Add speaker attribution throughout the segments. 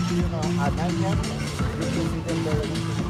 Speaker 1: at night time, you can see them there.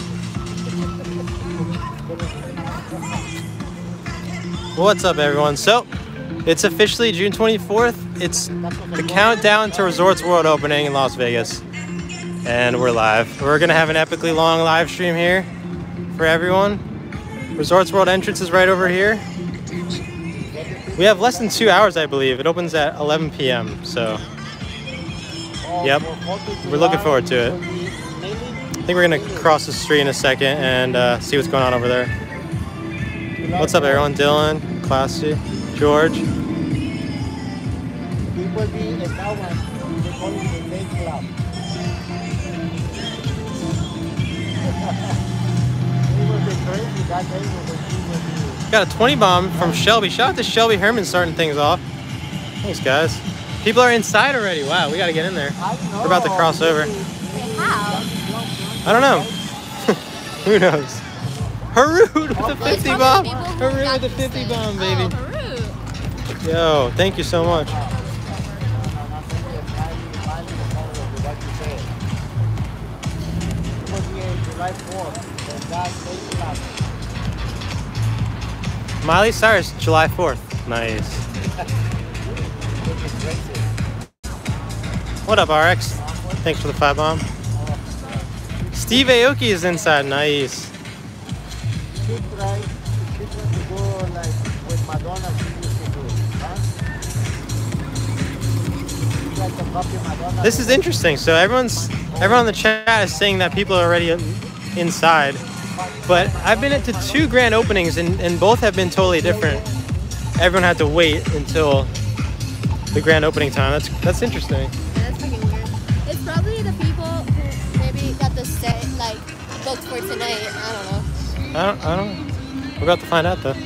Speaker 2: What's up, everyone? So, it's officially June 24th. It's the countdown to Resorts World opening in Las Vegas. And we're live. We're gonna have an epically long live stream here for everyone. Resorts World entrance is right over here. We have less than 2 hours, I believe. It opens at 11 p.m. So, yep, we're looking forward to it. I think we're gonna cross the street in a second and see what's going on over there. What's up, everyone? Dylan, Classy, George.
Speaker 1: It will be a now one. They call it the Lake Club. It will be crazy that day when the team will be.
Speaker 2: Got a 20 bomb from Shelby. Shout out to Shelby Herman starting things off. Thanks, guys. People are inside already. Wow, we gotta get in there. We're about to cross over.
Speaker 3: How?
Speaker 2: I don't know. Who knows? Harood with the 50 bomb. Harood with the 50 bomb, baby.
Speaker 3: Oh, Harood.
Speaker 2: Yo, thank you so much. Miley Cyrus, July 4th. Nice. What up, RX? Thanks for the 5 bomb. Steve Aoki is inside. Nice. This is interesting. So everyone in the chat is saying that people are already inside, but I've been into 2 grand openings and both have been totally different. Everyone had to wait until the grand opening time. That's interesting.
Speaker 3: Yeah, that's fucking weird. It's probably the people who maybe got the set like booked for tonight. I don't know.
Speaker 2: I don't know. We're about to find out though.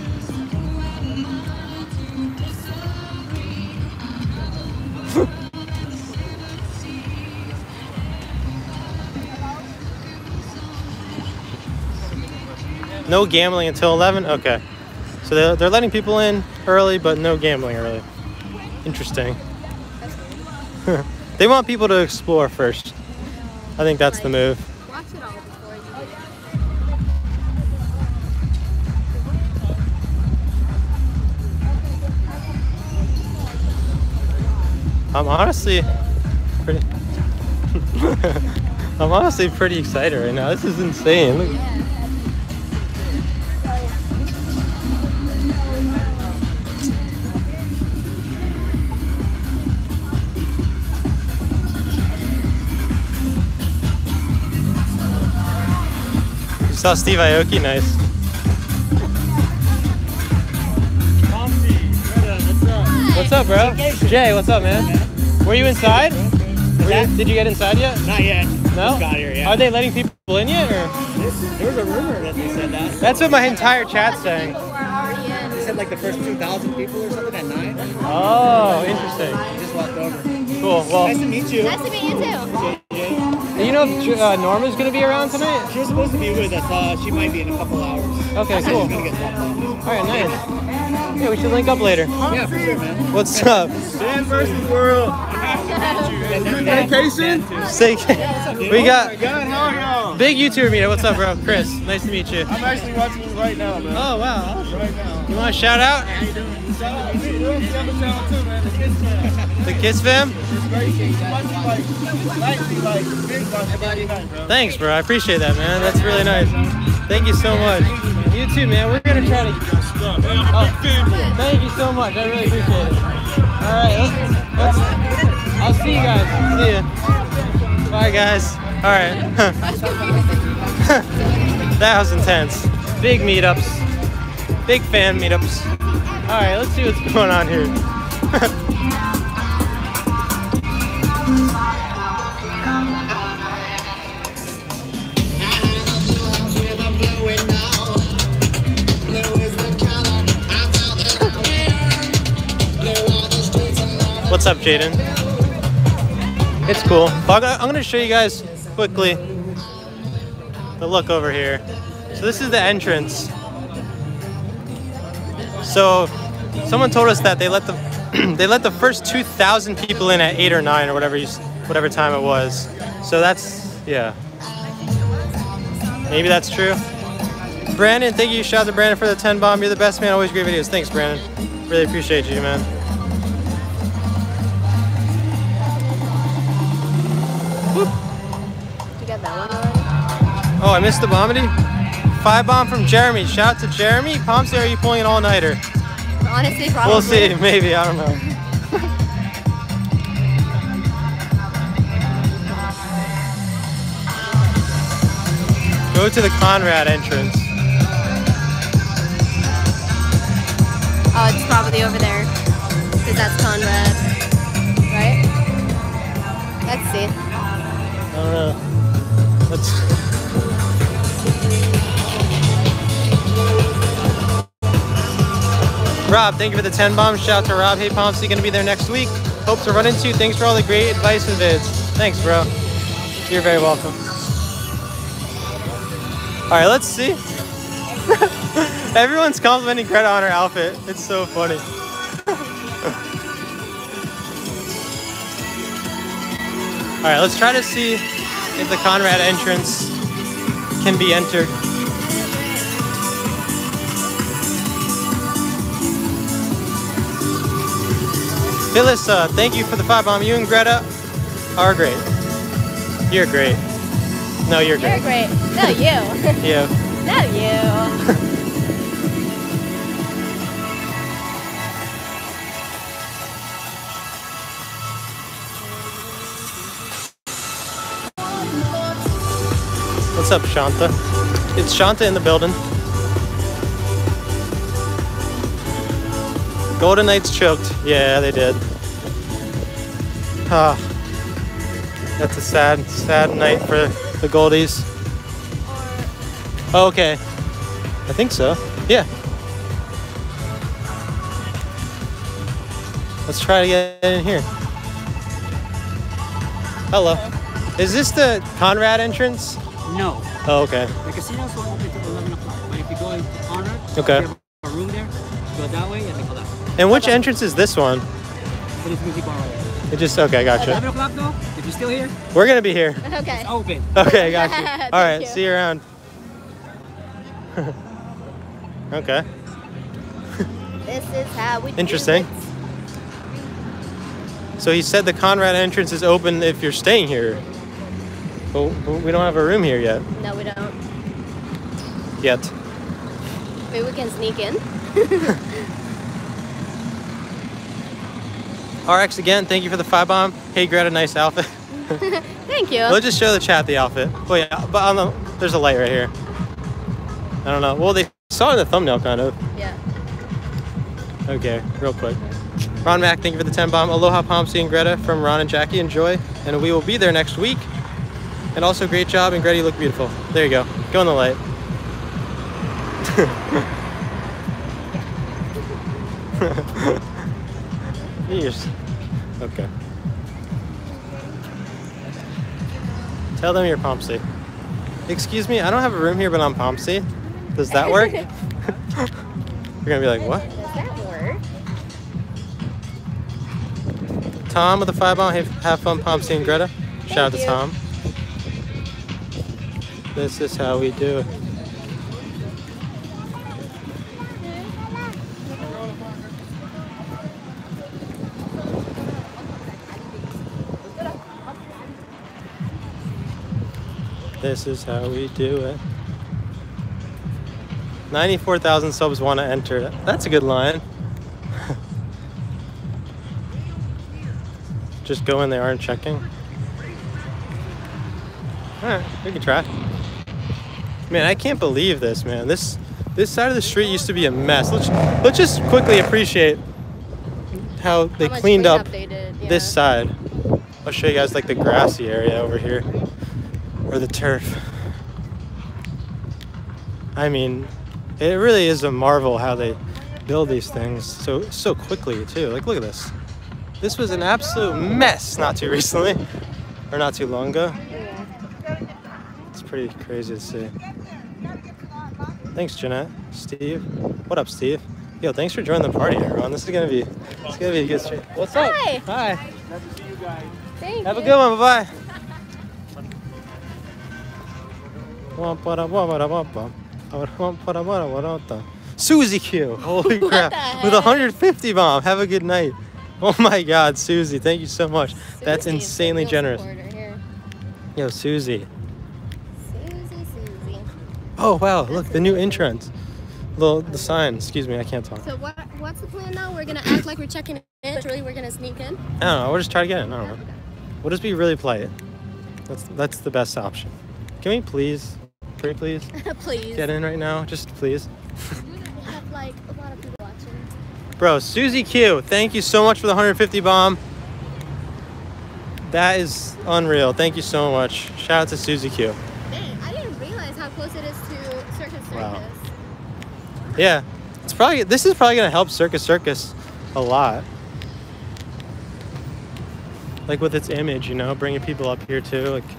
Speaker 2: No gambling until 11? Okay. So they're letting people in early, but no gambling early. Interesting. They want people to explore first. I think that's the move.
Speaker 3: Watch it all before you do it.
Speaker 2: I'm honestly pretty excited right now. This is insane. Look. Saw Steve Aoki, nice. What's up, bro? Jay, what's up, man? Were you inside? Did you get inside yet?
Speaker 4: Not yet.
Speaker 2: No?
Speaker 4: Just got here, yeah.
Speaker 2: Are they letting people in yet? Or?
Speaker 4: There was a rumor that they said that.
Speaker 2: That's what my entire chat's saying.
Speaker 3: People are already in.
Speaker 4: They said like the first 2,000 people or something at 9.
Speaker 2: Oh, interesting.
Speaker 4: Just walked over.
Speaker 2: Cool. Well,
Speaker 4: Nice to meet you.
Speaker 3: Nice to meet you too.
Speaker 2: do you know if Norma's gonna be around tonight?
Speaker 4: She was supposed to be with us. She might be in a couple hours.
Speaker 2: Okay,
Speaker 4: She's
Speaker 2: cool.
Speaker 4: gonna get dropped off.
Speaker 2: All right, nice. Yeah, we should link up later.
Speaker 4: Yeah, for sure, man.
Speaker 2: What's up?
Speaker 4: Dan versus World. Dedication?
Speaker 2: Say, we got
Speaker 4: Good, how are y'all?
Speaker 2: big YouTuber meetup. What's up, bro? Chris, nice to meet you.
Speaker 4: I'm actually watching you right now, man.
Speaker 2: Oh, wow. Awesome.
Speaker 4: Right now.
Speaker 2: You want to shout out?
Speaker 4: How you doing? Shout out to me. You're on the other channel too, man. The Kids Channel.
Speaker 2: The Kiss Fam?
Speaker 4: It's great. Watching like big on every night, bro.
Speaker 2: Thanks, bro. I appreciate that, man. That's really nice. Thank you so much. You too, man. We're going to try to... Oh, thank you so much. I really appreciate it. All right. I'll see you guys. See ya. Bye, guys. All right. That was intense. Big meetups. Big fan meetups. All right, let's see what's going on here. What's up, Jaden? It's cool. Well, I'm going to show you guys quickly the look over here. So this is the entrance. So someone told us that they let the they let the first 2,000 people in at 8 or 9 or whatever whatever time it was. So that's, yeah. Maybe that's true. Brandon, thank you. Shout out to Brandon for the 10 bomb. You're the best, man. Always great videos. Thanks, Brandon. Really appreciate you, man. Whoop.
Speaker 3: You got that one already?
Speaker 2: Oh, I missed the bombity. 5 bomb from Jeremy. Shout out to Jeremy. Pomsey, are you pulling an all-nighter?
Speaker 3: Honestly, probably.
Speaker 2: We'll see. Maybe. I don't know. Go to the Conrad entrance.
Speaker 3: Oh, it's probably over there. Because that's Conrad. Right? Let's see.
Speaker 2: I don't know. Let's... Rob, thank you for the 10 bombs. Shout out to Rob. Hey, Pomsey, gonna be there next week. Hope to run into you. Thanks for all the great advice and vids. Thanks, bro. You're very welcome. All right, let's see. Everyone's complimenting Greta on her outfit. It's so funny. All right, let's try to see if the Conrad entrance can be entered. Phyllis, thank you for the 5 bomb. You and Greta are great. You're great. No, you're great.
Speaker 3: You're great. No, you.
Speaker 2: You.
Speaker 3: No, you.
Speaker 2: What's up, Shanta? It's Shanta in the building. Golden Knights choked. Yeah, they did. Ah, that's a sad, sad night for the Goldies. Oh, okay. I think so. Yeah. Let's try to get in here. Hello. Is this the Conrad entrance?
Speaker 5: No.
Speaker 2: Oh, okay.
Speaker 5: The casinos will open until 11 o'clock. But if you go into Conrad,
Speaker 2: Okay.
Speaker 5: you have a room there, go that way and then go that way.
Speaker 2: And which entrance is this one?
Speaker 5: But it's music bar right there.
Speaker 2: It just, okay, gotcha.
Speaker 5: 11 o'clock though, if you're still here,
Speaker 2: We're gonna be here.
Speaker 3: Okay.
Speaker 5: it's open.
Speaker 2: Okay, got you.
Speaker 3: Thank
Speaker 2: All right,
Speaker 3: you.
Speaker 2: see you around. Okay.
Speaker 3: This is how we
Speaker 2: Interesting.
Speaker 3: do it.
Speaker 2: So he said the Conrad entrance is open if you're staying here. But we don't have a room here yet.
Speaker 3: No, we don't.
Speaker 2: Yet.
Speaker 3: Maybe we can sneak in.
Speaker 2: RX again, thank you for the 5 bomb. Hey Greta, nice outfit.
Speaker 3: Thank you.
Speaker 2: We'll just show the chat the outfit. Oh yeah, but on the, there's a light right here. I don't know. Well, they saw it in the thumbnail kind of.
Speaker 3: Yeah.
Speaker 2: Okay, real quick. Ron Mac, thank you for the 10 bomb. Aloha Pomsey and Greta from Ron and Jackie. Enjoy. And we will be there next week. And also, great job. And Greta, you look beautiful. There you go. Go in the light. Yes. Okay. Tell them you're Pomsey. Excuse me, I don't have a room here, but I'm Pomsey. Does that work? You're gonna be like, what?
Speaker 3: Does that work?
Speaker 2: Tom with a 5 bomb. Hey, have fun, Pomsey and Greta. Shout out to
Speaker 3: you.
Speaker 2: Tom. This is how we do it. This is how we do it. 94,000 subs want to enter. That's a good line. Just go in, they aren't checking. Alright, we can try. Man, I can't believe this, man. This side of the street used to be a mess. Let's just quickly appreciate how they
Speaker 3: How much
Speaker 2: cleaned up
Speaker 3: they did, yeah.
Speaker 2: this side. I'll show you guys like the grassy area over here. Or the turf. I mean, it really is a marvel how they build these things so quickly too. Like, look at this. This was an absolute mess not too recently, or not too long ago.
Speaker 3: Yeah.
Speaker 2: It's pretty crazy to see. Thanks, Jeanette. Steve. What up, Steve? Yo, thanks for joining the party, everyone. This is gonna be a good stream. What's up?
Speaker 3: Hi.
Speaker 2: Hi.
Speaker 4: Nice to see you guys.
Speaker 3: Thank
Speaker 2: Have
Speaker 3: you.
Speaker 2: a good one. Bye bye. Susie Q. Holy
Speaker 3: What
Speaker 2: crap.
Speaker 3: the heck?
Speaker 2: With 150 bomb. Have a good night. Oh my God, Susie. Thank you so much. That's
Speaker 3: Susie is the
Speaker 2: insanely
Speaker 3: real
Speaker 2: generous.
Speaker 3: supporter here.
Speaker 2: Yo, Susie.
Speaker 3: Susie.
Speaker 2: Oh wow, look, the new entrance. The sign. Excuse me, I can't talk.
Speaker 3: So what's the plan now? We're gonna act like we're checking in. But really, we're gonna sneak in.
Speaker 2: I don't know. We'll just try to get in. I don't know. We'll just be really polite. That's the best option. Can we please, pretty please,
Speaker 3: Please.
Speaker 2: get in right now? Just please.
Speaker 3: We have like a lot of people watching.
Speaker 2: Bro, Susie Q, thank you so much for the 150 bomb. That is unreal. Thank you so much. Shout out to Susie Q.
Speaker 3: Dang, I didn't realize how close it is to Circus Circus.
Speaker 2: Wow. Yeah, this is probably gonna help Circus Circus a lot. Like with its image, you know, bringing people up here too. Like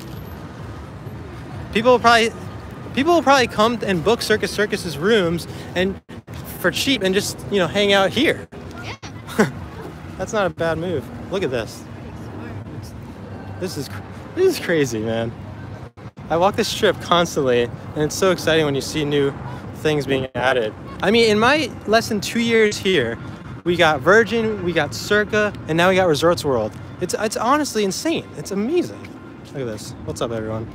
Speaker 2: people will probably come and book Circus Circus's rooms and for cheap and just, you know, hang out here.
Speaker 3: Yeah.
Speaker 2: That's not a bad move. Look at this. This is crazy, man. I walk this strip constantly, and it's so exciting when you see new things being added. I mean, in my less than 2 years here, we got Virgin, we got Circa, and now we got Resorts World. It's honestly insane. It's amazing. Look at this. What's up, everyone?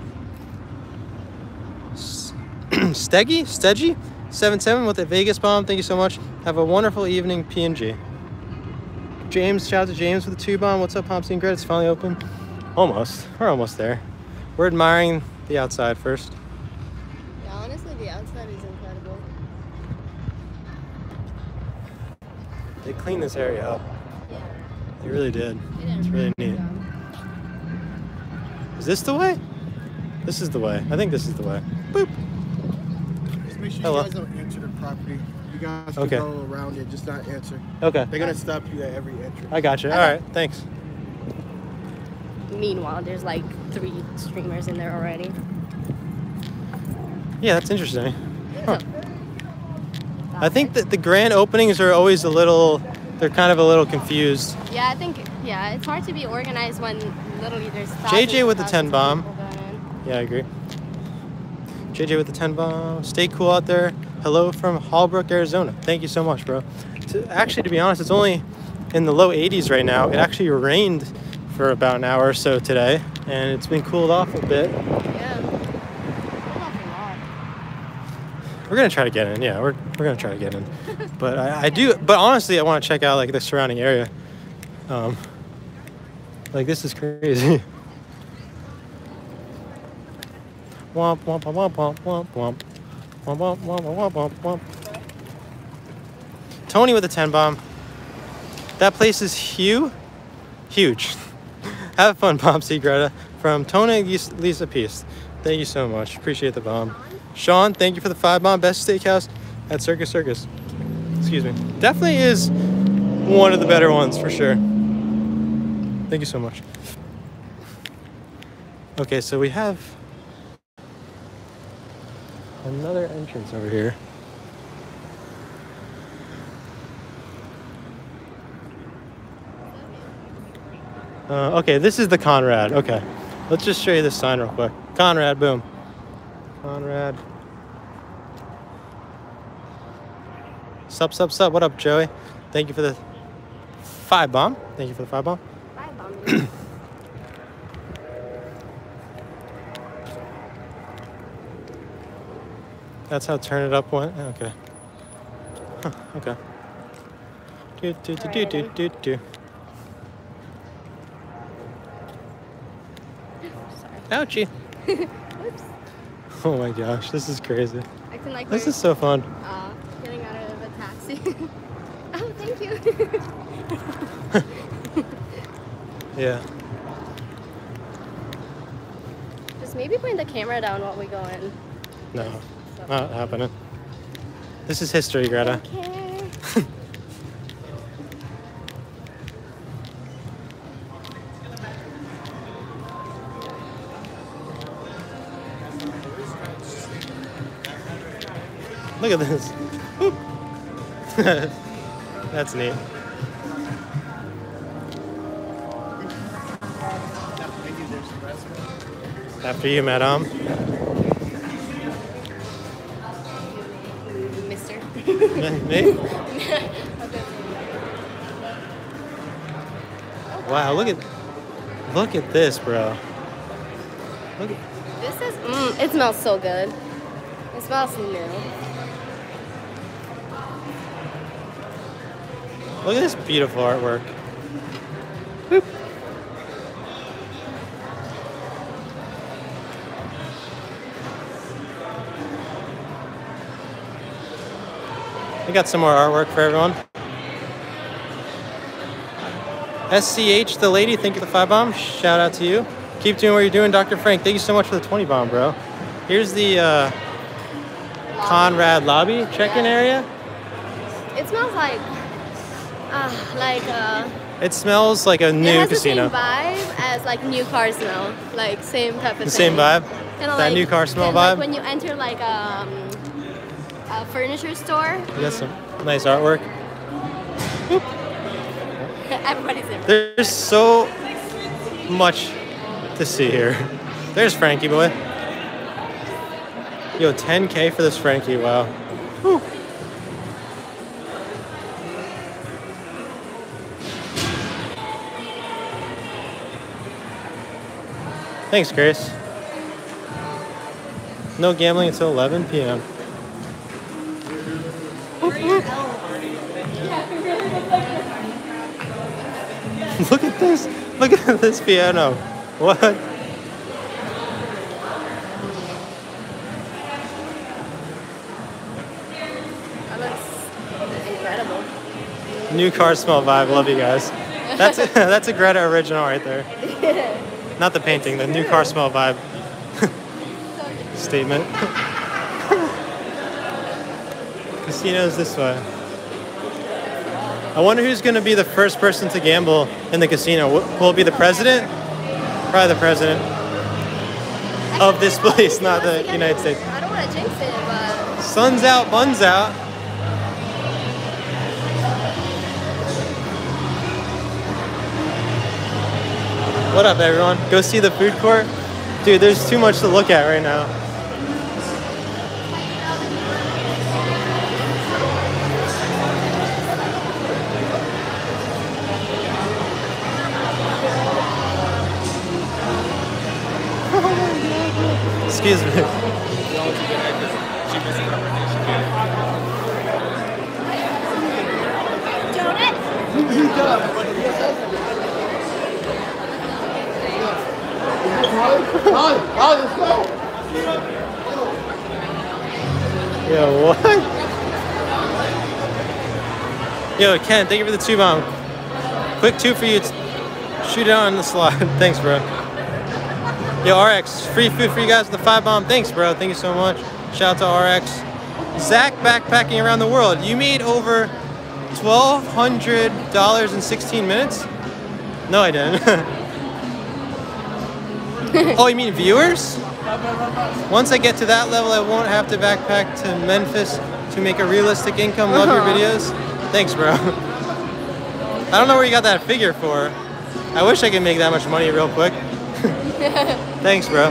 Speaker 2: Steggy 77 with a Vegas bomb. Thank you so much. Have a wonderful evening, PNG. James, shout out to James with the 2 bomb. What's up, Pompsy and Grit? It's finally open. Almost. We're almost there. We're admiring the outside first.
Speaker 3: Yeah, honestly, the outside is incredible.
Speaker 2: They cleaned this area up.
Speaker 3: Yeah.
Speaker 2: They really did.
Speaker 3: They did a
Speaker 2: It's really
Speaker 3: good
Speaker 2: neat.
Speaker 3: job.
Speaker 2: Is this the way? This is the way. I think this is the way. Boop.
Speaker 1: Just make sure
Speaker 2: Hello.
Speaker 1: you guys don't enter the property. You guys
Speaker 2: Okay.
Speaker 1: can go around it, just not answer.
Speaker 2: Okay.
Speaker 1: They're gonna stop you at every entrance.
Speaker 2: I got you. All right. Thanks.
Speaker 3: Meanwhile, there's like 3 streamers in there already.
Speaker 2: Yeah, that's interesting. Huh. I think that the grand openings are always they're kind of a little confused.
Speaker 3: Yeah, I think, it's hard to be organized when literally there's
Speaker 2: JJ with the 10
Speaker 3: thousands of
Speaker 2: bomb.
Speaker 3: people going in.
Speaker 2: Yeah, I agree. JJ with the 10 bomb. Stay cool out there. Hello from Hallbrook, Arizona. Thank you so much, bro. Actually, to be honest, it's only in the low 80s right now. It actually rained for about an hour or so today, and it's been cooled off a bit.
Speaker 3: Yeah.
Speaker 2: We're gonna try to get in. Yeah, we're gonna try to get in. But I do. But honestly, I want to check out like the surrounding area. Like this is crazy. Womp womp womp womp womp womp womp womp womp womp womp womp. Tony with a 10 bomb. That place is huge. Have fun, Pompsy Greta. From Tony Lisa Peace. Thank you so much. Appreciate the bomb. Sean, thank you for the 5 bomb. Best steakhouse at Circus Circus. Excuse me. Definitely is one of the better ones for sure. Thank you so much. Okay, so we have another entrance over here. Okay, this is the Conrad. Okay, let's just show you this sign real quick. Conrad, boom. Conrad. Sup. What up, Joey? Thank you for the 5 bomb. Thank you for the 5 bomb.
Speaker 3: 5 bomb.
Speaker 2: That's how Turn It Up went. Okay. Huh, okay. Do. Ouchie.
Speaker 3: Oops.
Speaker 2: Oh my gosh, this is crazy.
Speaker 3: Acting like
Speaker 2: This
Speaker 3: we're
Speaker 2: is so fun.
Speaker 3: getting out of a taxi. Oh, thank you.
Speaker 2: Yeah.
Speaker 3: Just maybe point the camera down while we go in.
Speaker 2: No, not happening. This is history, Greta.
Speaker 3: Okay.
Speaker 2: Look at this. Whoop. That's neat. After you, madam.
Speaker 3: Mister.
Speaker 2: Me? Wow, look at this, bro. Look at,
Speaker 3: This is, it smells so good. It smells new.
Speaker 2: look at this beautiful artwork. Boop. We got some more artwork for everyone. SCH, the lady, thank you for the 5 bomb. Shout out to you. Keep doing what you're doing, Dr. Frank. Thank you so much for the 20 bomb, bro. Here's the Conrad lobby check-in area.
Speaker 3: It smells like
Speaker 2: It smells like a
Speaker 3: it
Speaker 2: new
Speaker 3: has
Speaker 2: casino.
Speaker 3: the same vibe as like new car smell, like same type of thing.
Speaker 2: The same vibe?
Speaker 3: Kinda
Speaker 2: That new car smell
Speaker 3: like
Speaker 2: vibe?
Speaker 3: when you enter like a furniture store.
Speaker 2: You got some nice artwork.
Speaker 3: Everybody's in.
Speaker 2: There's so much to see here. There's Frankie boy. Yo, 10K for this Frankie, wow. Whew. Thanks, Grace. No gambling until 11 p.m. Look at this. Look at this piano. What?
Speaker 3: That looks incredible.
Speaker 2: New car smell vibe. Love you guys. That's a Greta original right there. Not the painting, the new car smell vibe statement. Casino's this way. I wonder who's going to be the first person to gamble in the casino. Will it be the president? Probably the president of this place, not the United States.
Speaker 3: I don't want to jinx it, but
Speaker 2: Sun's out, buns out. What up, everyone? Go see the food court? Dude, there's too much to look at right now. Excuse me. Yo, what? Yo, Ken, thank you for the 2 bomb. Quick 2 for you. Shoot it on the slot. Thanks, bro. Yo, RX, free food for you guys with the 5 bomb. Thanks, bro. Thank you so much. Shout out to RX. Zach backpacking around the world. You made over $1,200 in 16 minutes? No, I didn't. Oh, you mean viewers? Once I get to that level, I won't have to backpack to Memphis to make a realistic income. Love your videos. Thanks, bro. I don't know where you got that figure for. I wish I could make that much money real quick. Thanks, bro.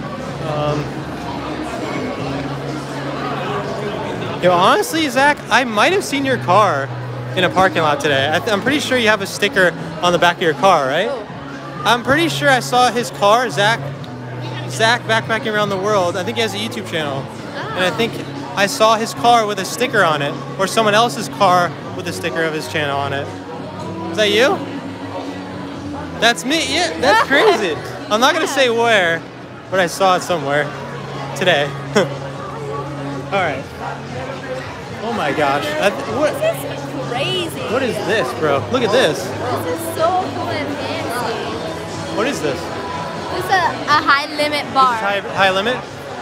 Speaker 2: Yo, honestly, Zach, I might have seen your car in a parking lot today. I'm pretty sure you have a sticker on the back of your car, right? I'm pretty sure I saw his car, Zach backpacking around the world. I think he has a YouTube channel. And I think I saw his car with a sticker on it, or someone else's car with a sticker of his channel on it. Is that you? That's me. Yeah, that's crazy. I'm not gonna say where, but I saw it somewhere today. All right. Oh my gosh. What?
Speaker 3: this is crazy.
Speaker 2: What is this, bro? Look at this.
Speaker 3: This is so cool and fancy.
Speaker 2: What is this?
Speaker 3: This is a high limit bar.
Speaker 2: High limit?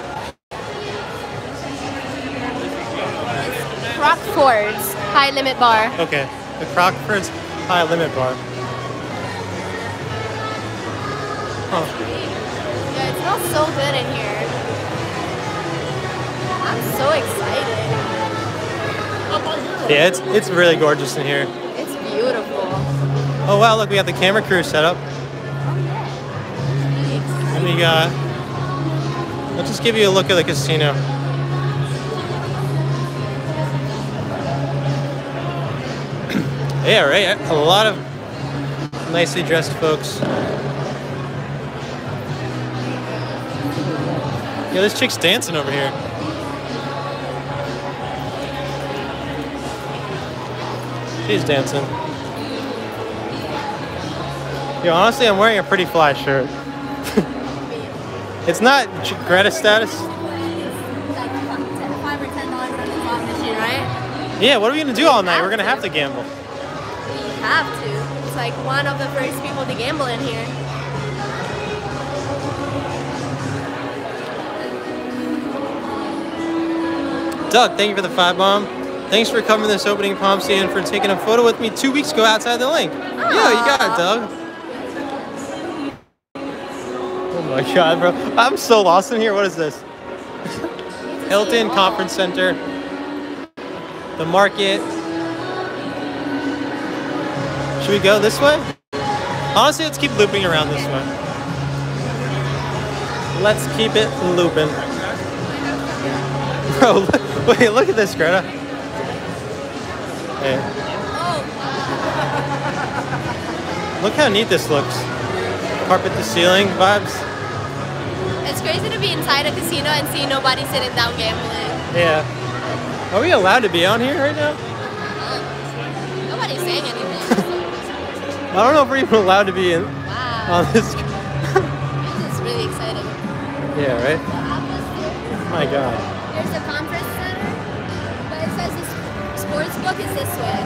Speaker 3: Crockford's high limit bar.
Speaker 2: Okay. The Crockford's high limit bar. Huh.
Speaker 3: Yeah, it smells so good in here. I'm so excited.
Speaker 2: Yeah, it's really gorgeous in here.
Speaker 3: It's beautiful.
Speaker 2: Oh wow, look, we got the camera crew set up. And we got I'll just give you a look at the casino. Yeah, right. A lot of nicely dressed folks. Yeah, this chick's dancing over here. She's dancing. Yo, honestly, I'm wearing a pretty fly shirt. It's not Greta status.
Speaker 3: Like $5 or $10 on the slot machine, right?
Speaker 2: Yeah, what are we gonna do all night? We're gonna have to gamble.
Speaker 3: We have to. It's like one of the first people to gamble in here.
Speaker 2: Doug, thank you for the 5 bomb. Thanks for covering this opening Palm Sea and for taking a photo with me 2 weeks ago outside the link. Yo, you got it, Doug. Oh my god, bro. I'm so lost in here. What is this? Hilton Conference Center. The market. Should we go this way? Honestly, let's keep looping around this way. Let's keep it looping. Bro, wait, look at this, Greta. Hey. Look how neat this looks. Carpet to ceiling vibes.
Speaker 3: It's crazy to be inside a casino and see nobody sitting down gambling.
Speaker 2: Yeah. Are we allowed to be on here right now?
Speaker 3: Nobody's saying anything.
Speaker 2: I don't know if we're even allowed to be in
Speaker 3: Wow.
Speaker 2: on this.
Speaker 3: This is really exciting.
Speaker 2: Yeah, right?
Speaker 3: The atmosphere.
Speaker 2: My god.
Speaker 3: There's a conference center, but it says the sports book is this way.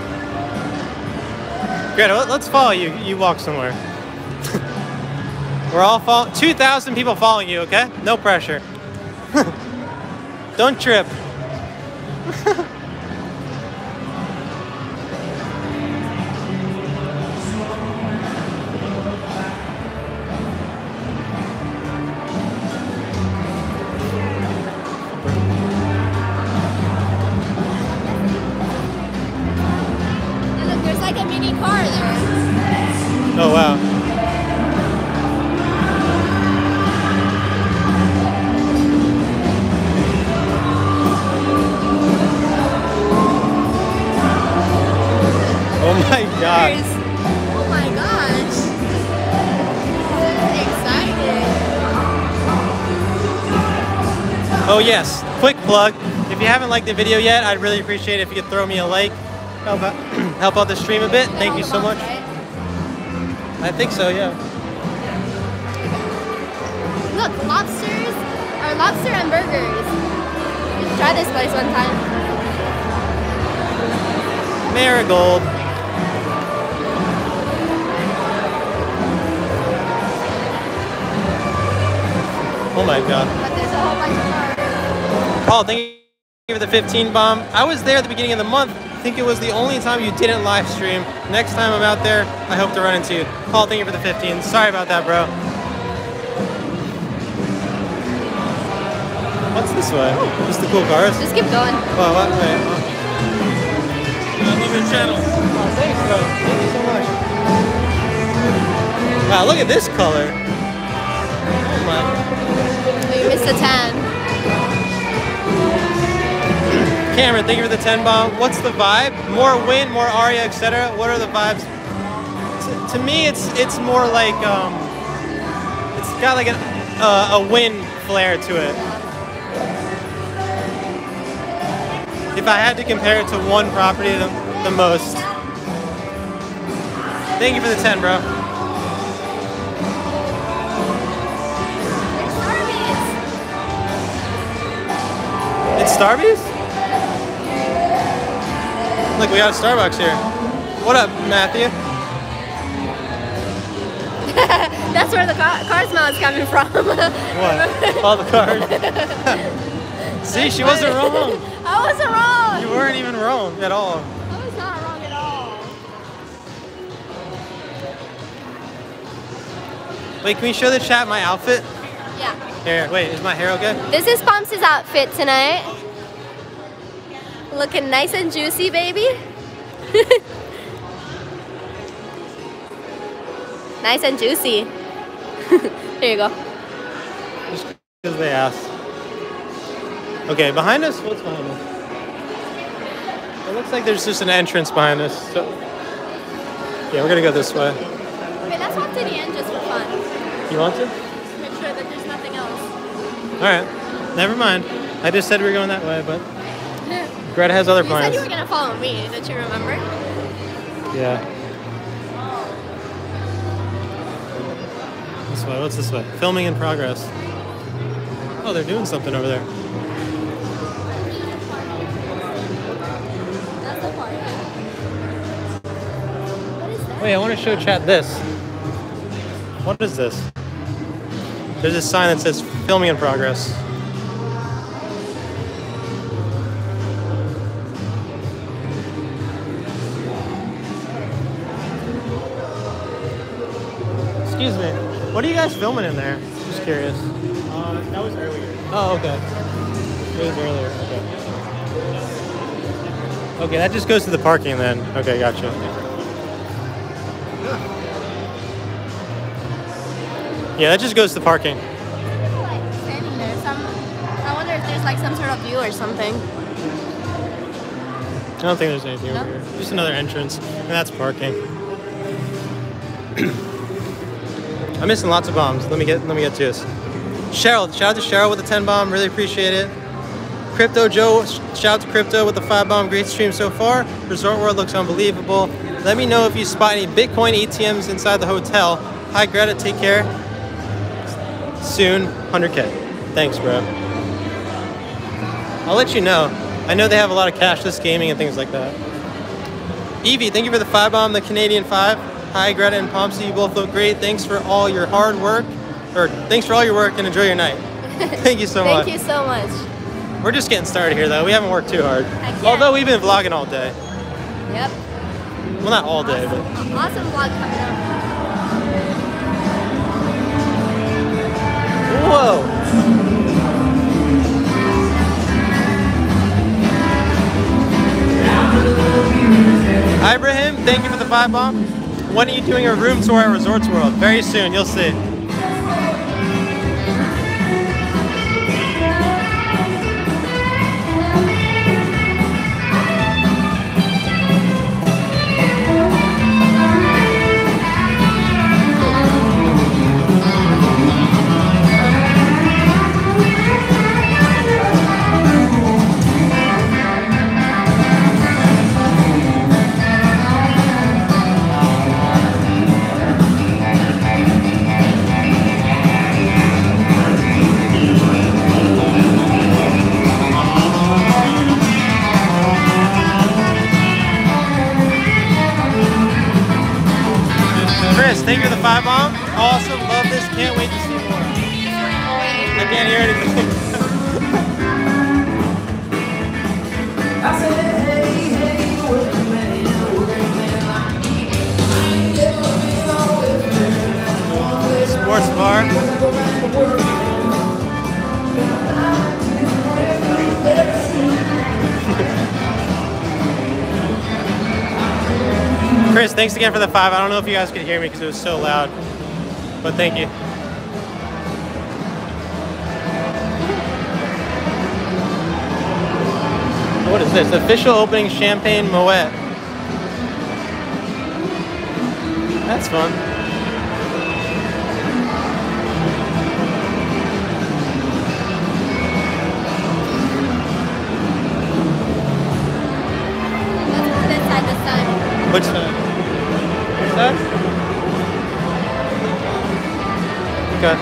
Speaker 2: Greta, let's follow you. You walk somewhere. We're all following. 2,000 people following you, okay? No pressure. Don't trip.
Speaker 3: And look, there's like a mini car there.
Speaker 2: Oh, wow. Oh my god.
Speaker 3: Oh my gosh. Exciting.
Speaker 2: Oh yes, quick plug. If you haven't liked the video yet, I'd really appreciate it if you could throw me a like. Help out the stream a bit. Thank you so much. I think so, yeah.
Speaker 3: Look, lobsters are lobster and burgers. You should try this place one time.
Speaker 2: Marigold. Oh my god.
Speaker 3: But there's a whole bunch of cars.
Speaker 2: Paul, thank you for the 15 bomb. I was there at the beginning of the month. I think it was the only time you didn't live stream. Next time I'm out there, I hope to run into you. Paul, thank you for the 15. Sorry about that, bro. What's this way? Just the cool cars?
Speaker 3: Just keep going.
Speaker 2: Oh, what? Wait.
Speaker 4: I love your channel.
Speaker 2: Oh, thanks, bro. Thank you so much. Wow, look at this color. Oh my.
Speaker 3: You missed a 10.
Speaker 2: Cameron, thank you for the 10 bomb. What's the vibe? More Wynn, more Aria, etc. What are the vibes? To me, it's more like it's got like a Wynn flair to it. If I had to compare it to one property the most. Thank you for the 10, bro. It's Starbucks? Look, we got a Starbucks here. What up, Matthew?
Speaker 3: That's where the car smell is coming from.
Speaker 2: What? All the cars? See, she wasn't wrong.
Speaker 3: I wasn't wrong.
Speaker 2: You weren't even wrong at all.
Speaker 3: I was not wrong at all.
Speaker 2: Wait, can we show the chat my outfit?
Speaker 3: Yeah.
Speaker 2: Here, wait, is my hair okay?
Speaker 3: This is Pomps' outfit tonight. Looking nice and juicy, baby. Nice and juicy. Here you go.
Speaker 2: Because they asked. Okay, behind us? What's behind us? It looks like there's just an entrance behind us. So, yeah, we're gonna go this way.
Speaker 3: Wait, let's walk to the end just for fun.
Speaker 2: You want to?
Speaker 3: Make sure that there's nothing else.
Speaker 2: Alright. Never mind. I just said we were going that way, but Greta has other
Speaker 3: You
Speaker 2: plans.
Speaker 3: said you were gonna follow me, don't you remember?
Speaker 2: Yeah. This way, what's this way? Filming in progress. Oh, they're doing something over there.
Speaker 3: That's the part. What is that?
Speaker 2: Wait, I want to show chat this. What is this? There's a sign that says filming in progress. Excuse me. What are you guys filming in there? Just curious.
Speaker 1: That was earlier.
Speaker 2: Oh, okay. It was earlier. Okay. Okay, that just goes to the parking then. Okay, gotcha. Yeah, that just goes to the parking.
Speaker 3: Like standing there. I wonder if there's like some sort of view or something.
Speaker 2: I don't think there's anything
Speaker 3: No?
Speaker 2: over here. Just another entrance, and that's parking. I'm missing lots of bombs. Let me get to this. Cheryl, shout out to Cheryl with the 10 bomb. Really appreciate it. Crypto Joe, shout out to Crypto with the 5 bomb. Great stream so far. Resort World looks unbelievable. Let me know if you spot any Bitcoin ATMs inside the hotel. Hi Greta, take care. Soon, 100K. Thanks, bro. I'll let you know. I know they have a lot of cashless gaming and things like that. Evie, thank you for the 5 bomb, the Canadian 5. Hi, Greta and Pomsy, you both look great. Thanks for all your hard work, thanks for all your work and enjoy your night. Thank you so much.
Speaker 3: Thank you so much.
Speaker 2: We're just getting started here though. We haven't worked too hard.
Speaker 3: Heck yeah.
Speaker 2: Although we've been vlogging all day.
Speaker 3: Yep.
Speaker 2: Well, not all day, but.
Speaker 3: Awesome vlog coming up.
Speaker 2: Whoa! Ibrahim, thank you for the 5 bomb. When are you doing a room tour at Resorts World? Very soon, you'll see. Chris, thank you for the 5 bomb. Awesome, love this. Can't wait to see more. I can't hear anything. Sports bar. Chris, thanks again for the 5. I don't know if you guys could hear me because it was so loud, but thank you. What is this? Official opening Champagne Moet. That's fun.
Speaker 3: Let's put this side this time.
Speaker 2: Which side? This side? Okay.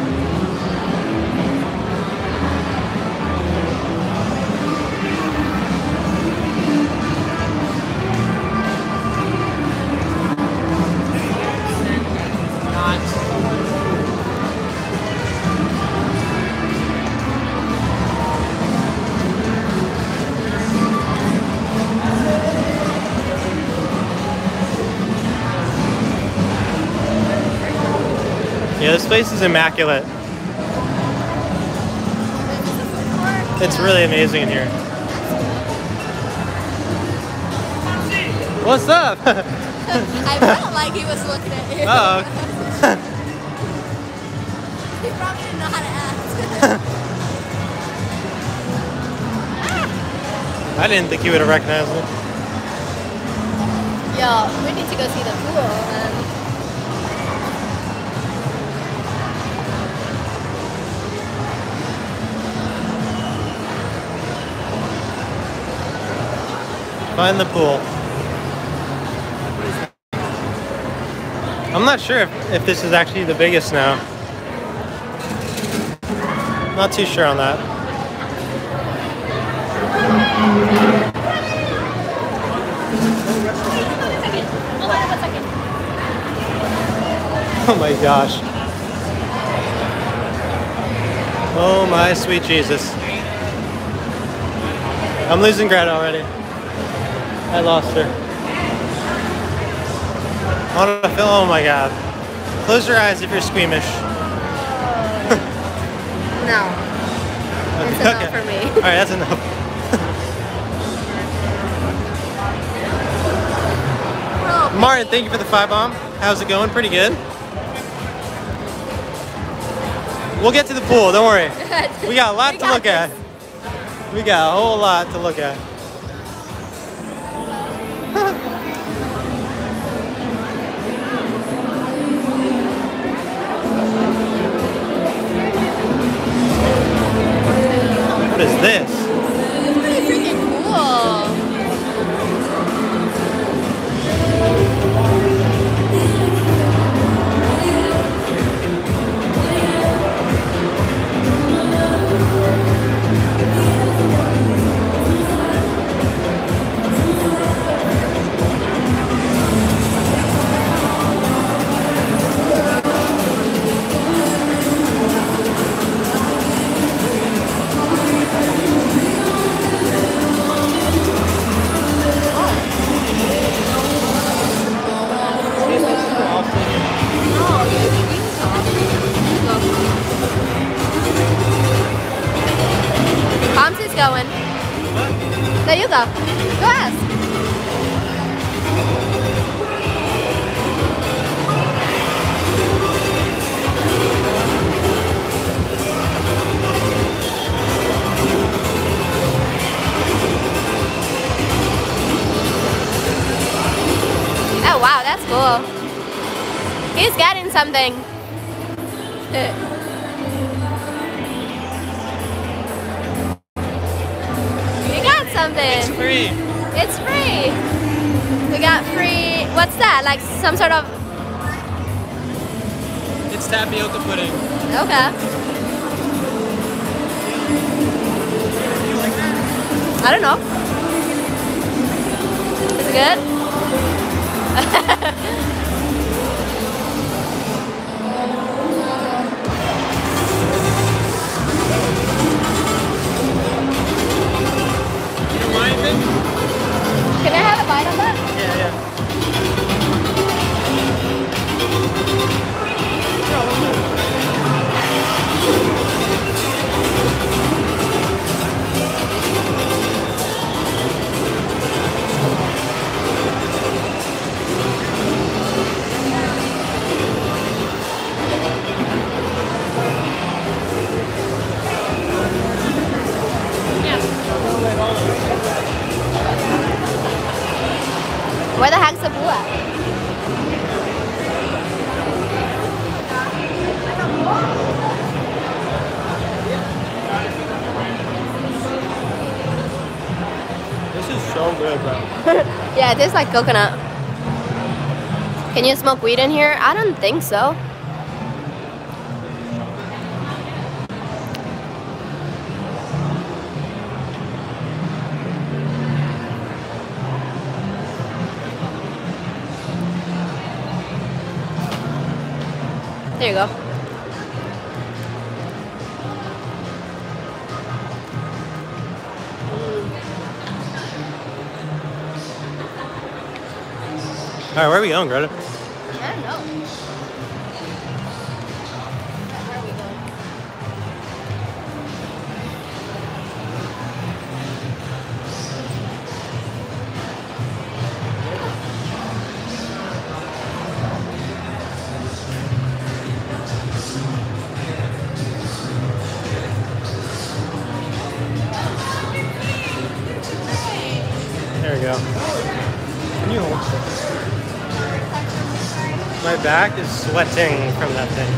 Speaker 2: Yeah, this place is immaculate. It's really amazing in here. What's up?
Speaker 3: I felt like he was looking at you.
Speaker 2: Oh.
Speaker 3: He probably didn't know how to act.
Speaker 2: I didn't think you would have recognized me.
Speaker 3: Yo, we need to go see the pool, man.
Speaker 2: Find the pool. I'm not sure if this is actually the biggest now. Not too sure on that. Oh my gosh. Oh my sweet Jesus. I'm losing Greta already. I lost her. Oh my god. Close your eyes if you're squeamish.
Speaker 3: No. It's enough for me.
Speaker 2: Alright, that's enough. Martin, thank you for the 5-bomb. How's it going? Pretty good. We'll get to the pool, don't worry. We got a lot to look at. We got a whole lot to look at. What is this?
Speaker 3: It's pretty freaking cool. Pomsy's going. There you go. Go ask. Oh wow, that's cool. He's getting something. Something.
Speaker 2: It's free.
Speaker 3: It's free. We got free. What's that? Like some sort of.
Speaker 2: It's tapioca pudding.
Speaker 3: Okay. I don't know. Is it good? Can I have a bite of that?
Speaker 2: Yeah, yeah.
Speaker 3: Where the heck's the pool at?
Speaker 2: This is so good, bro.
Speaker 3: Yeah, it tastes like coconut. Can you smoke weed in here? I don't think so. There you go.
Speaker 2: All right, where are we going, Greta?
Speaker 3: I don't know. Where are we going?
Speaker 2: go. Can you hold this? My back is sweating from that thing.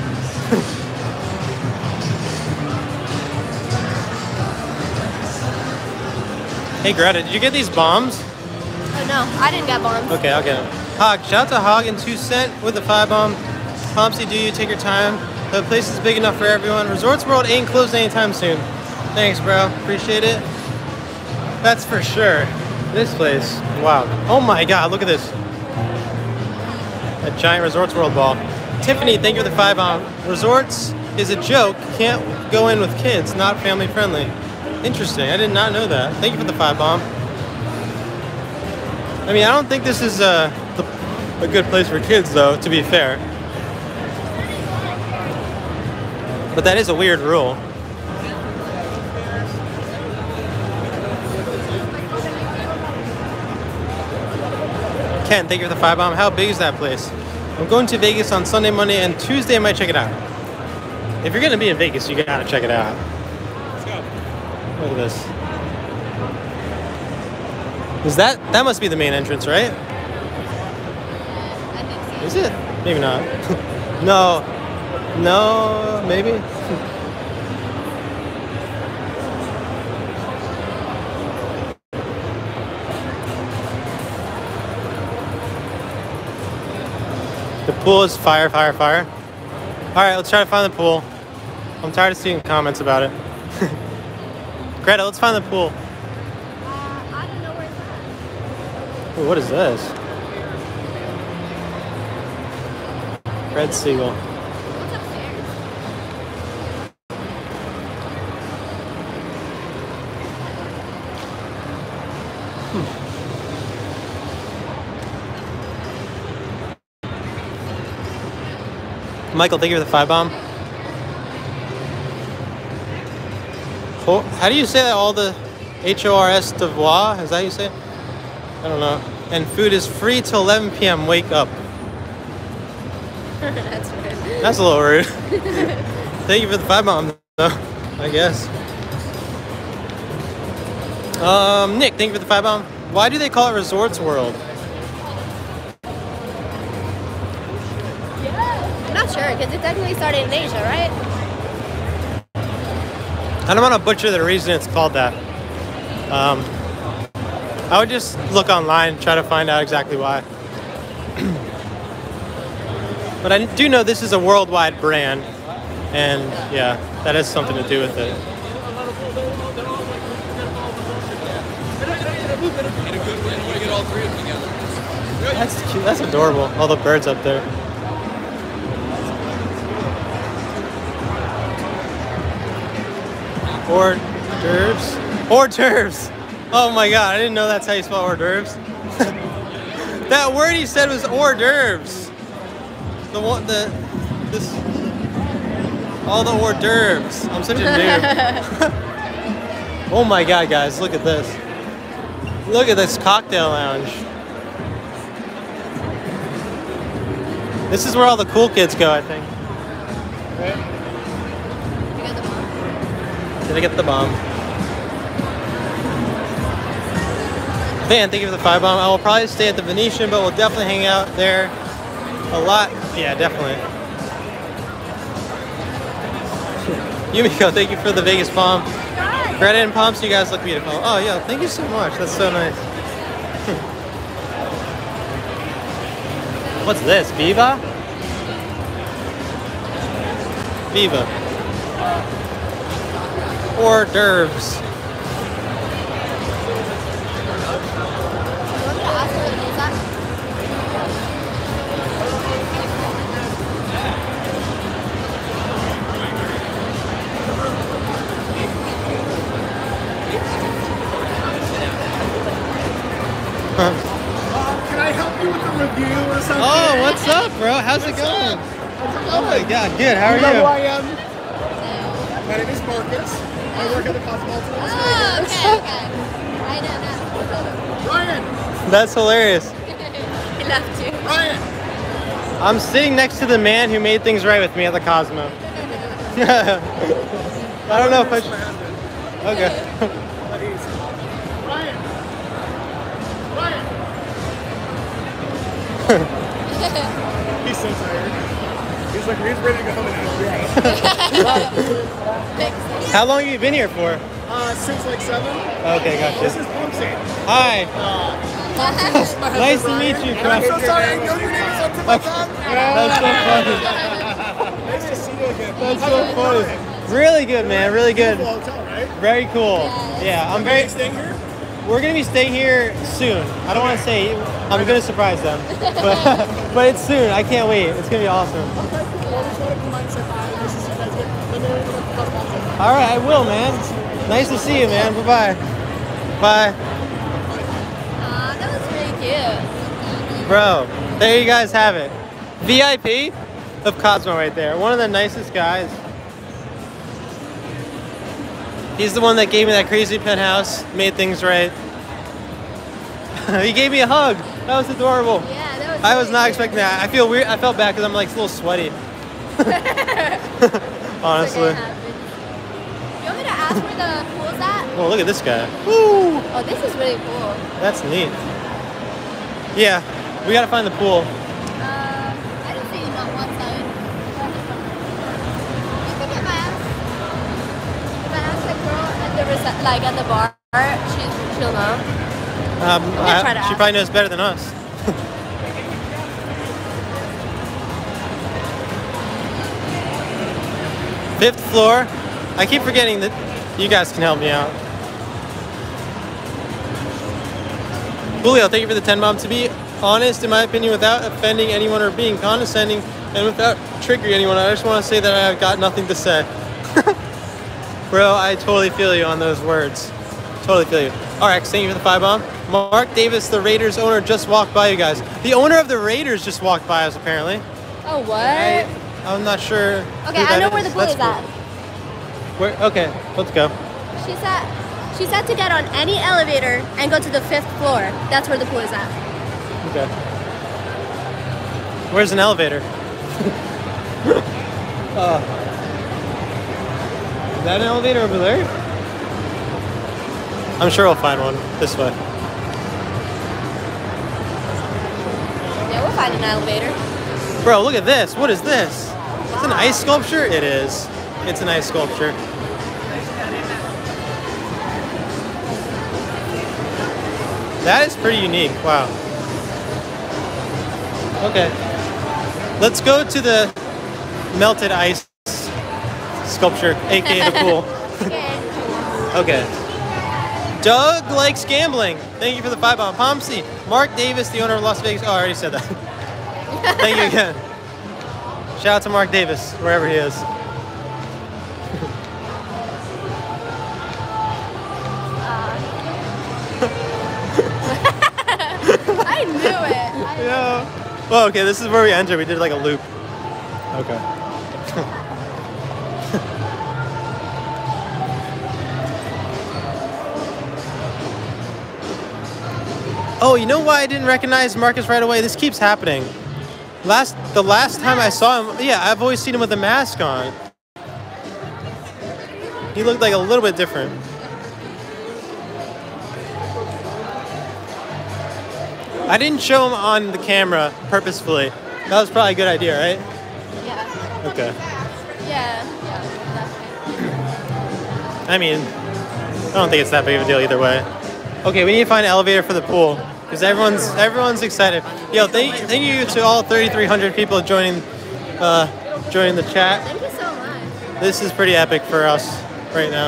Speaker 2: Hey Greta, did you get these bombs?
Speaker 3: Oh no, I didn't get bombs.
Speaker 2: Okay, I'll get them. Hog, shout out to Hog and 2 Cent with the 5 bomb. Pompsy, do you take your time? The place is big enough for everyone. Resorts World ain't closed anytime soon. Thanks, bro. Appreciate it. That's for sure. This place, wow. Oh my God, look at this. A giant Resorts World ball. Tiffany, thank you for the 5 bomb. Resorts is a joke. Can't go in with kids. Not family friendly. Interesting. I did not know that. Thank you for the 5 bomb. I mean, I don't think this is a good place for kids, though, to be fair. But that is a weird rule. Ken, thank you for the 5 bomb. How big is that place? I'm going to Vegas on Sunday, Monday, and Tuesday I might check it out. If you're going to be in Vegas, you gotta check it out. Let's go. Look at this. Is that must be the main entrance, right?
Speaker 3: I think so.
Speaker 2: Is it? Maybe not. No. No, maybe. The pool is fire, fire, fire. All right, let's try to find the pool. I'm tired of seeing comments about it. Greta, let's find the pool.
Speaker 3: I don't know where it's at.
Speaker 2: Ooh, what is this? Red Seagull.
Speaker 3: What's upstairs?
Speaker 2: Michael, thank you for the 5 bomb. How do you say that? All the HORS devoir? Is that how you say it? I don't know. And food is free till 11 p.m. Wake up.
Speaker 3: That's rude.
Speaker 2: That's a little rude. Thank you for the 5 bomb, though, I guess. Nick, thank you for the 5 bomb. Why do they call it Resorts World?
Speaker 3: I'm not sure, because it technically started in Asia, right?
Speaker 2: I don't want to butcher the reason it's called that. I would just look online and try to find out exactly why. But I do know this is a worldwide brand, and yeah, that has something to do with it. That's cute. That's adorable. All the birds up there. Hors d'oeuvres. Hors d'oeuvres. Oh my God! I didn't know that's how you spell hors d'oeuvres. That word he said was hors d'oeuvres. All the hors d'oeuvres. I'm such a noob. Oh my God, guys! Look at this. Look at this cocktail lounge. This is where all the cool kids go, I think. Right?
Speaker 3: You got the bomb?
Speaker 2: Did I get the bomb? Van, thank you for the 5 bomb. I will probably stay at the Venetian, but we'll definitely hang out there a lot. Yeah, definitely. Yumiko, thank you for the Vegas bomb. Greta and Pomps, you guys look beautiful. Oh yeah, thank you so much. That's so nice. What's this? Viva? Viva. Hors d'oeuvres.
Speaker 3: You want me to ask her what it is that?
Speaker 4: Can I help you with a review or something?
Speaker 2: Oh, what's up, bro? How's it going? Oh my God, good. How are
Speaker 4: You know who I
Speaker 2: you?
Speaker 4: am? My name is Marcus. I work at the Cosmopolitan of Las
Speaker 3: Oh,
Speaker 4: Vegas.
Speaker 3: okay. I know now.
Speaker 4: Ryan!
Speaker 2: That's hilarious.
Speaker 3: I love you.
Speaker 4: Ryan!
Speaker 2: I'm sitting next to the man who made things right with me at the Cosmo. I don't know if I should. Okay.
Speaker 4: Ryan! Ryan! He's so tired. He's like, he's ready to go home and
Speaker 2: How long have you been here for?
Speaker 4: Since like 7.
Speaker 2: Okay, gotcha.
Speaker 4: This is Pumpsy.
Speaker 2: Hi. Nice to meet you,
Speaker 4: And I'm so
Speaker 2: Chris.
Speaker 4: sorry I know your name is something like that.
Speaker 2: That's so funny.
Speaker 4: Nice to see you again.
Speaker 2: That's so funny. Really good, man. Really good.
Speaker 4: Beautiful hotel, right?
Speaker 2: Very cool. Yeah, I'm very.
Speaker 4: Staying here?
Speaker 2: We're gonna be staying here soon. I don't want to say. I'm gonna surprise them, but it's soon. I can't wait. It's gonna be awesome.
Speaker 4: Okay. Well, just wanted to come by and say hi. Nice to see you guys again. Let me know when you come back.
Speaker 2: All right, I will, man. Nice to see you, man. Bye-bye. Bye.
Speaker 3: Aw, that was really cute.
Speaker 2: Bro, there you guys have it. VIP of Cosmo right there. One of the nicest guys. He's the one that gave me that crazy penthouse, made things right. He gave me a hug. That was adorable.
Speaker 3: Yeah, that was
Speaker 2: I was
Speaker 3: really
Speaker 2: not
Speaker 3: cute.
Speaker 2: expecting that. I feel weird. I felt bad because I'm like a little sweaty. Honestly.
Speaker 3: It's okay, it happens. You want me to ask where the pool's at?
Speaker 2: Well, look at this guy. Woo!
Speaker 3: Oh, this is really cool.
Speaker 2: That's neat. Yeah, we gotta find the pool.
Speaker 3: I don't see you on one side. You think if I ask the girl at the at the bar, she'll know. Try to
Speaker 2: She
Speaker 3: ask.
Speaker 2: probably knows better than us. Fifth floor. I keep forgetting that you guys can help me out. Julio, thank you for the 10 bomb. To be honest, in my opinion, without offending anyone or being condescending and without triggering anyone, I just want to say that I've got nothing to say. Bro, I totally feel you on those words. Totally feel you. RX, thank you for the 5 bomb. Mark Davis, the Raiders owner, just walked by you guys. The owner of the Raiders just walked by us, apparently.
Speaker 3: Oh, what?
Speaker 2: I'm not sure.
Speaker 3: Okay,
Speaker 2: who
Speaker 3: I
Speaker 2: that
Speaker 3: know where the pool
Speaker 2: That's
Speaker 3: is at.
Speaker 2: cool. Where? Okay, let's go.
Speaker 3: She said to get on any elevator and go to the 5th floor. That's where the pool is at.
Speaker 2: Okay. Where's an elevator? Is that an elevator over there? I'm sure we'll find one this way.
Speaker 3: Yeah, we'll find an elevator.
Speaker 2: Bro, look at this. What is this? It's an ice sculpture? It is. It's an ice sculpture. That is pretty unique. Wow. Okay. Let's go to the melted ice sculpture, aka the pool.
Speaker 3: Okay.
Speaker 2: Okay. Doug likes gambling. Thank you for the 5 bomb. Pomsey. Mark Davis, the owner of Las Vegas. Oh, I already said that. Thank you again. Shout out to Mark Davis, wherever he is.
Speaker 3: I knew it.
Speaker 2: Yeah. Well, okay, this is where we enter. We did like a loop. Okay. Oh, you know why I didn't recognize Marcus right away? This keeps happening. The last time I saw him, yeah, I've always seen him with a mask on. He looked like a little bit different. I didn't show him on the camera purposefully. That was probably a good idea, right?
Speaker 3: Yeah.
Speaker 2: Okay.
Speaker 3: Yeah.
Speaker 2: I mean, I don't think it's that big of a deal either way. Okay, we need to find an elevator for the pool because everyone's excited. Yo, thank you to all 3,300 people joining the chat.
Speaker 3: Thank you so much.
Speaker 2: This is pretty epic for us right now.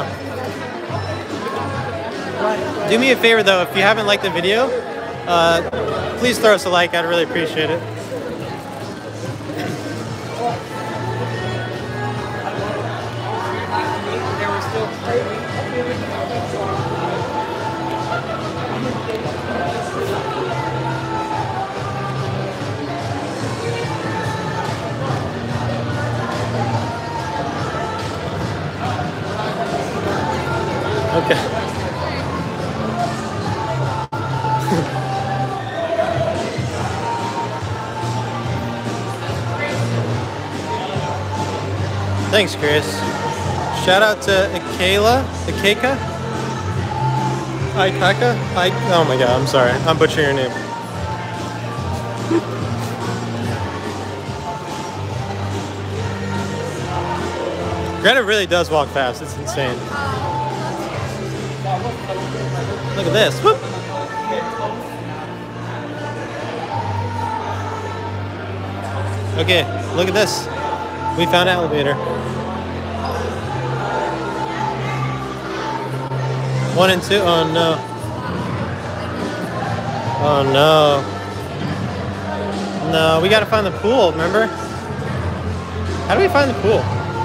Speaker 2: Do me a favor though, if you haven't liked the video, please throw us a like. I'd really appreciate it. Okay. Thanks, Chris. Shout out to Ikeka. Oh my god, I'm sorry. I'm butchering your name. Greta really does walk fast. It's insane. Look at this. Whoop. Okay, look at this. We found an elevator. 1 and 2. Oh no. Oh no. No, we gotta find the pool, remember? How do we find the pool?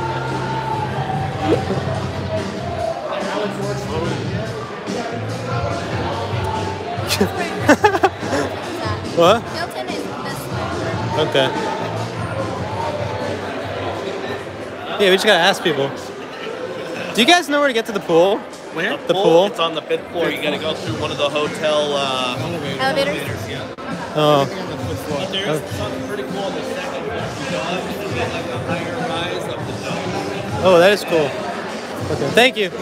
Speaker 2: What?
Speaker 3: Hilton is this way.
Speaker 2: Okay. Yeah, we just gotta ask people. Do you guys know where to get to the pool?
Speaker 4: Where?
Speaker 2: The pool?
Speaker 4: It's on the 5th floor. You gotta go through one of the hotel
Speaker 3: Elevators?
Speaker 4: yeah.
Speaker 2: Oh.
Speaker 4: But there's something pretty cool on the 2nd floor. You go up and you get like a higher rise up the dome.
Speaker 2: Oh, that is cool. Okay, thank you.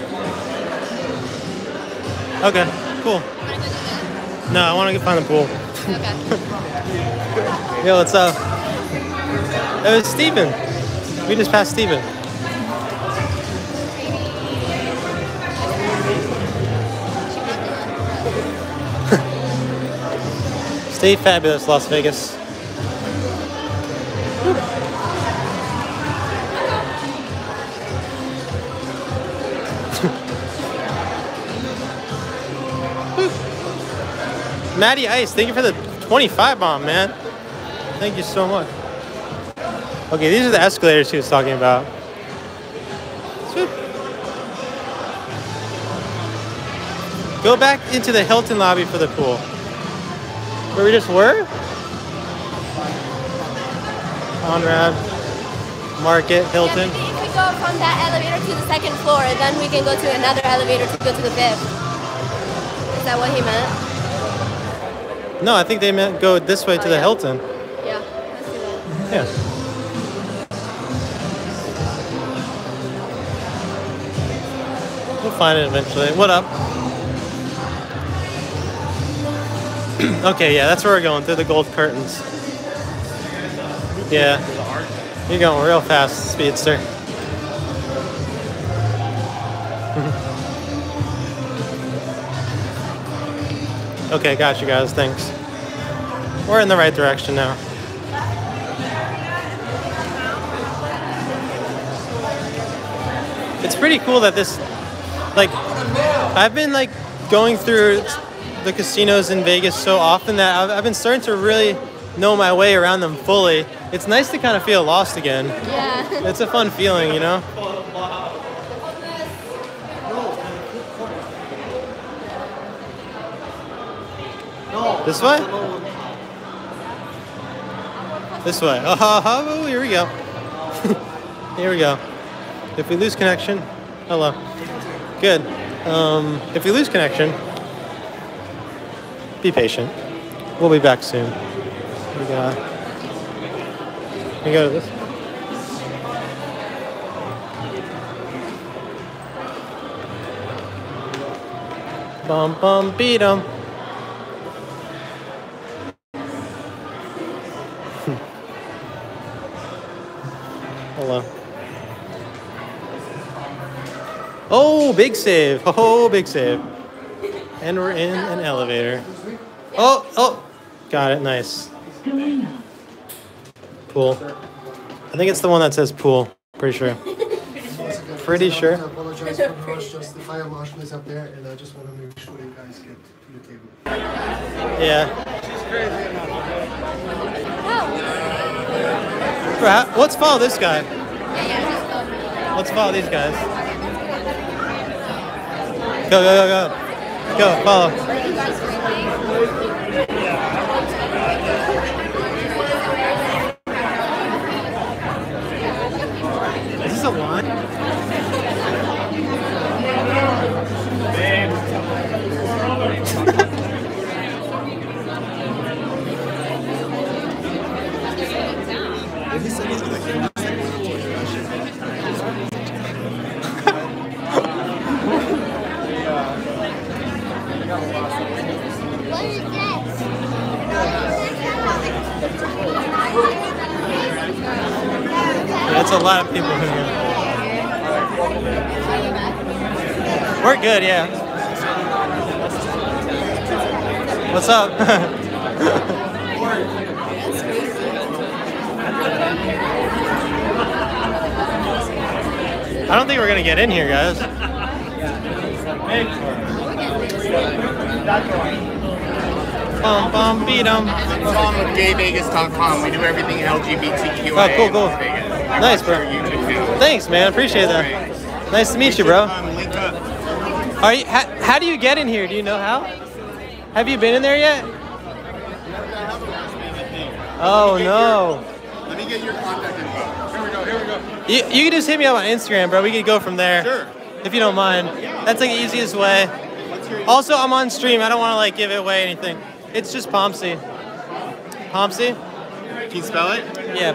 Speaker 2: Okay, cool. No, I want to find the pool.
Speaker 3: Okay.
Speaker 2: Yo, what's up? It was Steven. We just passed Steven. Stay fabulous, Las Vegas. Maddie Ice, thank you for the 25 bomb, man. Thank you so much. Okay, these are the escalators he was talking about. Sweet. Go back into the Hilton lobby for the pool. Where we just were? Conrad, Market, Hilton.
Speaker 3: Yeah, maybe if we go from that elevator to the 2nd floor, then we can go to another elevator to go to the 5th. Is that what he meant?
Speaker 2: No, I think they meant go this way to the
Speaker 3: yeah.
Speaker 2: Hilton.
Speaker 3: Yeah, let's do that.
Speaker 2: Yeah. We'll find it eventually. What up? Okay, yeah, that's where we're going, through the gold curtains. Yeah. You're going real fast, Speedster. Okay, got you guys, thanks. We're in the right direction now. It's pretty cool that this, like, I've been like going through the casinos in Vegas so often that I've been starting to really know my way around them fully. It's nice to kind of feel lost again.
Speaker 3: Yeah.
Speaker 2: It's a fun feeling, you know? This way? This way. Oh, here we go. Here we go. If we lose connection, hello. Good. If we lose connection, be patient. We'll be back soon. We go to this. Bum bum beat 'em. Hello. Oh, big save. Oh, big save. And we're in an elevator. Oh, got it. Nice. Pool. I think it's the one that says pool. Pretty sure. Pretty sure.
Speaker 1: I apologize for the rush. Just the fire marshal is up there, and I just want to make sure you guys get to the table.
Speaker 2: Yeah. Bro, let's follow this guy. Let's follow these guys. Go, go, go, go. Go, follow. Is this a line? That's a lot of people here. We're good, yeah. What's up? I don't think we're gonna get in here, guys. Bum bum beat 'em.
Speaker 6: I'm on with GayVegas.com. We do everything LGBTQIA.
Speaker 2: Oh, cool, cool.
Speaker 6: in Las Vegas.
Speaker 2: Nice, bro. Thanks, man. Appreciate that. Nice to meet you, bro.
Speaker 6: Link up.
Speaker 2: Are you? How do you get in here? Do you know how? Have you been in there yet? Oh no.
Speaker 6: Let me get your contact info. Here we go.
Speaker 2: You can just hit me up on Instagram, bro. We could go from there.
Speaker 6: Sure.
Speaker 2: If you don't mind. That's like the easiest way. Also, I'm on stream. I don't want to like give it away anything. It's just Pomsey. Pomsey?
Speaker 6: Can you spell it?
Speaker 2: Yeah,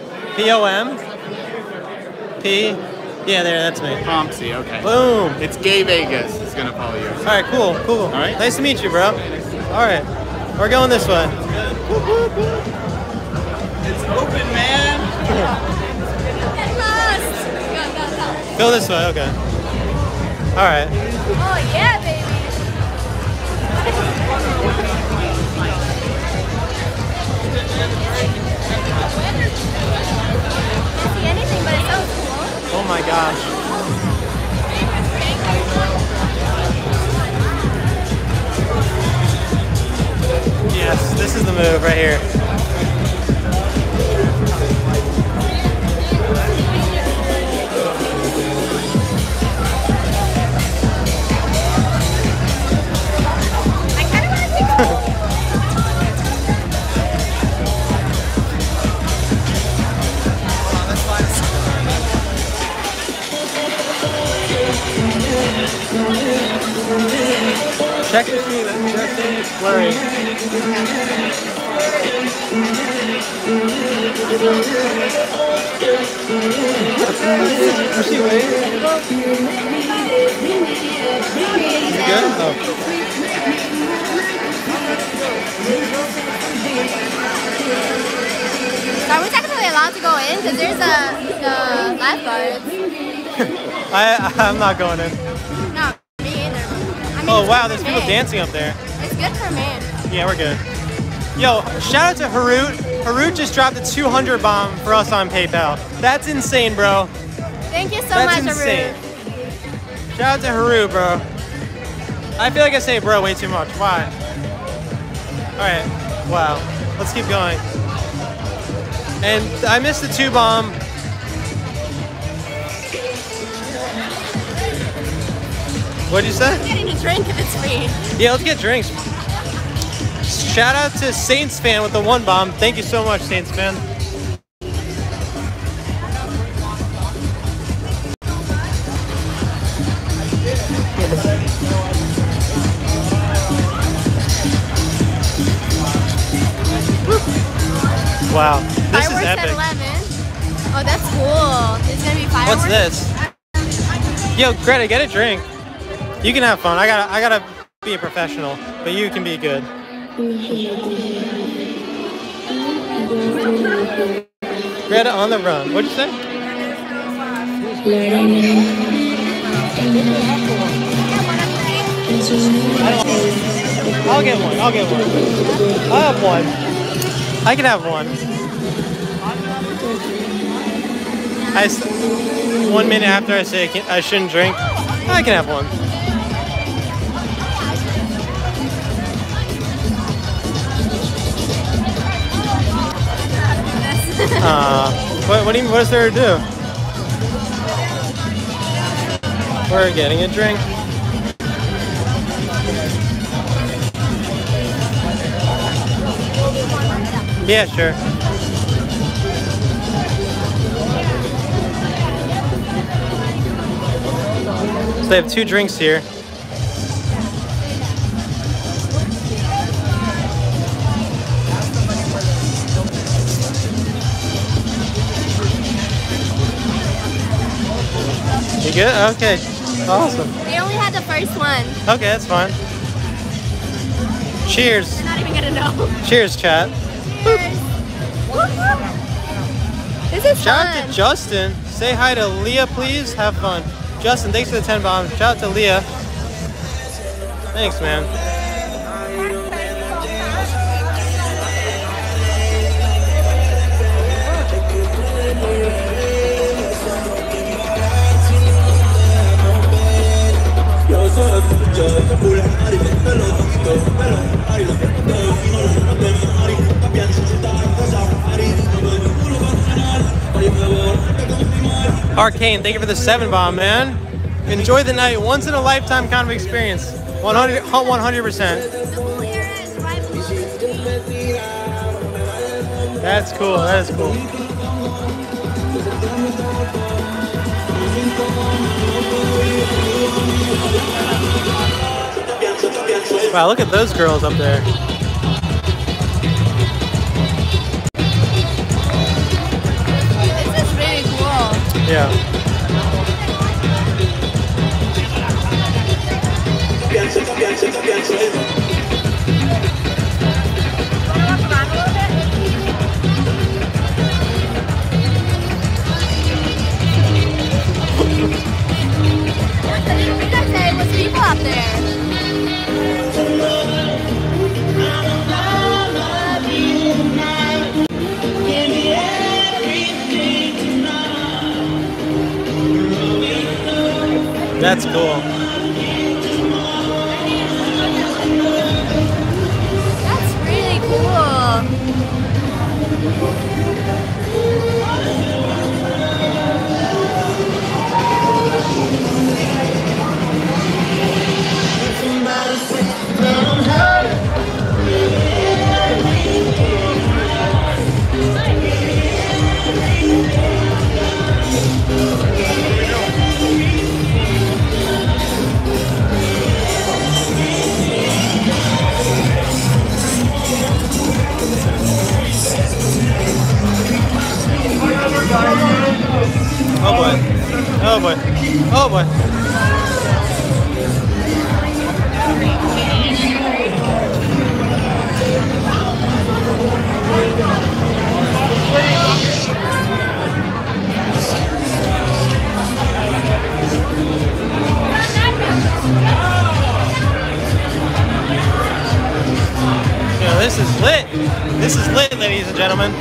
Speaker 2: P-O-M-P. Yeah, there, that's me.
Speaker 6: Pomsey, okay.
Speaker 2: Boom.
Speaker 6: It's Gay Vegas. It's gonna follow you.
Speaker 2: All right, cool.
Speaker 6: All right.
Speaker 2: Nice to meet you, bro. All right. We're going this way.
Speaker 6: It's open, man.
Speaker 3: Get lost. Go.
Speaker 2: Go this way, okay. All right.
Speaker 3: Oh yeah, baby. Can't see anything, but it sounds cool.
Speaker 2: Oh my gosh. Yes, this is the move right here.
Speaker 3: I kind of want to take a
Speaker 2: Check to see that it's blurry. Is she waiting? You good? Oh.
Speaker 3: Are we technically allowed to go in? Because there's the lifeguards.
Speaker 2: I'm not going in.
Speaker 3: No, me either. I mean,
Speaker 2: Oh
Speaker 3: it's
Speaker 2: wow,
Speaker 3: good
Speaker 2: there's
Speaker 3: for
Speaker 2: people
Speaker 3: me.
Speaker 2: dancing up there.
Speaker 3: It's good for me.
Speaker 2: Yeah, we're good. Yo, shout out to Harut. Harut just dropped a 200 bomb for us on PayPal. That's insane, bro.
Speaker 3: Thank you so
Speaker 2: That's
Speaker 3: much,
Speaker 2: insane.
Speaker 3: Arun.
Speaker 2: Shout out to Harut, bro. I feel like I say bro way too much. Why? Alright, wow. Let's keep going. And I missed the 2 bomb. What'd you say?
Speaker 3: Getting a drink if it's free.
Speaker 2: Yeah, let's get drinks. Shout out to Saints fan with the 1 bomb. Thank you so much, Saints fan. Wow, this is
Speaker 3: Fireworks at
Speaker 2: epic.
Speaker 3: 11. Oh, that's cool. There's gonna be fireworks.
Speaker 2: What's this? Yo, Greta, get a drink. You can have fun. I gotta be a professional, but you can be good. Greta on the run. What'd you say? I'll get one. I'll have one. I can have one. 1 minute after I say I shouldn't drink, I can have one. What is there to do? We're getting a drink. Yeah, sure. So they have 2 drinks here. You good? Okay. Awesome.
Speaker 3: They only had the first one.
Speaker 2: Okay, that's fine. Cheers.
Speaker 3: They're not even gonna know.
Speaker 2: Cheers, chat.
Speaker 3: Cheers. This is
Speaker 2: Shout
Speaker 3: fun.
Speaker 2: out to Justin. Say hi to Leah, please. Have fun. Justin, thanks for the 10 bomb. Shout out to Leah. Thanks, man. Arcane, thank you for the 7 bomb, man. Enjoy the night. Once in a lifetime kind of experience. 100%.
Speaker 3: The whole area is right below the street.
Speaker 2: That's cool. That is cool. Wow, look at those girls up there.
Speaker 3: This is really cool.
Speaker 2: Yeah.
Speaker 3: There was people up there.
Speaker 2: That's cool.
Speaker 3: That's really cool.
Speaker 2: Oh boy. Oh boy. Oh boy. Yeah, this is lit. This is lit, ladies and gentlemen.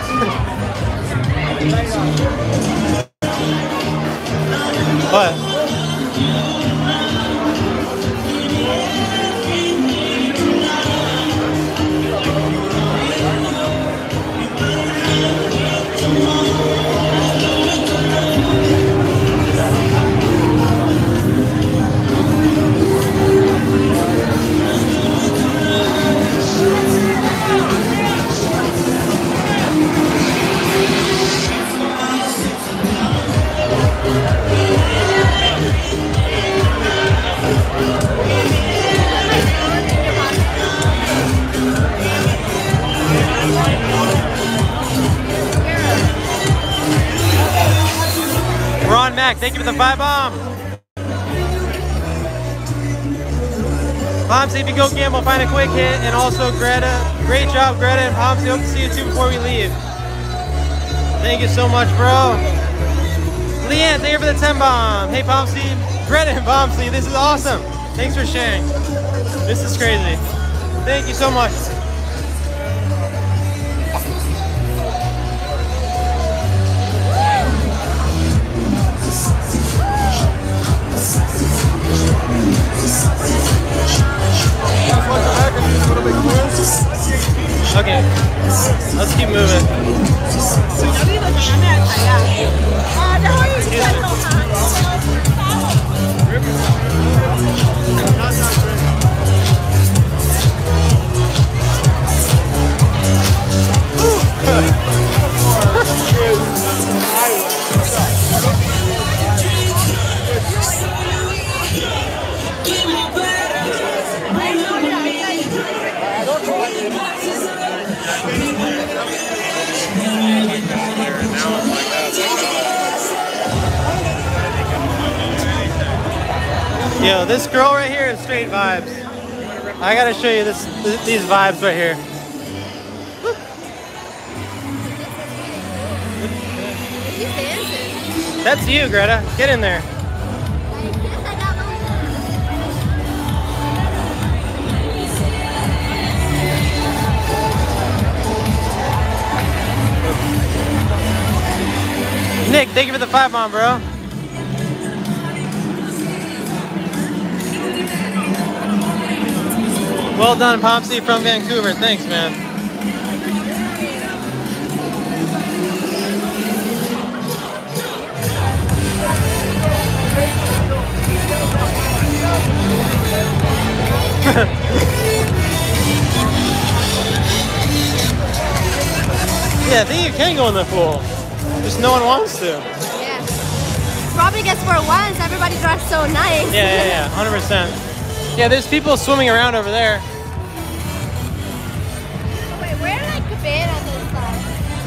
Speaker 2: What? Ron Mack, thank you for the 5 bomb. Pomsy, if you go gamble, find a quick hit. And also Greta, great job Greta and Pomsy. Hope to see you too before we leave. Thank you so much, bro. Leanne, thank you for the 10 bomb. Hey Pomsy, Greta and Pomsy, this is awesome. Thanks for sharing. This is crazy. Thank you so much. Okay, let's keep moving. Yo, this girl right here is straight vibes. I gotta show you these vibes right here.
Speaker 3: He's dancing.
Speaker 2: That's you, Greta. Get in there. Nick, thank you for the 5-bomb, bro. Well done, Pomsy from Vancouver. Thanks, man. Yeah, I think you can go in the pool. Just no one wants to.
Speaker 3: Yeah. Probably gets for once. Everybody dressed so nice.
Speaker 2: Yeah, 100%. Yeah, there's people swimming around over there.
Speaker 3: Wait, where like Cabana on this side?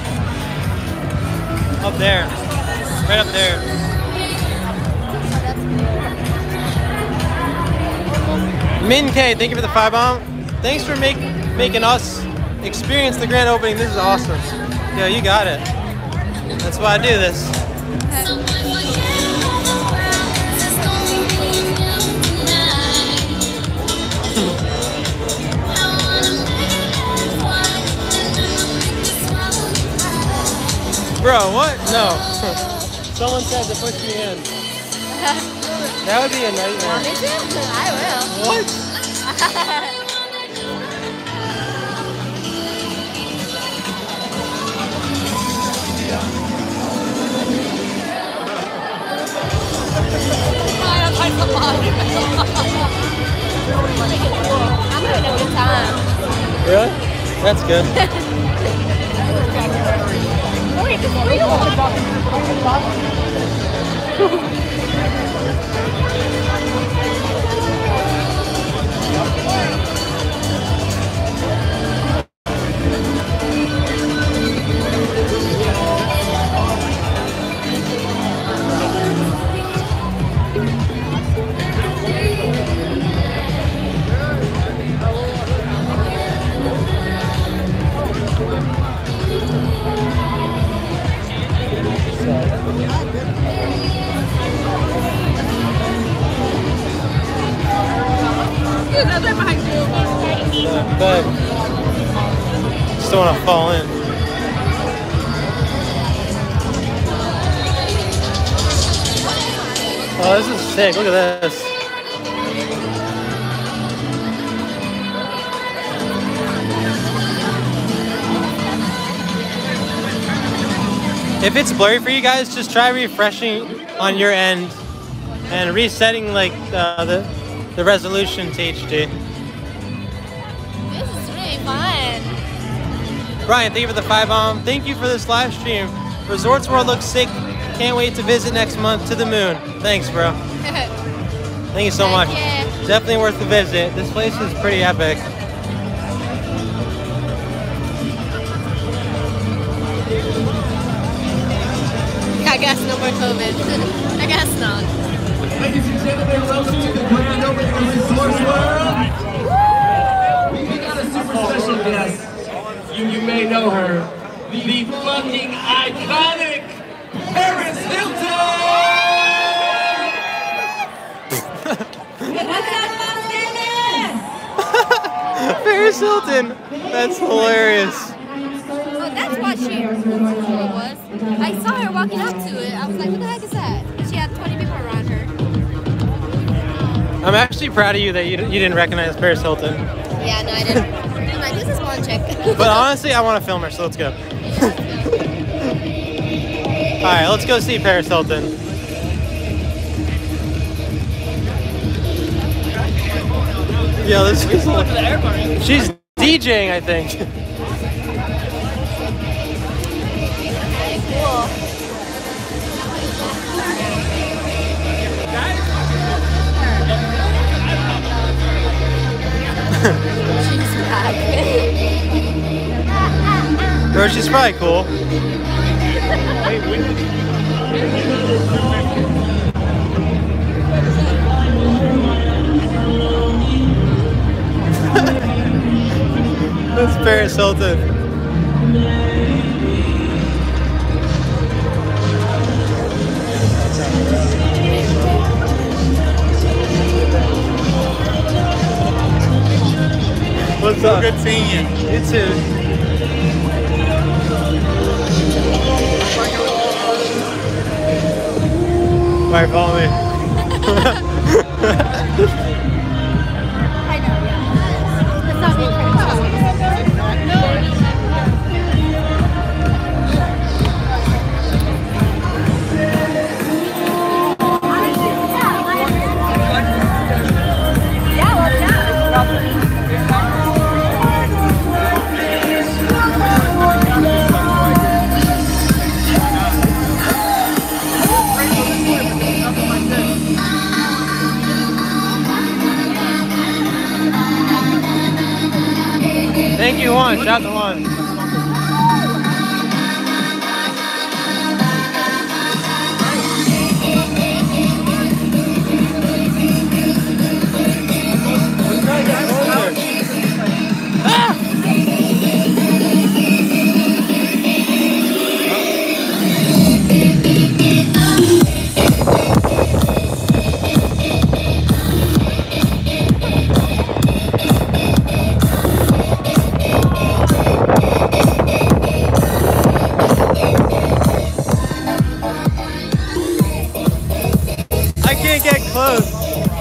Speaker 2: Up there. Right up there.
Speaker 3: Oh, that's cool.
Speaker 2: Min K, thank you for the 5-bomb. Thanks for making us experience the grand opening. This is awesome. Yo, you got it. That's why I do this. Bro, what? No. Someone said to push me in. That would be a nightmare.
Speaker 3: Want me to? I will.
Speaker 2: What?
Speaker 3: I'm having a good time.
Speaker 2: Really? That's good. But just don't want to fall in. Oh, this is sick. Look at this. If it's blurry for you guys, just try refreshing on your end and resetting like the resolution to HD.
Speaker 3: This is really fun.
Speaker 2: Brian, thank you for the 5-bomb. Thank you for this live stream. Resorts World looks sick. Can't wait to visit next month to the moon. Thanks, bro. Thank you so much.
Speaker 3: you.
Speaker 2: Definitely worth the visit. This place is pretty epic.
Speaker 3: I guess no more COVID. I guess not.
Speaker 7: Ladies and gentlemen, welcome to the grand opening of Resorts World. We got a super special guest. You may know her. The fucking iconic Paris Hilton!
Speaker 2: Paris Hilton. That's hilarious.
Speaker 3: Oh, that's what she was. I saw her walking up to it. I was like, what the heck is that? She had 20 people around her.
Speaker 2: I'm actually proud of you that you didn't recognize Paris Hilton.
Speaker 3: Yeah, no, I didn't. I'm like, this is one chick.
Speaker 2: But honestly, I want to film her, so let's go. Alright, let's go see Paris Hilton. Yo, this is... She's DJing, I think.
Speaker 3: Cool. She's back.
Speaker 2: Bro, she's probably cool. That's Paris Hilton. What's up?
Speaker 6: Good seeing you.
Speaker 2: You too. Alright, follow me.
Speaker 3: I know, yeah. Let's not be
Speaker 2: Thank you, Juan. Shout to Juan. I can't get close.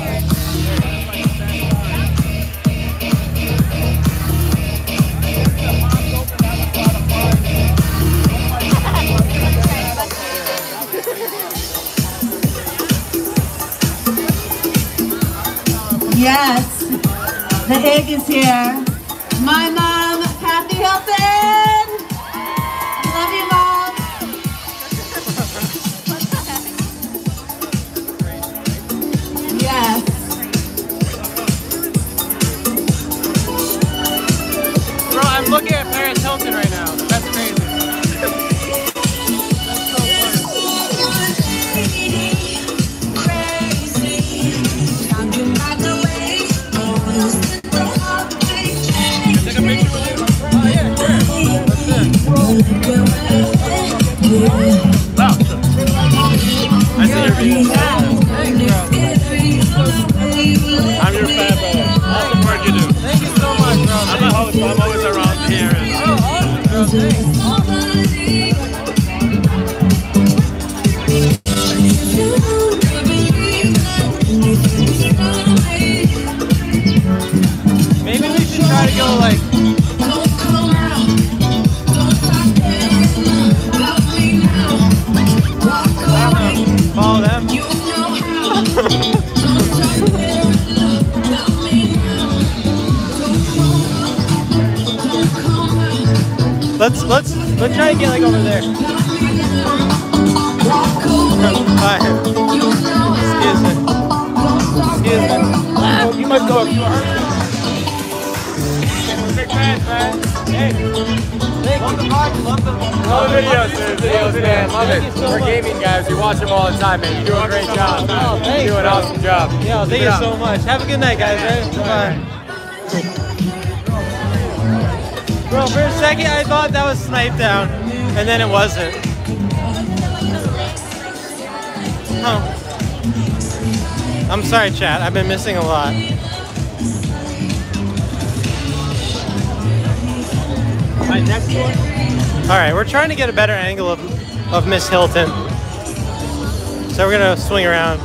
Speaker 8: Yes, the egg is here. My mom, Kathy Hilton. Love you, Mom. Yes.
Speaker 2: Bro, I'm looking at Paris Hilton right now. That's crazy.
Speaker 4: I'm your fan, brother. Awesome work you do.
Speaker 2: Thank you so much, bro.
Speaker 4: I'm a host, but I'm always around here.
Speaker 2: Maybe we should try to go like. Follow them. Let's try to get like over there. Bye. Excuse me. Excuse me. You must go if you are. Big fan, man. Hey. Love the vlog, love the
Speaker 4: Videos, man. Love it. We're gaming guys. We watch them all the time, man. You do a great job.
Speaker 2: Oh, thanks,
Speaker 4: You do an awesome job.
Speaker 2: Yeah, thank you so much. Have a good night, guys. Right? Bye. Bro, for a second I thought that was Snipe Down, and then it wasn't. Oh. I'm sorry, chat. I've been missing a lot.
Speaker 4: My next one.
Speaker 2: All right, we're trying to get a better angle of Miss Hilton. So we're gonna swing around.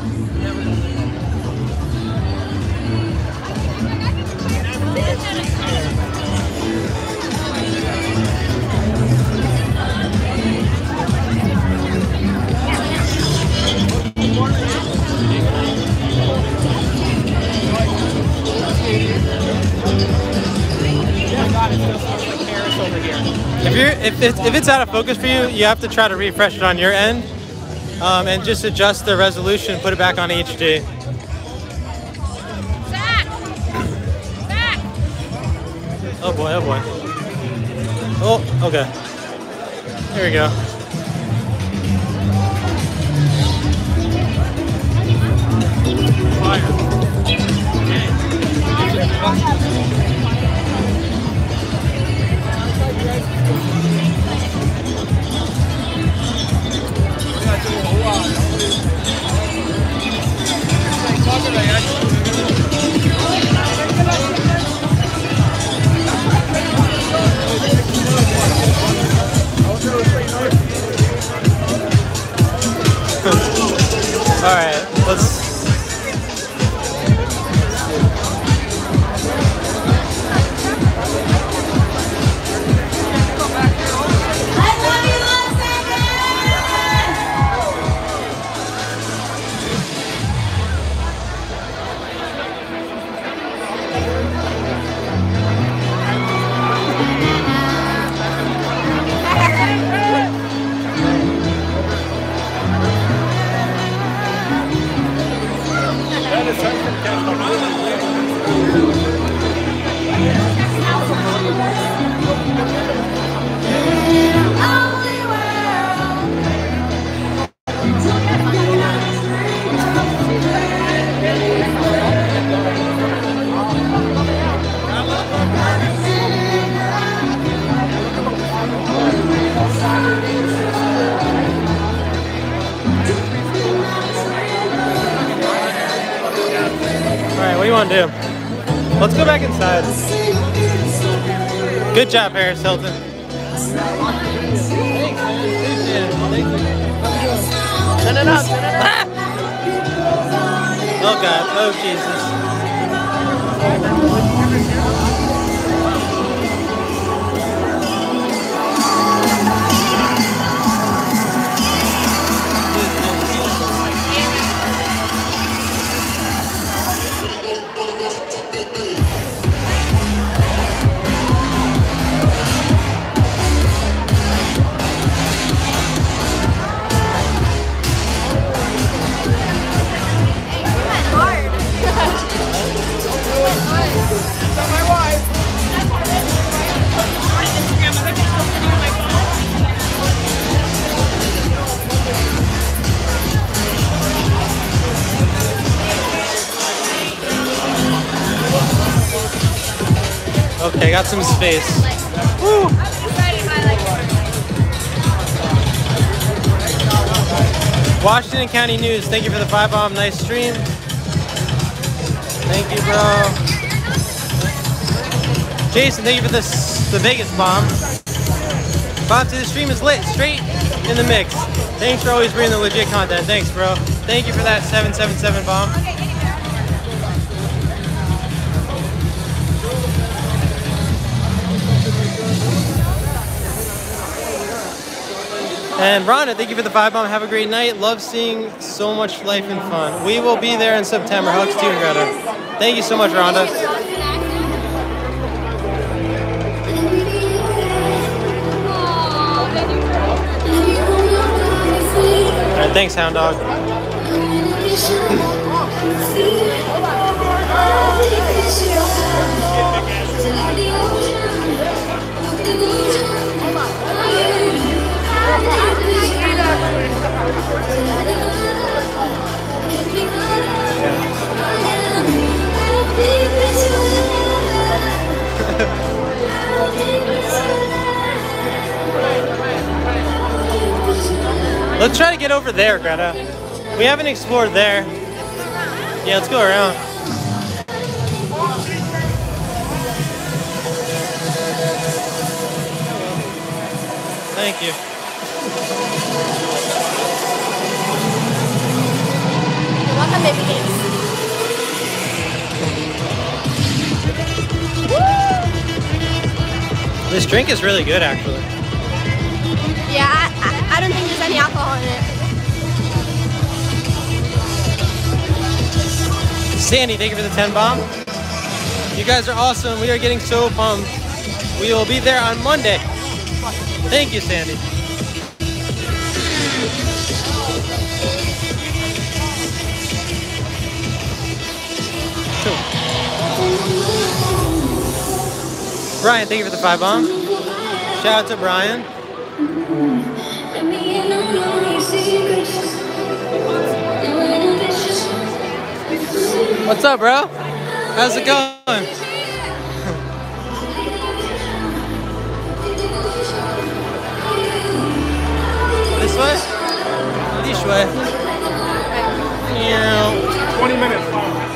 Speaker 2: If it's out of focus for you, you have to try to refresh it on your end, and just adjust the resolution, put it back on HD. Oh boy, oh boy. Oh, okay. Here we go. Alright, what do you want to do? Let's go back inside. Good job, Paris Hilton.
Speaker 6: Turn it up, turn it up.
Speaker 2: Oh God, oh Jesus. Okay, got some space. Woo. Washington County News, thank you for the 5-bomb. Nice stream. Thank you, bro. Jason, thank you for the Vegas bomb. Bob to the stream is lit, straight in the mix. Thanks for always bringing the legit content. Thanks, bro. Thank you for that 777 bomb. And Rhonda, thank you for the 5-bomb. Have a great night. Love seeing so much life and fun. We will be there in September. Hugs to you and Greta. Thank you so much, Rhonda. All right, thanks, Hound Dog. Let's try to get over there, Greta. We haven't explored there. Yeah, let's go around. Thank you.
Speaker 3: You're welcome, baby games.
Speaker 2: This drink is really good, actually.
Speaker 3: Yeah, I don't think there's any alcohol in it.
Speaker 2: Sandy, thank you for the 10-bomb. You guys are awesome. We are getting so pumped. We will be there on Monday. Thank you, Sandy. Cool. Brian, thank you for the 5-bomb. Shout out to Brian. What's up, bro? How's it going? This way? This way. Yeah.
Speaker 6: 20 minutes.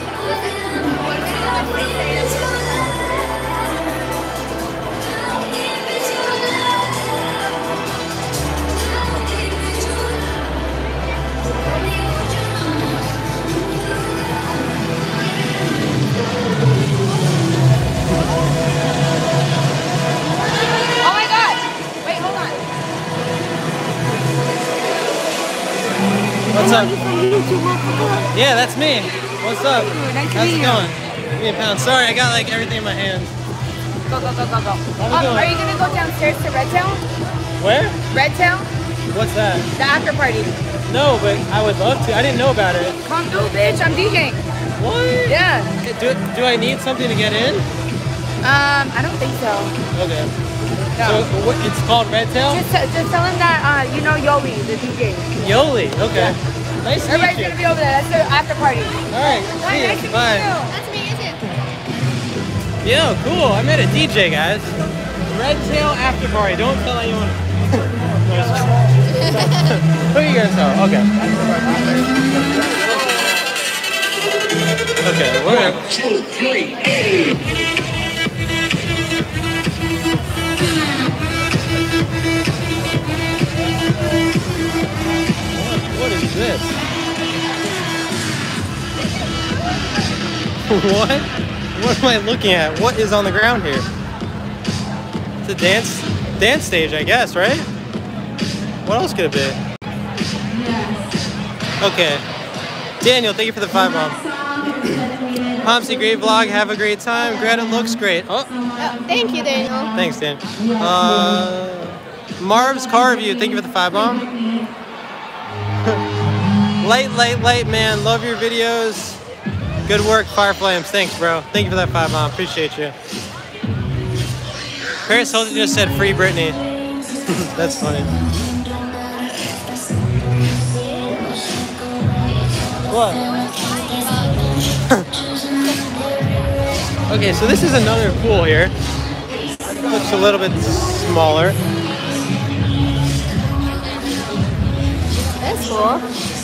Speaker 2: What's up? Yeah, that's me. What's up? How's it going? Give me a pound. Sorry, I got like everything in my hand.
Speaker 9: Go.
Speaker 2: How we doing?
Speaker 9: Are you gonna go downstairs to Red Town?
Speaker 2: Where?
Speaker 9: Red Town?
Speaker 2: What's that?
Speaker 9: The after party.
Speaker 2: No, but I would love to. I didn't know about it.
Speaker 9: Come through, bitch. I'm DJing.
Speaker 2: What?
Speaker 9: Yeah.
Speaker 2: Do I need something to get in?
Speaker 9: I don't think so.
Speaker 2: Okay.
Speaker 9: No.
Speaker 2: So it's called Red Tail?
Speaker 9: Just tell him that you know Yoli, the DJ.
Speaker 2: Yoli, okay. Nice to meet
Speaker 9: Everybody's
Speaker 2: you.
Speaker 9: gonna be over there. That's the after party.
Speaker 2: All right, see
Speaker 9: Nice
Speaker 2: you.
Speaker 9: to
Speaker 2: Bye.
Speaker 9: meet you.
Speaker 3: Nice to meet you too.
Speaker 2: Yo, cool. I met a DJ, guys. Red Tail After Party. Don't tell anyone. Who are you gonna tell? Okay. Okay, we're gonna...
Speaker 7: 1, 2, 3, hey!
Speaker 2: What is this? What? What am I looking at? What is on the ground here? It's a dance stage, I guess, right? What else could it be? Okay. Daniel, thank you for the 5 bomb. Pomsy, great vlog. Have a great time. Greta looks great. Oh.
Speaker 3: Thank you, Daniel.
Speaker 2: Thanks, Dan. Marv's car review. Thank you for the 5 bomb. Light, man. Love your videos. Good work, Fire Flames. Thanks, bro. Thank you for that 5 bomb. Appreciate you. Paris Hilton just said free Britney. That's funny. What? Okay, so this is another pool here. Looks a little bit smaller.
Speaker 3: That's cool.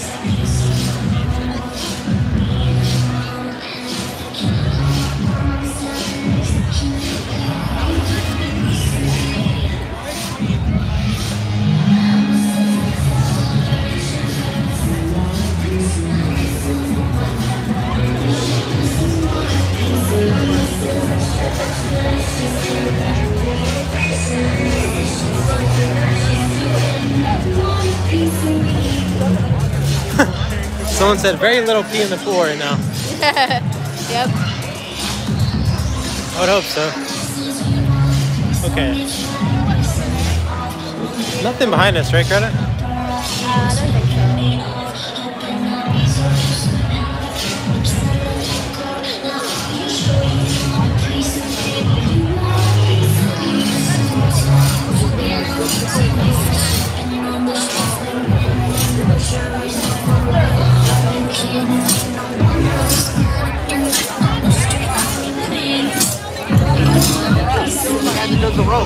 Speaker 2: Someone said very little pee in the pool right now.
Speaker 3: Yep.
Speaker 2: I would hope so. Okay. Nothing behind us, right, Greta?
Speaker 3: I don't think so.
Speaker 6: The rope.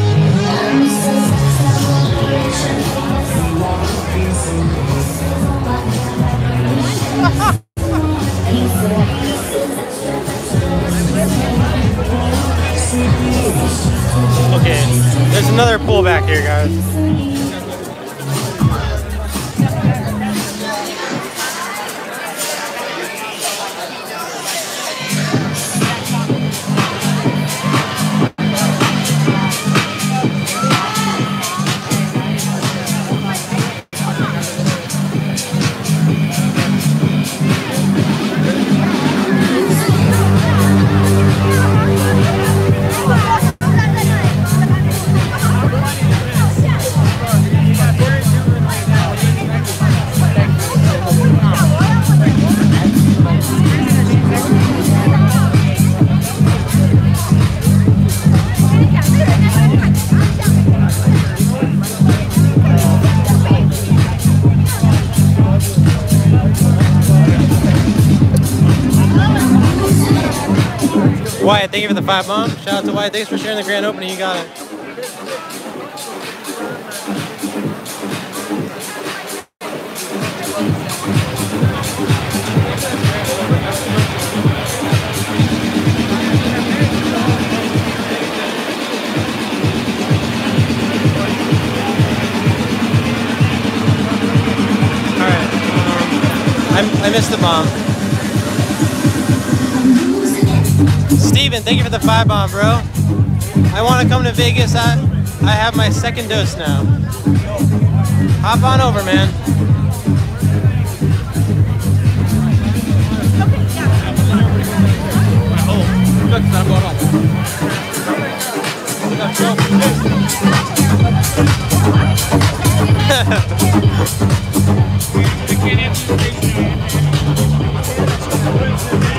Speaker 2: Okay, there's another pool back here, guys. Wyatt, thank you for the 5 bomb. Shout out to Wyatt. Thanks for sharing the grand opening. You got it. All right. I missed the bomb. Steven, thank you for the 5 bomb, bro. I want to come to Vegas. I have my 2nd dose now. Hop on over, man.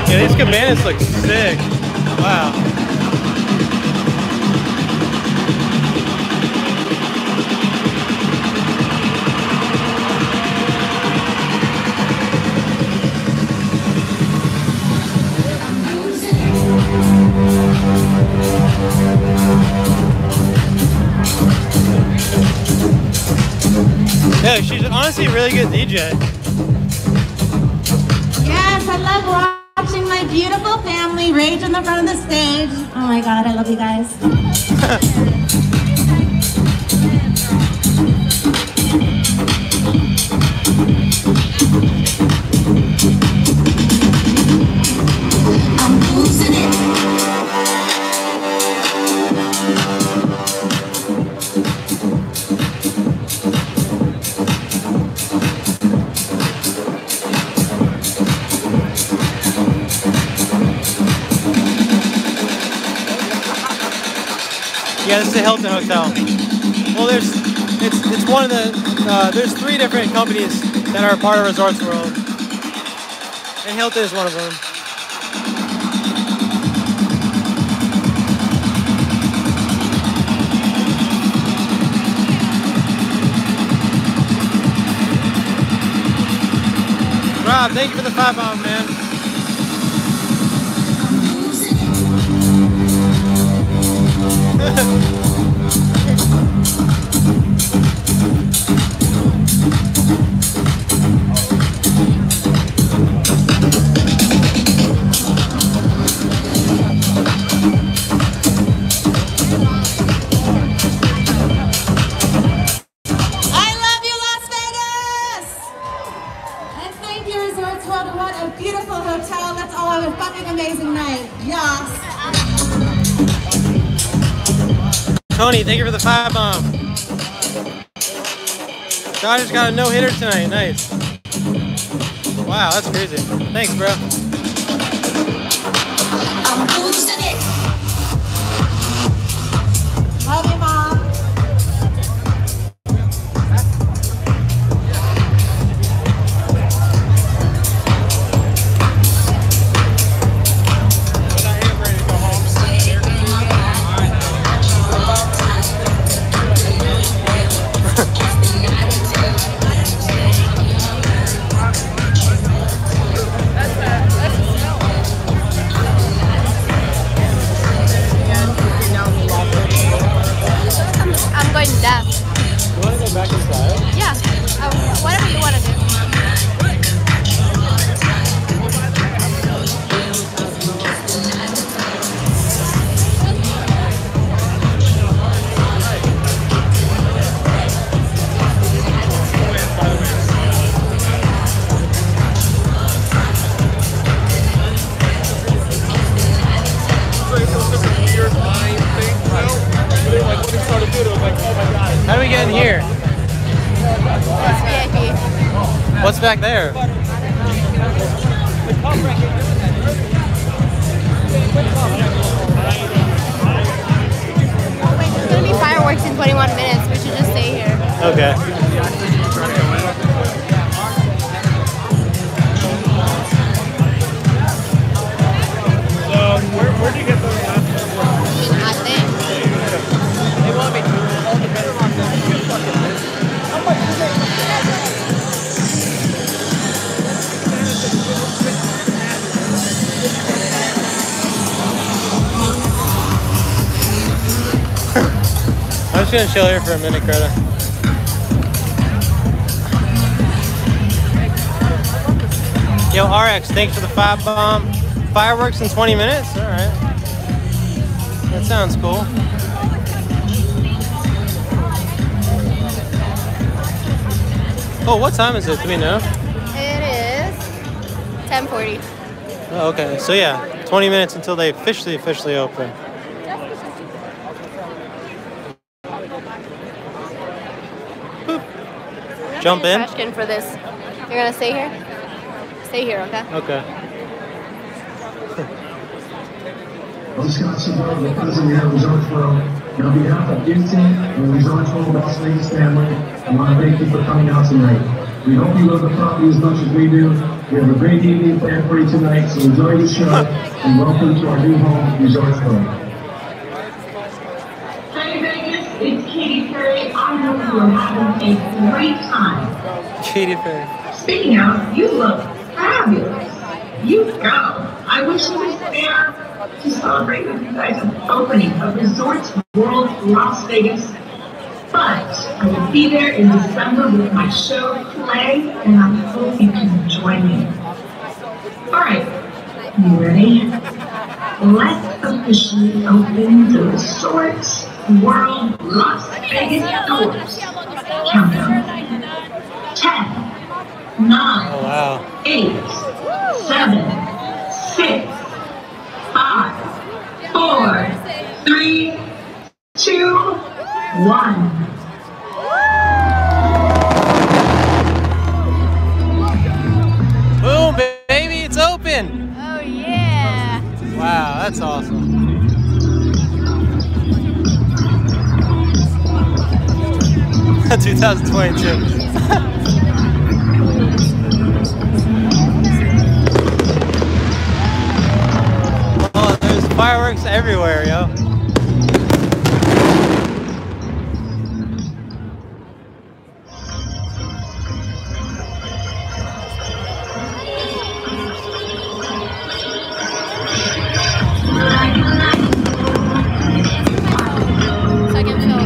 Speaker 2: Yeah, these cabanas look sick. Wow. Yeah, she's honestly a really good DJ.
Speaker 8: Yes, I love watching my beautiful family rage in the front of the stage. Oh my God, I love you guys. I'm losing it.
Speaker 2: Yeah, this is the Hilton Hotel. Well, it's one of the, there's 3 different companies that are a part of Resorts World. And Hilton is one of them. Rob, thank you for the 5-bomb, man. Tony, thank you for the 5-bomb. Dodgers got a no-hitter tonight. Nice. Wow, that's crazy. Thanks, bro.
Speaker 8: I'm losing it. Love you, Mom.
Speaker 2: How do we get in here? What's back there?
Speaker 3: There's gonna be fireworks in 21 minutes. We should just stay here.
Speaker 2: Okay.
Speaker 4: So, where do you get those last ones?
Speaker 3: I think.
Speaker 4: They want me to. All the better on them. How much is it?
Speaker 2: I'm just gonna chill here for a minute, Greta. Yo, RX, thanks for the 5-bomb. Fireworks in 20 minutes? Alright. That sounds cool. Oh, what time is it? Do we know?
Speaker 3: It is 10:40.
Speaker 2: Oh, okay. So yeah, 20 minutes until they officially open. Boop. Jump in?
Speaker 3: Trash can for this. You're gonna stay here? Stay here, okay?
Speaker 2: Okay.
Speaker 10: I'm Scott Sabone, the president here at Resorts World. And on behalf of your team and the Resorts World Las Vegas family, I want to thank you for coming out tonight. We hope you love the property as much as we do. We have a great evening planned for you tonight, so enjoy the show and welcome to our new home, Resort Club.
Speaker 8: Hey Vegas, it's Katy Perry. I hope you are having a great time.
Speaker 2: Katy Perry.
Speaker 8: Speaking of, you look fabulous. You go. I wish I was there to celebrate with you guys at the opening of Resorts World Las Vegas. But I will be there in December with my show Play, and I hope you can join me. All right, you ready? Let's officially open the Resorts World Las Vegas doors. Countdown. 10, 9, 8, 7, 6, 5, 4, 3, 2, 1.
Speaker 2: Boom, baby, it's open.
Speaker 3: Oh yeah.
Speaker 2: Wow, that's awesome. 2022. Oh, there's fireworks everywhere, yo.
Speaker 3: Second show.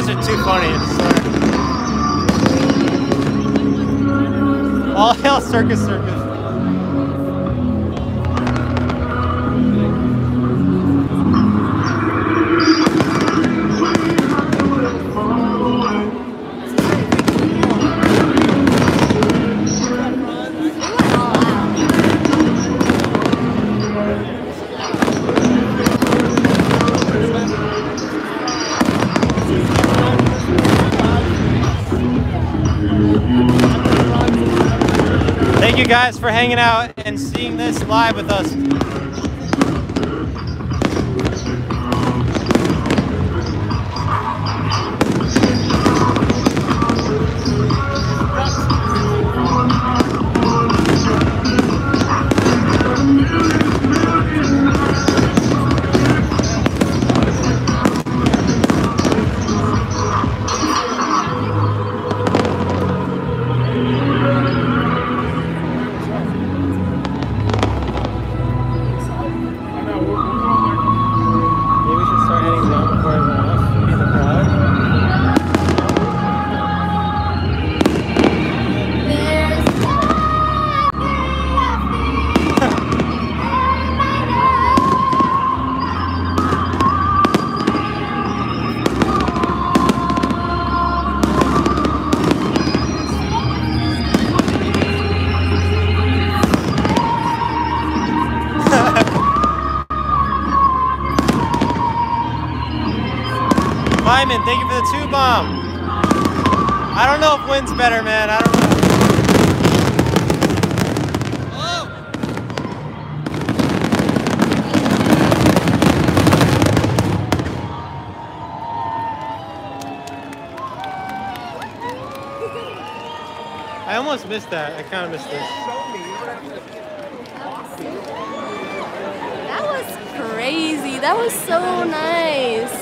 Speaker 2: guys are too funny. I swear. All hail Circus Circus. Thank you guys for hanging out and seeing this live with us. Lyman, thank you for the 2-bomb. I don't know if wind's better, man. I don't know. I almost missed that. I kind of missed this.
Speaker 3: That was crazy. That was so nice.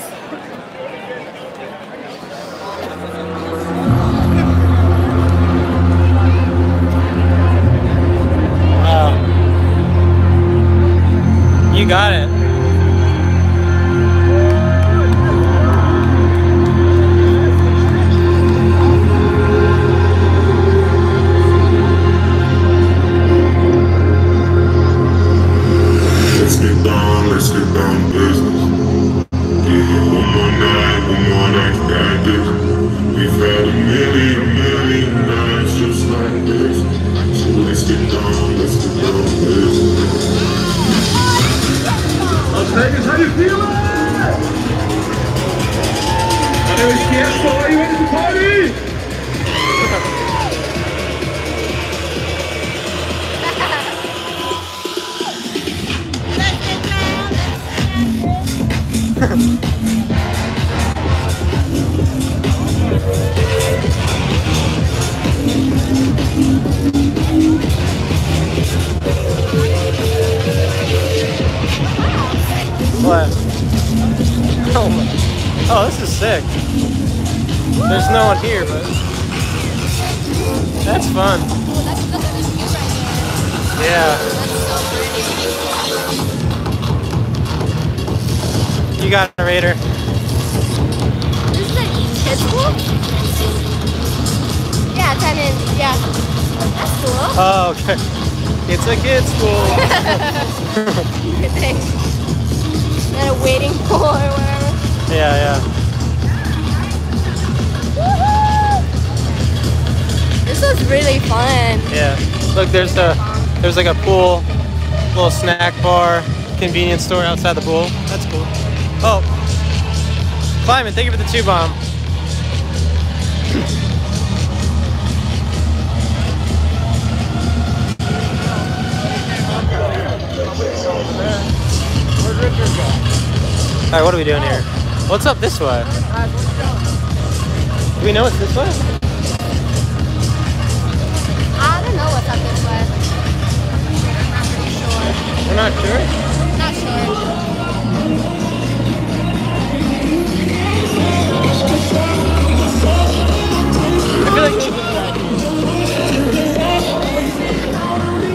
Speaker 3: You got it.
Speaker 11: Let's get down business. Yeah, one more night like this. We've had a million nights just like this. So let's get down business.
Speaker 7: Las Vegas, how you feeling? My name is Kiespo. Are you ready to party?
Speaker 2: What? Oh, this is sick. There's no one here, but that's fun. Yeah. You got it, Raider.
Speaker 3: This is a kids pool? Yeah, tennis. Yeah. That's cool.
Speaker 2: Oh, okay. It's a kids' pool.
Speaker 3: Thanks. And a waiting pool or whatever.
Speaker 2: Yeah, yeah.
Speaker 3: This was really fun.
Speaker 2: Yeah. Look, there's like a pool, little snack bar, convenience store outside the pool. That's cool. Oh, Clyman, thank you for the 2-bomb. All right, what are we doing here? What's up this way? Do we know what's this way?
Speaker 3: I don't know what's up this way. I'm not pretty sure.
Speaker 2: We're not sure?
Speaker 3: Not sure.
Speaker 2: I feel like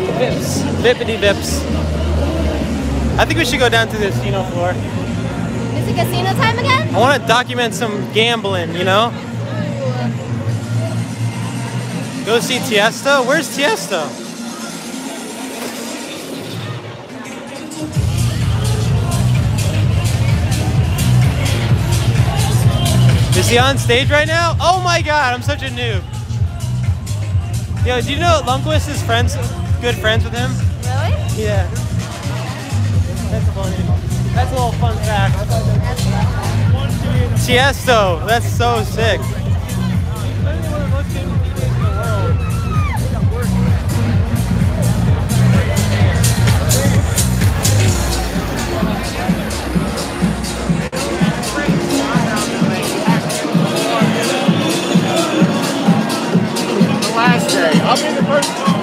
Speaker 2: Vips. Vippity Vips. I think we should go down to the casino floor.
Speaker 3: Is it casino time again?
Speaker 2: I want to document some gambling, you know? Go see Tiesto? Where's Tiesto? Is he on stage right now? Oh my god, I'm such a noob. Yo, do you know Lundqvist is good friends with him?
Speaker 3: Really?
Speaker 2: Yeah. That's funny. That's a little fun fact. Tiesto, that's so sick.
Speaker 6: Last day. I'll be the first one.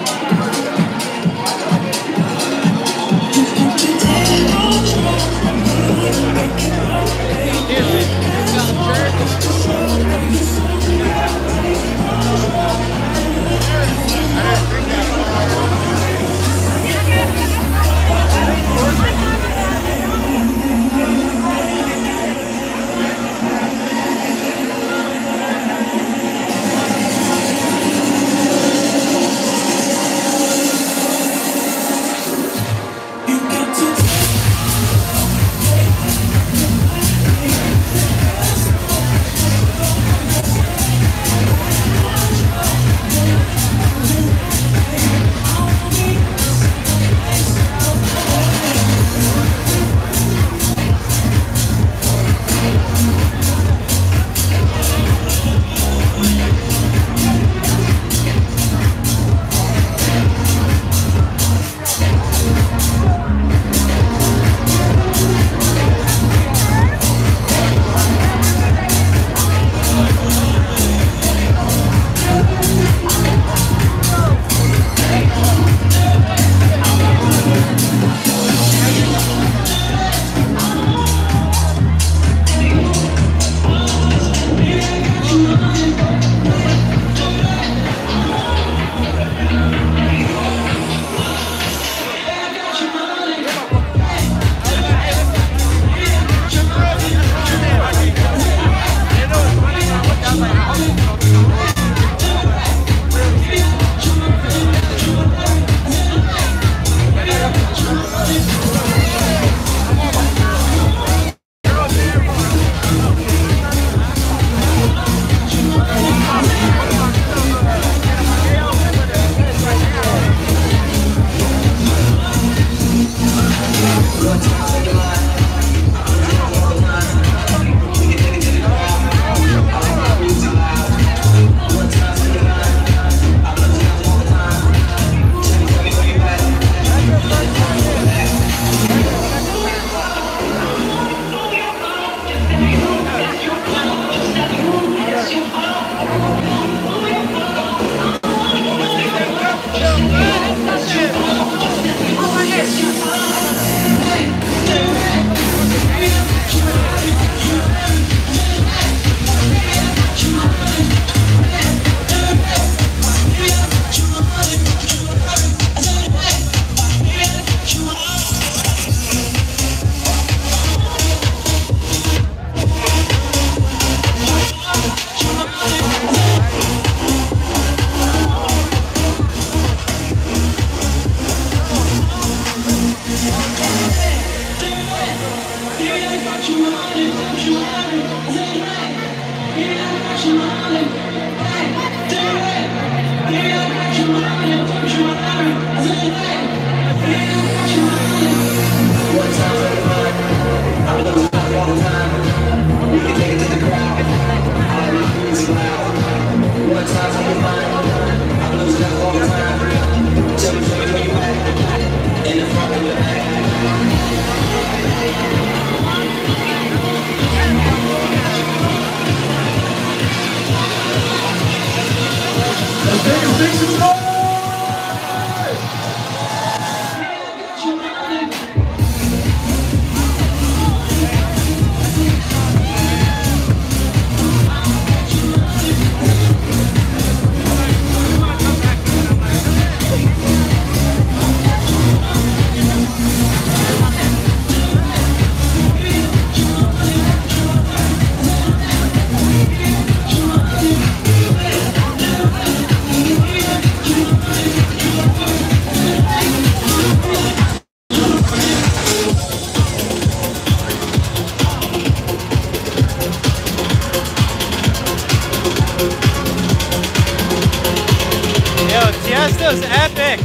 Speaker 2: Tiesto's epic.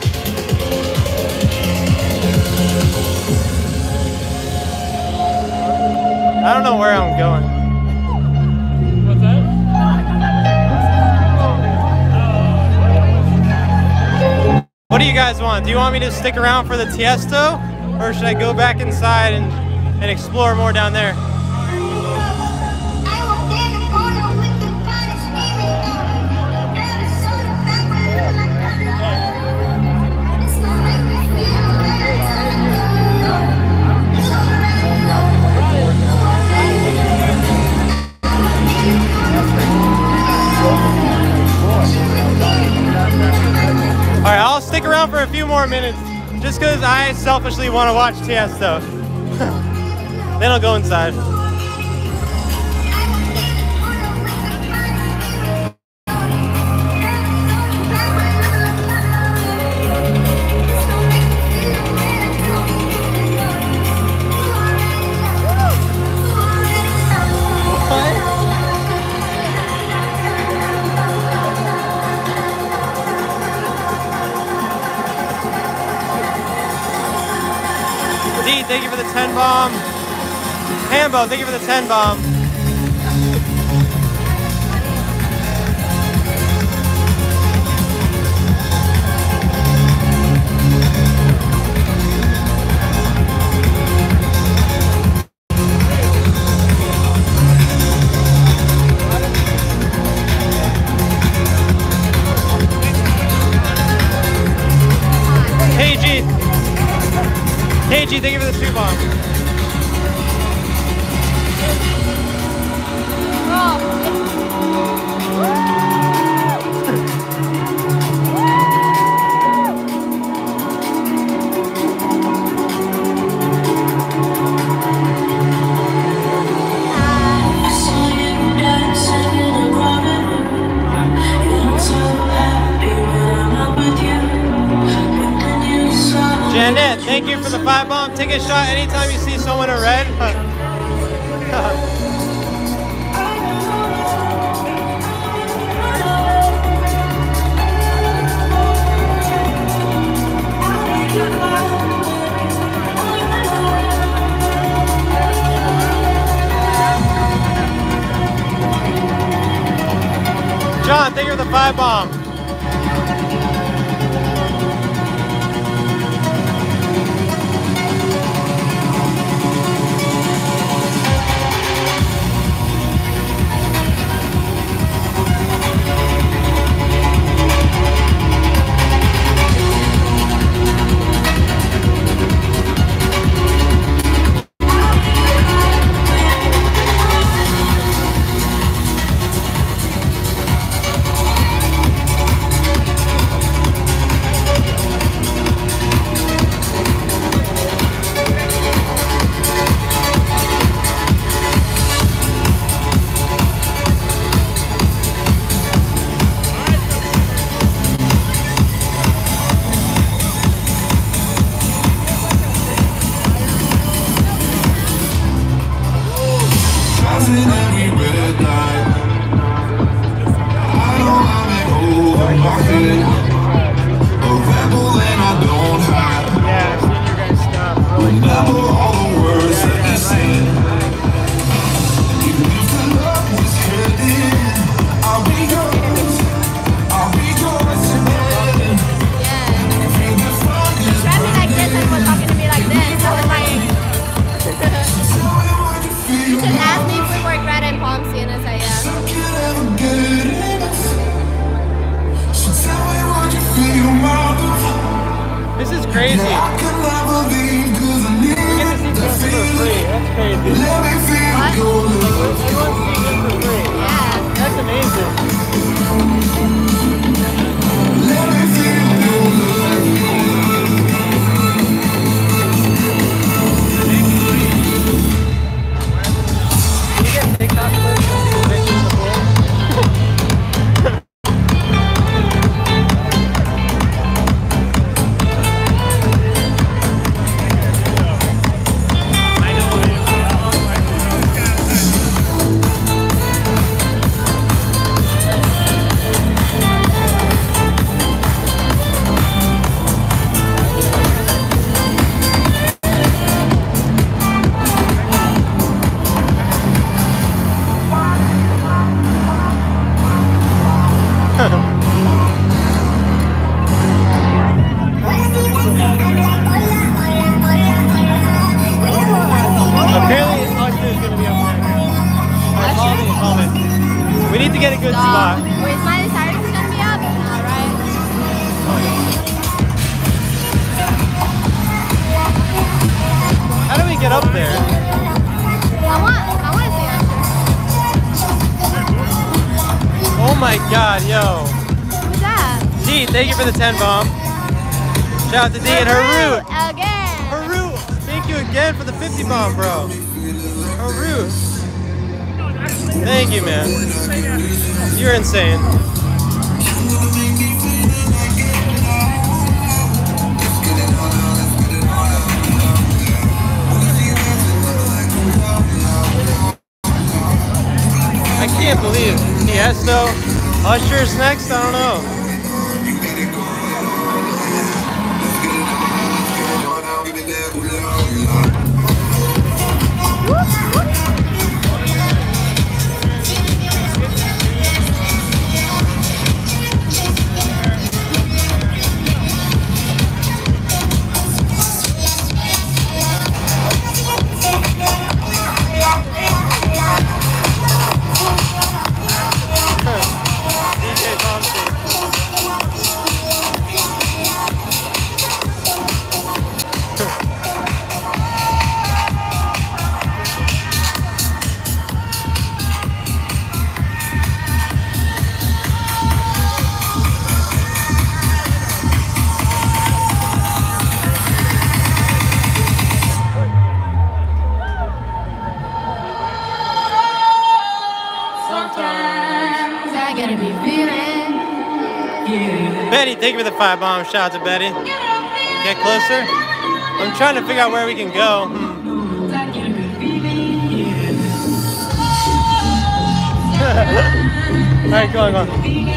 Speaker 2: I don't know where I'm going.
Speaker 4: What's that?
Speaker 2: What do you guys want? Do you want me to stick around for the Tiesto, or should I go back inside and explore more down there? All right, I'll stick around for a few more minutes just because I selfishly want to watch Tiesto. Then I'll go inside. Thank you for the 10 bomb. Hambo, thank you for the 10 bomb. Hey, G. Hey, G, thank you for the 2 bomb. Janet, thank you for the 5 bomb. Take a shot anytime you see someone in red. John, thank you for the 5 bomb. This is crazy. We get to see this for free. That's crazy. What? Everyone's seeing this for free. Yeah. That's amazing. You get TikTok first and do pictures before? to get a good spot.
Speaker 3: Wait, Miley Cyrus is gonna be up? Alright.
Speaker 2: How do we get up there?
Speaker 3: I want to see Usher.
Speaker 2: Oh my god, yo.
Speaker 3: Who's that?
Speaker 2: D, thank you for the 10 bomb. Shout out to D and Haru.
Speaker 3: Again.
Speaker 2: Haru, thank you again for the 50 bomb, bro. Haru. Thank you, man. You're insane. I can't believe Tiesto. Usher's next? I don't know. Betty, thank you for the 5 bomb. Shout out to Betty. Get closer. I'm trying to figure out where we can go. Alright, go on.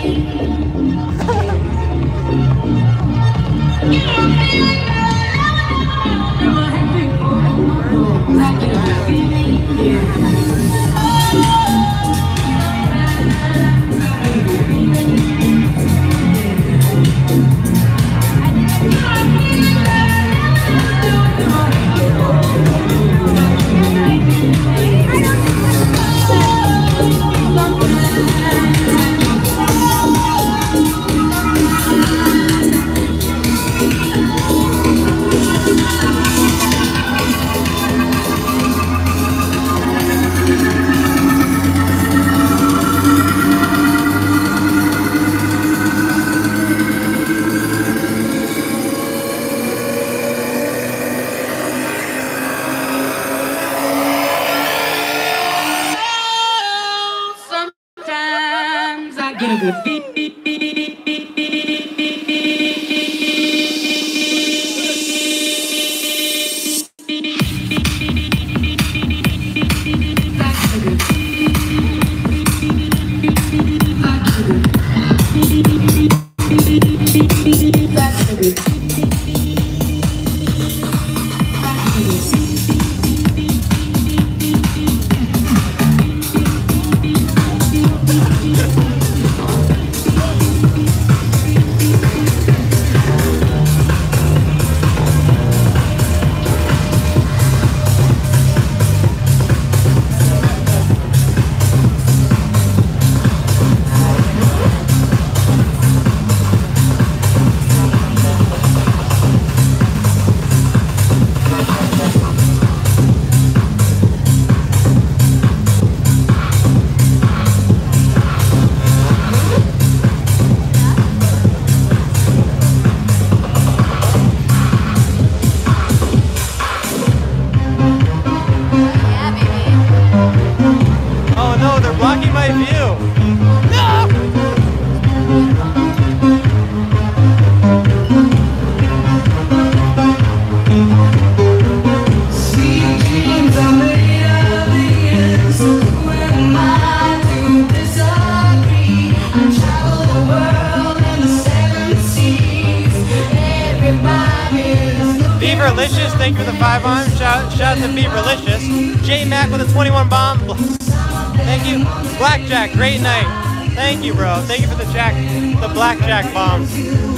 Speaker 2: Beaverlicious, thank you for the 5 bomb. Shout out to Beaverlicious. J Mac with a 21 bomb. Thank you. Blackjack, great night. Thank you, bro. Thank you for the blackjack bombs.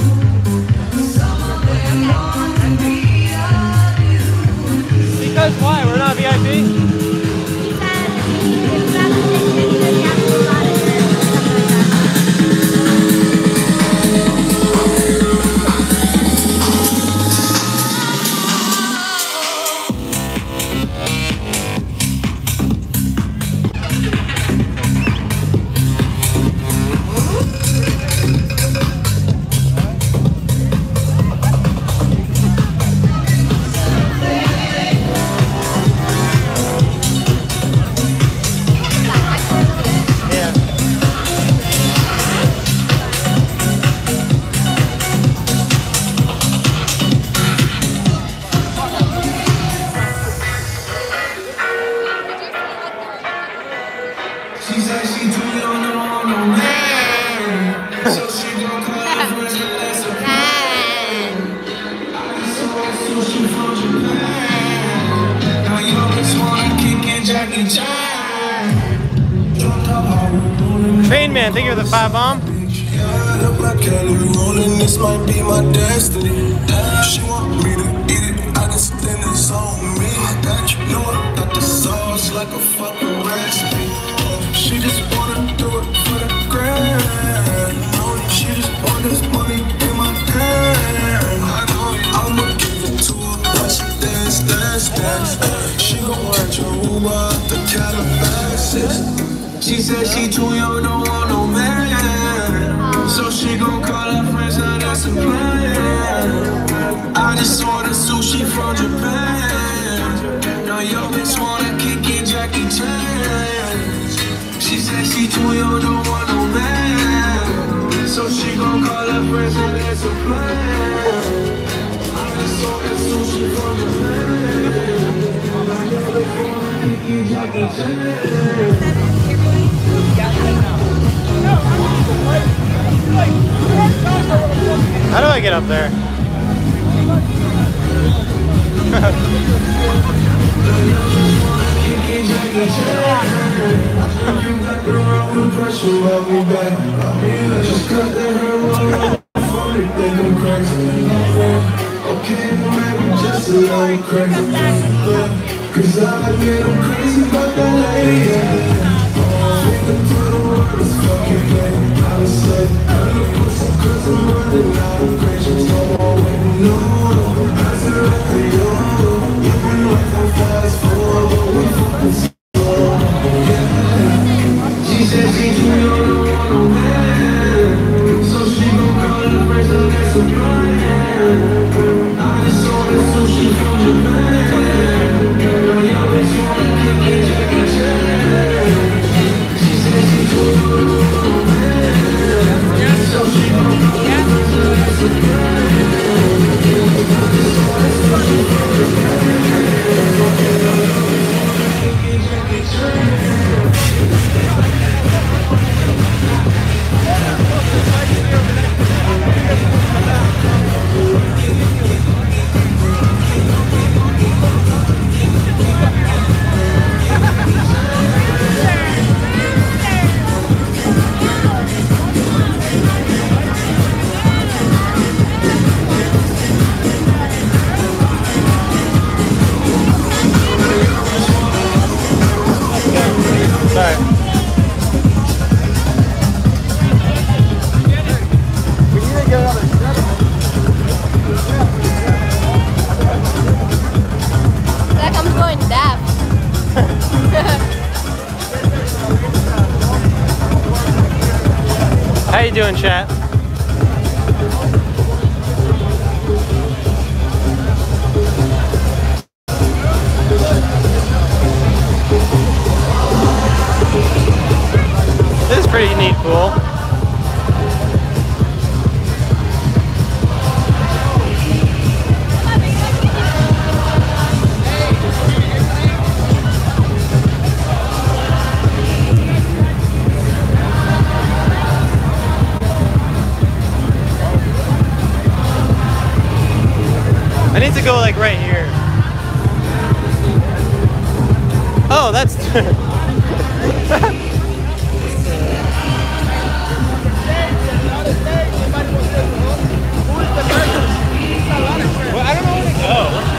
Speaker 2: Because why? We're not VIP?
Speaker 12: She said she too young, don't want no man. So she gon' call her friends and let's a plan. I just saw sushi from Japan. Now you always wanna kick in Jackie Chan.
Speaker 2: Train Man, thank you for the 5 bomb.
Speaker 12: Yeah, look like Kelly rolling, this might be my destiny. She want me to eat it, I can stand this on me. I got you, know I got the sauce like a fucking recipe. She just wanna do it for the grand. She just want this money in my hand. I'ma give it to her when she dance, dance, dance. She gon' catch a Uber out the Calabasas. She said she too young, don't want no man. So she gon' call her friends, now that's a plan. I just ordered sushi from Japan. Now yo bitch wanna kick it Jackie Chan. She said she too young, don't want no man. So she gon' call her friends, now that's a plan. I just ordered sushi from Japan. Now yo bitch wanna kick it Jackie Chan.
Speaker 2: How do I get up there?
Speaker 12: Cause I get crazy about that lady. She said she too young, don't want no man. So she gon' call her friends and get some plan. I just ordered sushi from Japan. Now y'all bitch wanna kick it, Jackie Chan. She said she too young, don't want no man. So she gon' call her friends and get some plan. I just ordered sushi from Japan. Kick it, Jackie Chan.
Speaker 2: How you doing, chat? This is pretty neat, cool. I need to go like right here. Oh, that's well, I don't know where to go.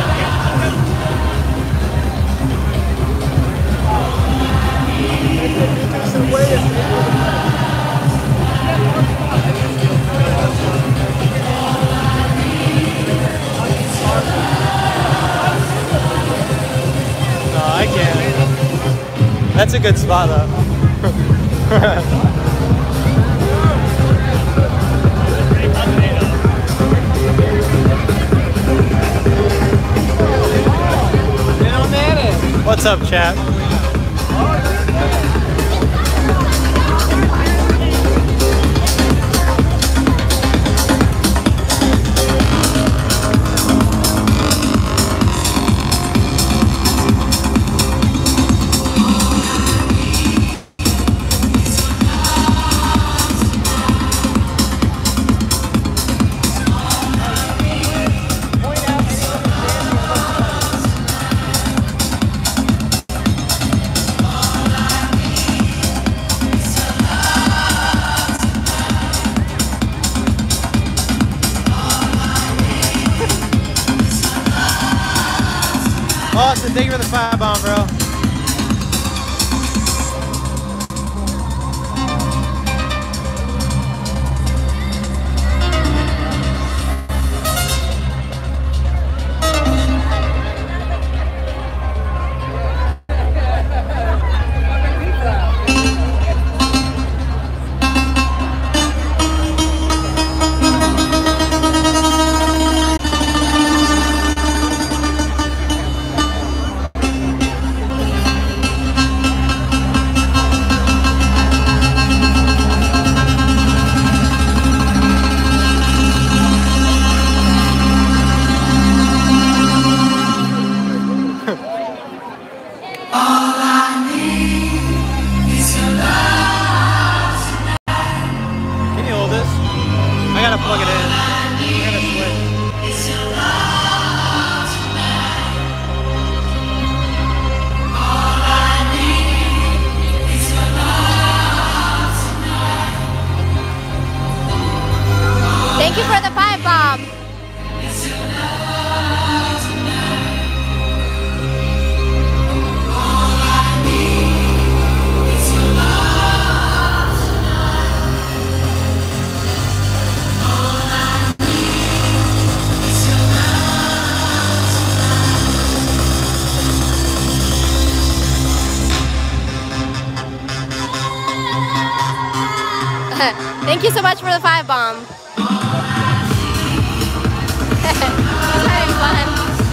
Speaker 2: No, I can't. That's a good spot though. What's up, chat? thank you for the 5 bomb, bro.
Speaker 3: Thank you for the 5 bomb. Thank you so much for the 5 bomb. Having fun.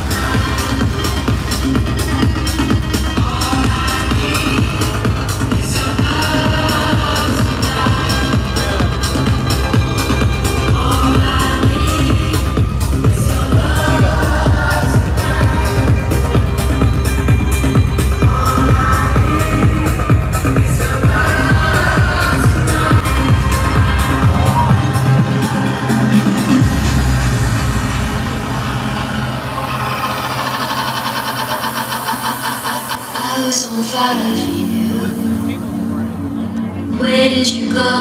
Speaker 13: Where did you go?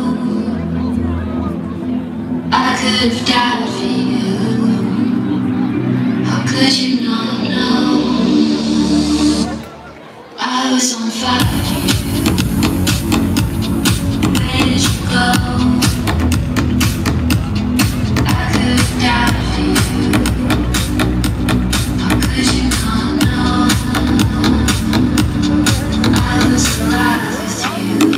Speaker 13: I could have died for you. How could you not know? I was on fire for you. Where did you go? I could have died for you. How could you not know? I was alive with you.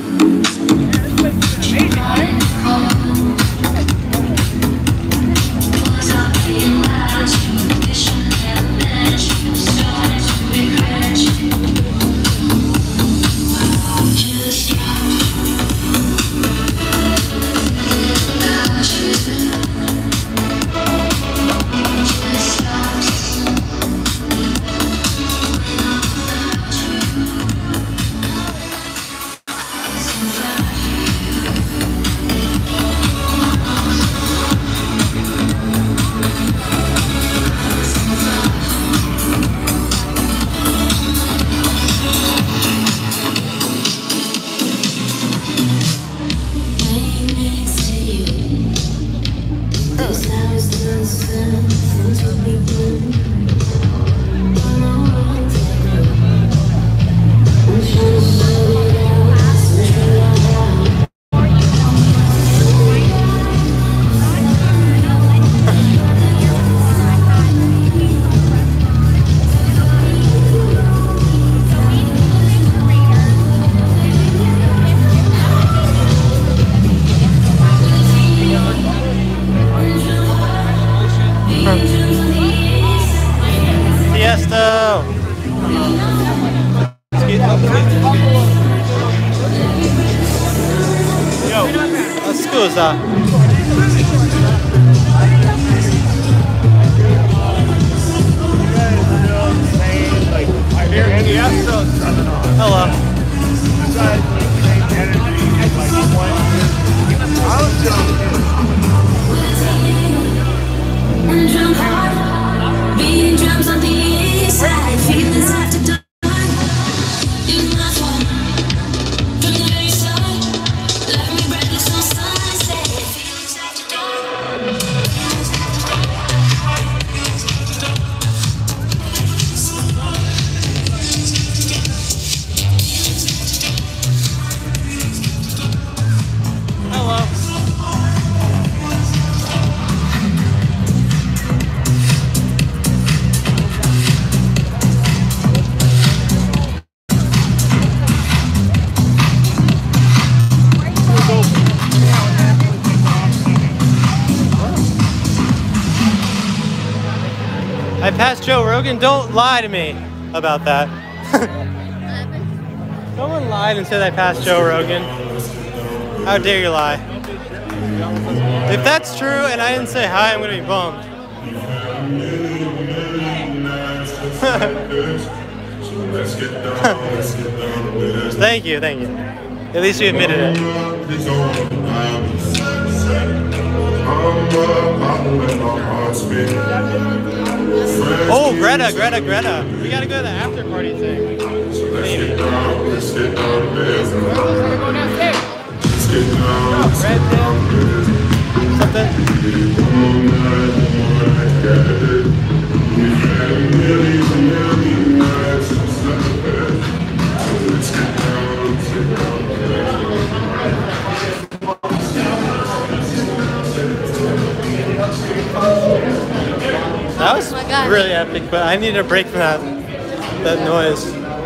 Speaker 2: Scusa. Hello.
Speaker 13: Beating drums on the east side, feelings after dark. You must walk from the very start. Left me breathless on sunset. Feelings after dark.
Speaker 2: passed Joe Rogan? Don't lie to me about that. Someone lied and said I passed Joe Rogan. How dare you lie? If that's true and I didn't say hi, I'm gonna be bummed. Thank you, thank you. At least you admitted it. Oh, Greta. We gotta go to the after party thing. Maybe. Red Pill? Something? That was really epic, but I needed a break from that noise.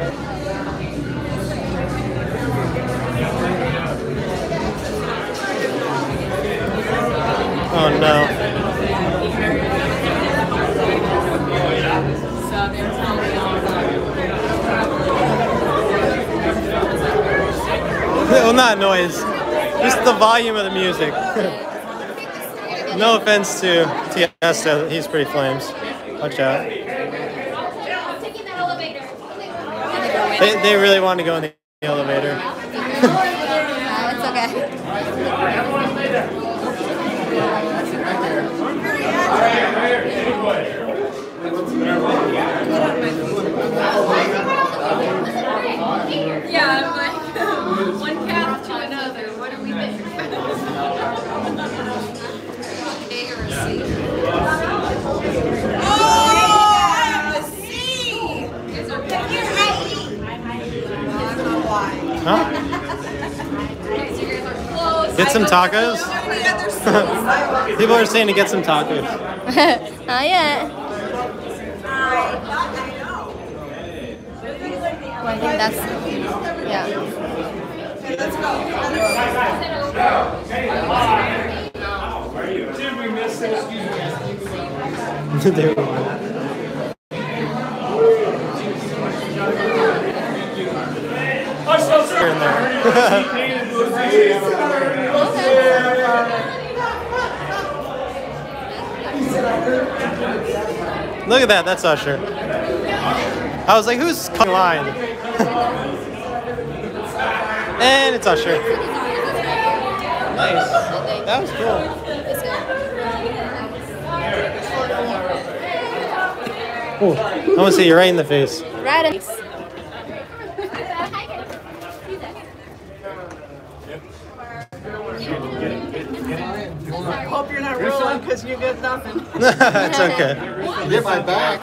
Speaker 2: Oh no. Well, not noise, just the volume of the music. No offense to Tiesto, he's pretty flames. Watch out. They really want to go in the elevator.
Speaker 3: It's okay.
Speaker 14: Yeah, I'm like, one path to another. What do we do? A or a C? Oh, a C! It's okay.
Speaker 2: Huh? Get some tacos? People are saying to get some tacos.
Speaker 3: Not yet. Well, I think that's, yeah.
Speaker 14: Let's go. Did we miss it? Excuse me.
Speaker 2: In there. Look at that, that's Usher. I was like, who's calling line? And it's Usher. Nice. That was cool. Ooh, I want to see you right in the face.
Speaker 3: Right in.
Speaker 15: Hope you're not rolling because you get nothing.
Speaker 2: It's okay.
Speaker 1: Get my back.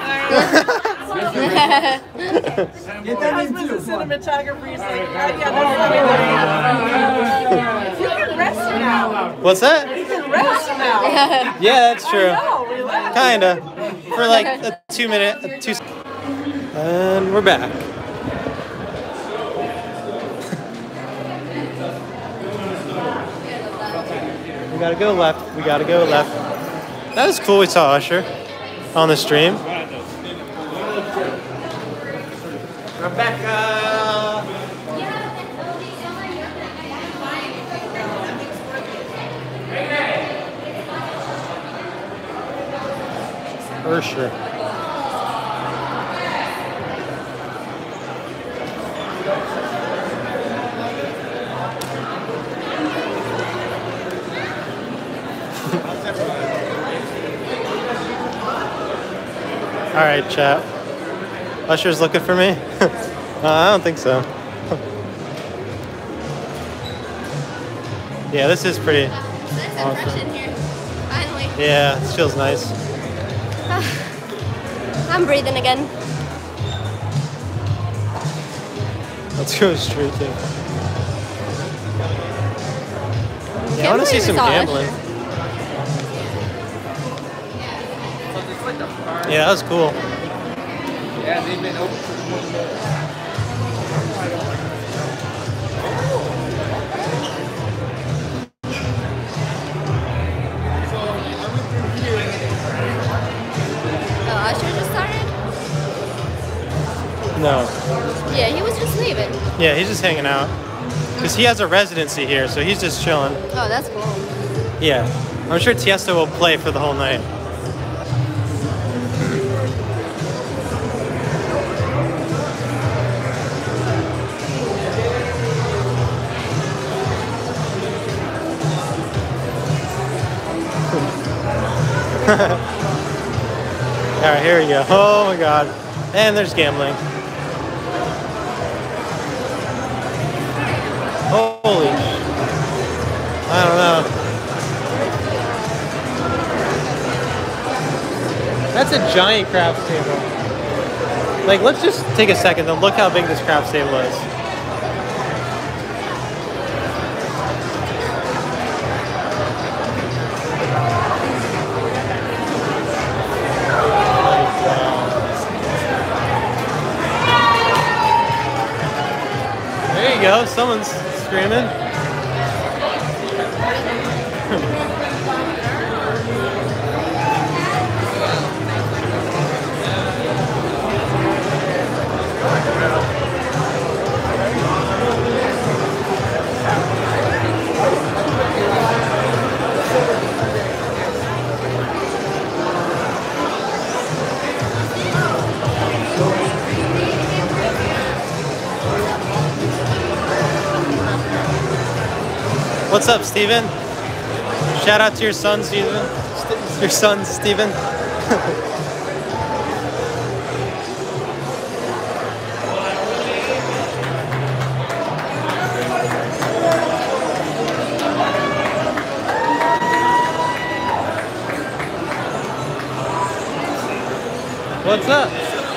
Speaker 15: Get that in too. Cinematographer, he's like, you can rest now.
Speaker 2: What's that?
Speaker 15: You can rest now.
Speaker 2: Yeah, that's true.
Speaker 15: I know, relax.
Speaker 2: Kinda. For like a 2 minute, and we're back. We gotta go left. We gotta go left. That was cool. We saw Usher on the stream. Rebecca. For sure. All right, chat. Usher's looking for me? I don't think so. Yeah, this is pretty awesome.
Speaker 3: In here. Finally.
Speaker 2: Yeah, this feels nice.
Speaker 3: I'm breathing again.
Speaker 2: Let's go straight to. Yeah, I want to see some gambling. Yeah, that was cool.
Speaker 4: Yeah, they've been open for
Speaker 3: Oh, Usher just started? Yeah, he was just leaving.
Speaker 2: Yeah, he's just hanging out. Because he has a residency here, so he's just chilling.
Speaker 3: Oh, that's cool.
Speaker 2: Yeah. I'm sure Tiesto will play for the whole night. Alright, here we go. Oh my god. And there's gambling. Holy sh... I don't know. That's a giant craps table. Like, let's just take a second to look how big this craps table is. There you go, someone's screaming. What's up, Steven? Shout out to your son, Steven. Your son, Steven. What's up?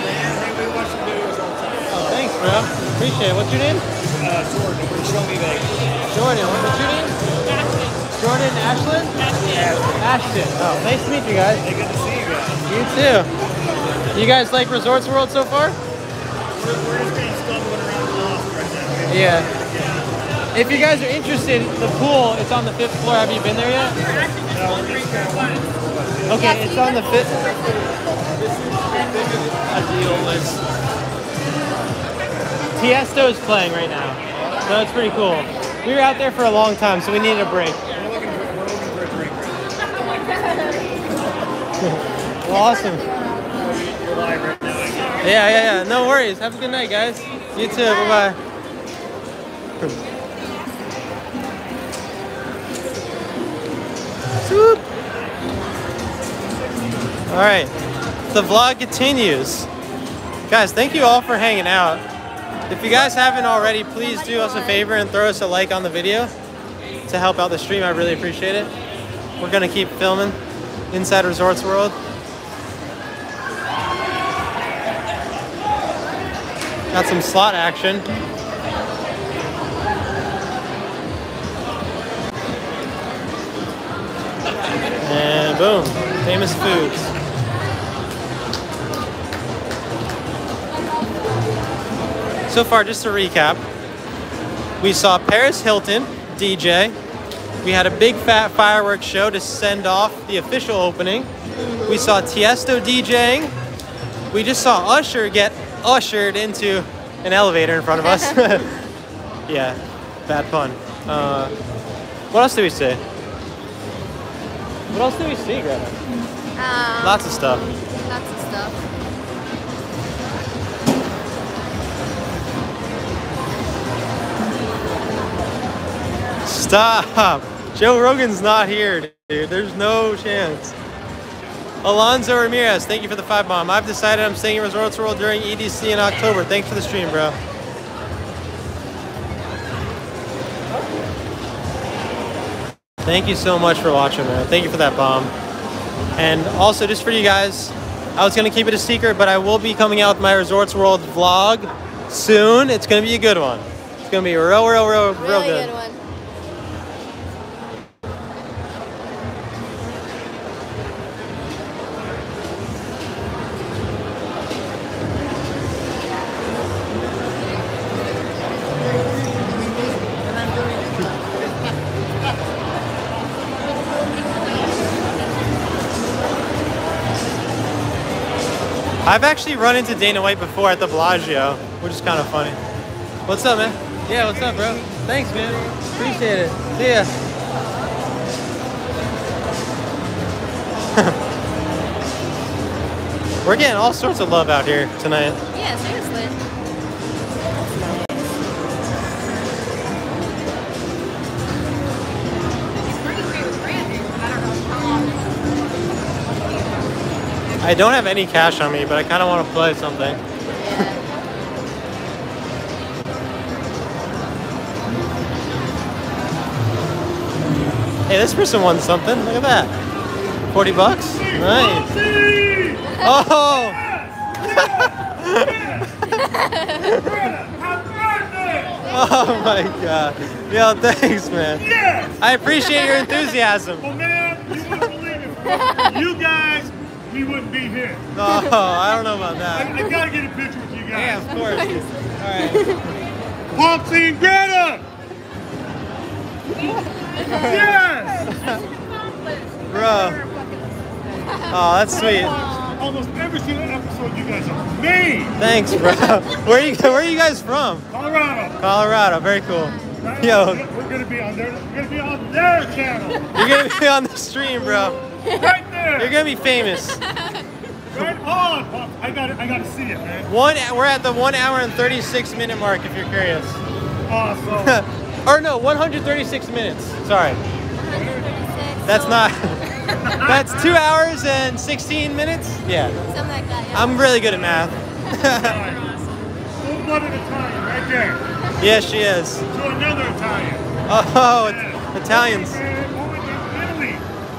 Speaker 2: Oh, thanks, bro. Appreciate it. What's your name?
Speaker 16: Jordan. Show me Vegas.
Speaker 2: Jordan. What's your name? Jordan Ashland? Ashton. Oh, nice to meet you guys.
Speaker 16: Hey, good to see you guys.
Speaker 2: You too. You guys like Resorts World so far?
Speaker 16: We're just kind of stumbling around the loft right now.
Speaker 2: Yeah. If you guys are interested, the pool, it's on the 5th floor. Have you been there yet? Okay, it's on the 5th. Tiesto is playing right now, so it's pretty cool. We were out there for a long time, so we needed a break.
Speaker 16: We're looking for a drink.
Speaker 2: Well, awesome.
Speaker 16: We're live right now.
Speaker 2: Yeah. No worries. Have a good night, guys. You too. Bye-bye. Swoop. All right. The vlog continues. Guys, thank you all for hanging out. If you guys haven't already, please do us a favor and throw us a like on the video to help out the stream. I really appreciate it. We're gonna keep filming inside Resorts World. Got some slot action. And boom, famous foods. So far, just to recap, we saw Paris Hilton DJ. We had a big fat fireworks show to send off the official opening. We saw Tiesto DJing. We just saw Usher get ushered into an elevator in front of us. Yeah, bad pun. What else did we see? What else did we see, Greta? Lots of stuff.
Speaker 3: Lots of stuff.
Speaker 2: Stop! Joe Rogan's not here, dude. There's no chance. Alonzo Ramirez, thank you for the 5 bomb. I've decided I'm staying in Resorts World during EDC in October. Thanks for the stream, bro. Thank you so much for watching, man. Thank you for that bomb. And also, just for you guys, I was going to keep it a secret, but I will be coming out with my Resorts World vlog soon. It's going to be a good one. It's going to be real
Speaker 3: Really
Speaker 2: good.
Speaker 3: good one.
Speaker 2: I've actually run into Dana White before at the Bellagio. which is kind of funny. What's up, man? Yeah, what's up, bro? Thanks, man. Appreciate it. See ya. We're getting all sorts of love out here tonight.
Speaker 3: Yeah, seriously.
Speaker 2: I don't have any cash on me, but I kind of want to play something. Hey, this person won something. Look at that. 40 bucks? Nice. Oh! Oh my god. Yo, thanks, man.
Speaker 16: Yes!
Speaker 2: I appreciate your enthusiasm.
Speaker 16: Well, man, you wouldn't believe it. For you guys, we wouldn't be here.
Speaker 2: Oh, I don't know about that.
Speaker 16: I gotta get a picture with you guys.
Speaker 2: Yeah, of course. Alright.
Speaker 16: Popsy and Greta! Yes!
Speaker 2: Bro. Oh, that's sweet.
Speaker 16: Almost every single episode you guys are made.
Speaker 2: Thanks, bro. Where are you guys from?
Speaker 16: Colorado.
Speaker 2: Colorado. Very cool.
Speaker 16: Right?
Speaker 2: Yo.
Speaker 16: We're gonna be on their. We're gonna be on their channel.
Speaker 2: You're gonna be on the stream, bro.
Speaker 16: Right there.
Speaker 2: You're gonna be famous.
Speaker 16: Right on, Pops. I gotta see it, man.
Speaker 2: We're at the 1 hour and 36-minute mark. If you're curious.
Speaker 16: Awesome.
Speaker 2: Or no, 136 minutes. Sorry.
Speaker 3: 136.
Speaker 2: That's not. That's 2 hours and 16 minutes. Yeah.
Speaker 3: Something like that. Yeah.
Speaker 2: I'm really good at math.
Speaker 16: Full-blooded Italian, right there.
Speaker 2: Yeah, she is.
Speaker 16: To another Italian.
Speaker 2: Oh,
Speaker 16: Yeah.
Speaker 2: Italians.
Speaker 16: Italy.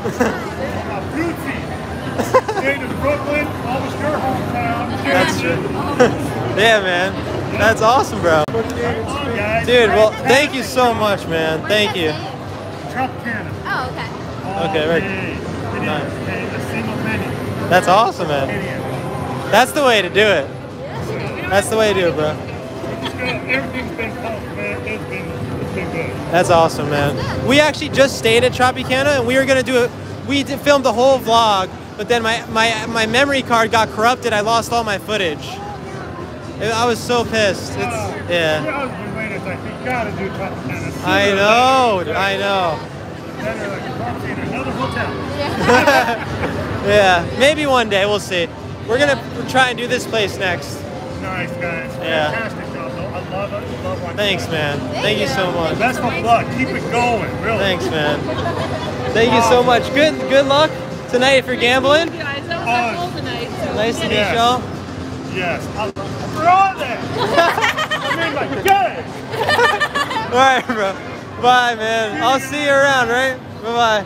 Speaker 16: Abruzzi. State of Brooklyn. Almost your hometown.
Speaker 2: That's true. Yeah, man. That's awesome, bro.
Speaker 16: Right on, guys.
Speaker 2: Dude, well, thank you so much, man. Thank you.
Speaker 16: Tropicana.
Speaker 3: Oh, okay.
Speaker 2: Okay, right.
Speaker 16: Nice. A single penny.
Speaker 2: That's awesome, man. That's the way to do it. That's the way to do it, bro.
Speaker 16: Everything's been pumped, man. It's been good.
Speaker 2: That's awesome, man. We actually just stayed at Tropicana, and we were gonna do it. We filmed the whole vlog, but then my memory card got corrupted. I lost all my footage. I was so pissed. Yeah.
Speaker 16: I was waiting. It's like, you gotta do Tropicana.
Speaker 2: I know. I know.
Speaker 16: Then they're like, "Pops, in another hotel."
Speaker 2: Yeah. Maybe one day. We'll see. We're gonna try and do this place next.
Speaker 16: Nice, guys.
Speaker 2: Yeah.
Speaker 16: Fantastic job, though. I love it. Love watching
Speaker 2: Thanks,
Speaker 16: it.
Speaker 2: man. Thank you so much.
Speaker 16: Best of luck. Keep it going. Really.
Speaker 2: Thanks, man. Thank you so much. Good luck tonight if you're gambling. Nice to meet y'all.
Speaker 16: Yes. We're on there. I mean, like, get it.
Speaker 2: All right, bro. Bye, man. I'll see you around, right? Bye-bye.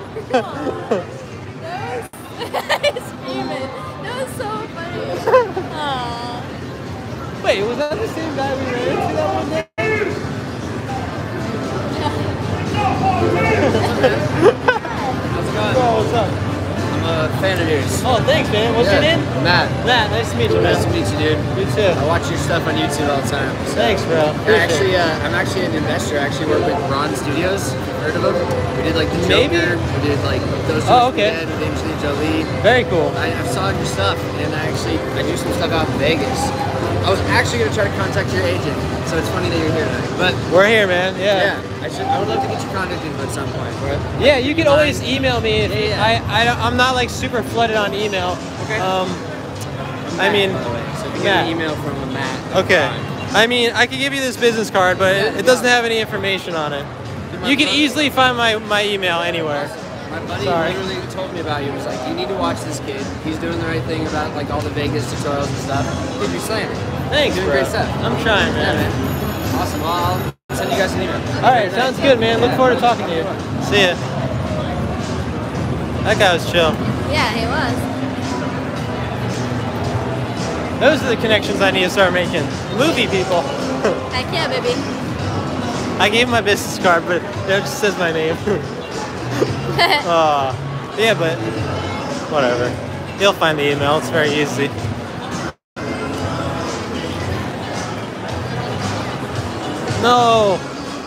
Speaker 3: He's screaming. That was so funny. Aww.
Speaker 2: Wait, was that the same guy we ran into that one day?
Speaker 17: How's it going?
Speaker 2: Bro, what's up?
Speaker 17: I'm a fan of yours.
Speaker 2: Oh, thanks, man. What's your name?
Speaker 17: Matt.
Speaker 2: Matt, nice to meet you, man.
Speaker 17: Nice to meet you, dude.
Speaker 2: You too.
Speaker 17: I watch your stuff on YouTube all the time. So.
Speaker 2: Thanks, bro.
Speaker 17: I'm actually an investor. I actually work with Ron Studios. Heard of them? We did like the Joker.
Speaker 2: Maybe?
Speaker 17: We did like those.
Speaker 2: Oh, okay.
Speaker 17: With Angelina Jolie.
Speaker 2: Very cool.
Speaker 17: I saw your stuff, and I do some stuff out in Vegas. I was actually gonna try to contact your agent, so it's funny that you're here tonight. But
Speaker 2: we're here, man. Yeah.
Speaker 17: I would love to get your contact info at some point. Right?
Speaker 2: Yeah, you can always email me. If I'm not like super flooded on email.
Speaker 17: Okay.
Speaker 2: I mean,
Speaker 17: by the way, so if you get an email from Matt.
Speaker 2: Okay. I mean, I could give you this business card, but it doesn't have any information on it. You can easily find my email anywhere.
Speaker 17: My buddy literally told me about you. He was like, you need to watch this kid. He's doing the right thing about like all the Vegas tutorials and stuff. Dude, you're slaying it.
Speaker 2: Thanks,
Speaker 17: doing
Speaker 2: bro.
Speaker 17: great stuff.
Speaker 2: I'm trying, man.
Speaker 17: Yeah, man. Awesome. Well, I'll send you guys an email.
Speaker 2: All right, sounds good, man. Look forward to talking to you. See ya. That guy was chill.
Speaker 3: Yeah, he was.
Speaker 2: Those are the connections I need to start making. Movie people.
Speaker 3: Heck yeah, baby.
Speaker 2: I gave him my business card, but it just says my name. Yeah, but whatever. He'll find the email. It's very easy. No.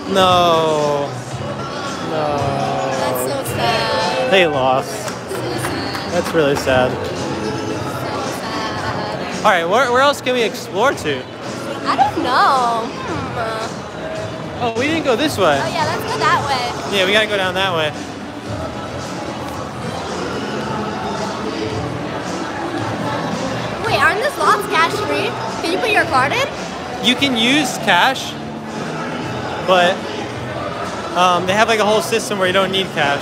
Speaker 3: That's so sad.
Speaker 2: They lost. That's really sad. All right, where else can we explore to?
Speaker 3: I don't know.
Speaker 2: Oh, we didn't go this way.
Speaker 3: Oh yeah, let's go that way.
Speaker 2: Yeah, we gotta go down that way.
Speaker 3: Wait, aren't the slots cash free? Can you put your card in?
Speaker 2: You can use cash, but they have like a whole system where you don't need cash.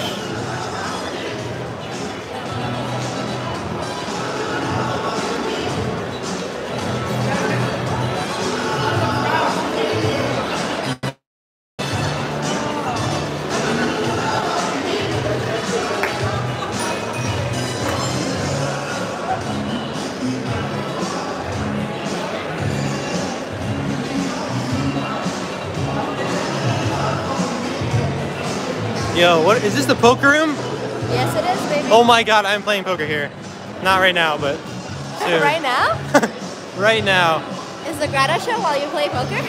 Speaker 2: Yo, what is this, the poker room?
Speaker 3: Yes, it is, baby.
Speaker 2: Oh my god, I'm playing poker here. Not right now, but soon.
Speaker 3: Right now?
Speaker 2: Right now.
Speaker 3: Is the Greta show while you play poker?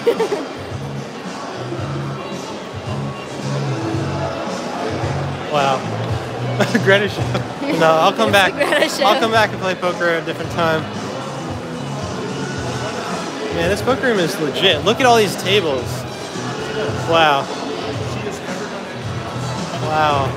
Speaker 2: Wow. Greta show. No, I'll come back.
Speaker 3: Greta show.
Speaker 2: I'll come back and play poker at a different time. Man, this poker room is legit. Look at all these tables. Wow. Wow.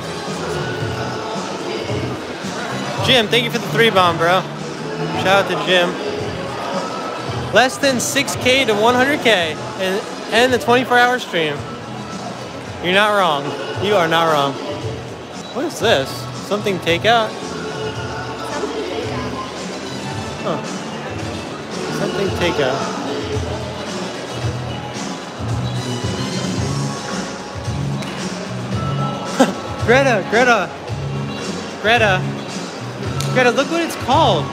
Speaker 2: Jim, thank you for the 3-bomb, bro. Shout out to Jim. Less than 6K to 100K and the 24-hour stream. You're not wrong. You are not wrong. What is this? Something takeout? Huh. Something takeout. Greta, look what it's called.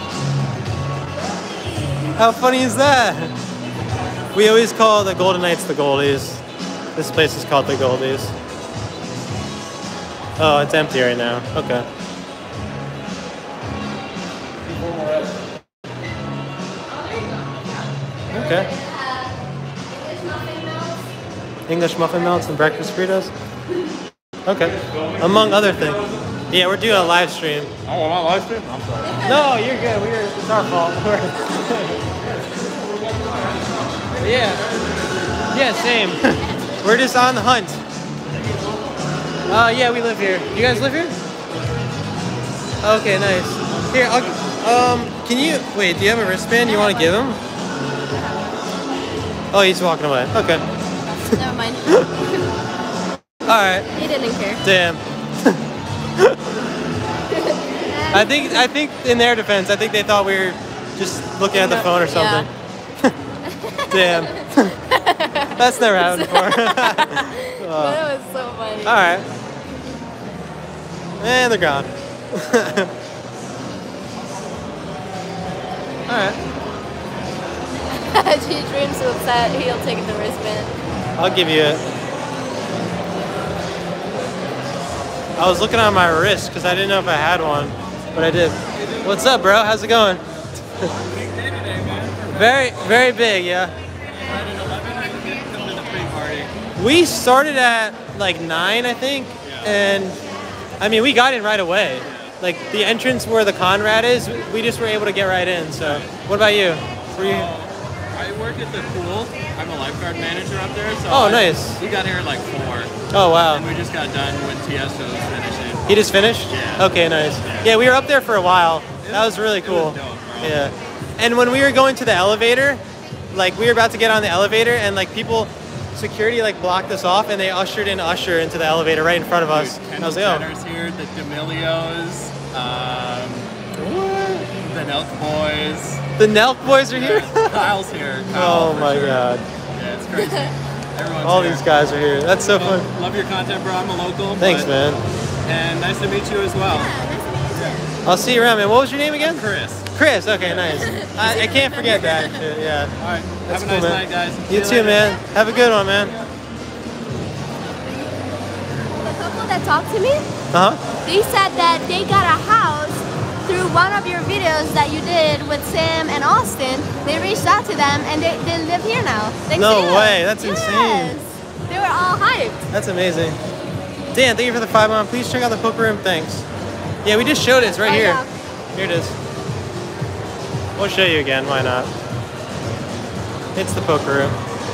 Speaker 2: How funny is that? We always call the Golden Knights the Goldies. This place is called the Goldies. Oh, it's empty right now. Okay. Okay. English muffin melts and breakfast burritos? Okay. Among other things. Yeah, we're doing a live stream.
Speaker 6: Oh, am I live stream? I'm sorry.
Speaker 2: No, you're good. It's our fault. Yeah. Yeah, same. We're just on the hunt. Yeah, we live here. You guys live here? Okay, nice. Here, can you, wait, do you have a wristband you want to give him? Oh, he's walking away. Okay.
Speaker 3: Never mind.
Speaker 2: Alright.
Speaker 3: He didn't care.
Speaker 2: Damn. I think in their defense, I think they thought we were just looking at the phone or something. Yeah. Damn. That's never happened before.
Speaker 3: But it was so funny.
Speaker 2: Alright. And they're gone. Alright.
Speaker 3: She dreams so upset he'll take the wristband.
Speaker 2: I'll give you it. I was looking on my wrist because I didn't know if I had one, but I did. What's up, bro? How's it going? Very, very big, yeah. We started at like 9, I think, and I mean, we got in right away. Like the entrance where the Conrad is, we just were able to get right in. So, what about you? Were you?
Speaker 4: I work at the pool. I'm a lifeguard manager up there. So
Speaker 2: Oh, nice.
Speaker 4: We got here at like 4.
Speaker 2: Oh, wow.
Speaker 4: And we just got done when Tiesto was finishing.
Speaker 2: He just finished?
Speaker 4: Yeah.
Speaker 2: Okay, nice. Yeah, we were up there for a while. That was really cool. Yeah. And when we were going to the elevator, like we were about to get on the elevator and like security like blocked us off and they ushered in Usher into the elevator right in front of us. And I was like, oh.
Speaker 4: Jenner's here, the D'Amelios, the Nelk Boys.
Speaker 2: The Nelk Boys are here?
Speaker 4: Kyle's here.
Speaker 2: Oh my god.
Speaker 4: Yeah, it's crazy. Everyone's
Speaker 2: All
Speaker 4: here.
Speaker 2: these guys are here. That's so fun.
Speaker 4: Love your content, bro. I'm a local.
Speaker 2: Thanks, man.
Speaker 4: And nice to meet you as well.
Speaker 2: I'll see you around, man. What was your name again?
Speaker 4: Chris.
Speaker 2: Chris, okay, nice. I can't forget that shit, yeah.
Speaker 4: All right.
Speaker 2: That's
Speaker 4: Have a
Speaker 2: cool,
Speaker 4: nice
Speaker 2: man.
Speaker 4: night, guys.
Speaker 2: You too, man. Have a good one, man.
Speaker 3: The couple that talked to me,
Speaker 2: Uh-huh.
Speaker 3: they said that they got a house through one of your videos that you did with Sam and Austin. They reached out to them and they live here now. Thanks
Speaker 2: No
Speaker 3: to you.
Speaker 2: way, that's
Speaker 3: Yes.
Speaker 2: insane.
Speaker 3: They were all hyped.
Speaker 2: That's amazing. Dan, thank you for the 5-on. Please check out the poker room. Thanks. Yeah, we just showed it. It's right here.
Speaker 3: Yeah.
Speaker 2: Here it is. We'll show you again. Why not? It's the poker room.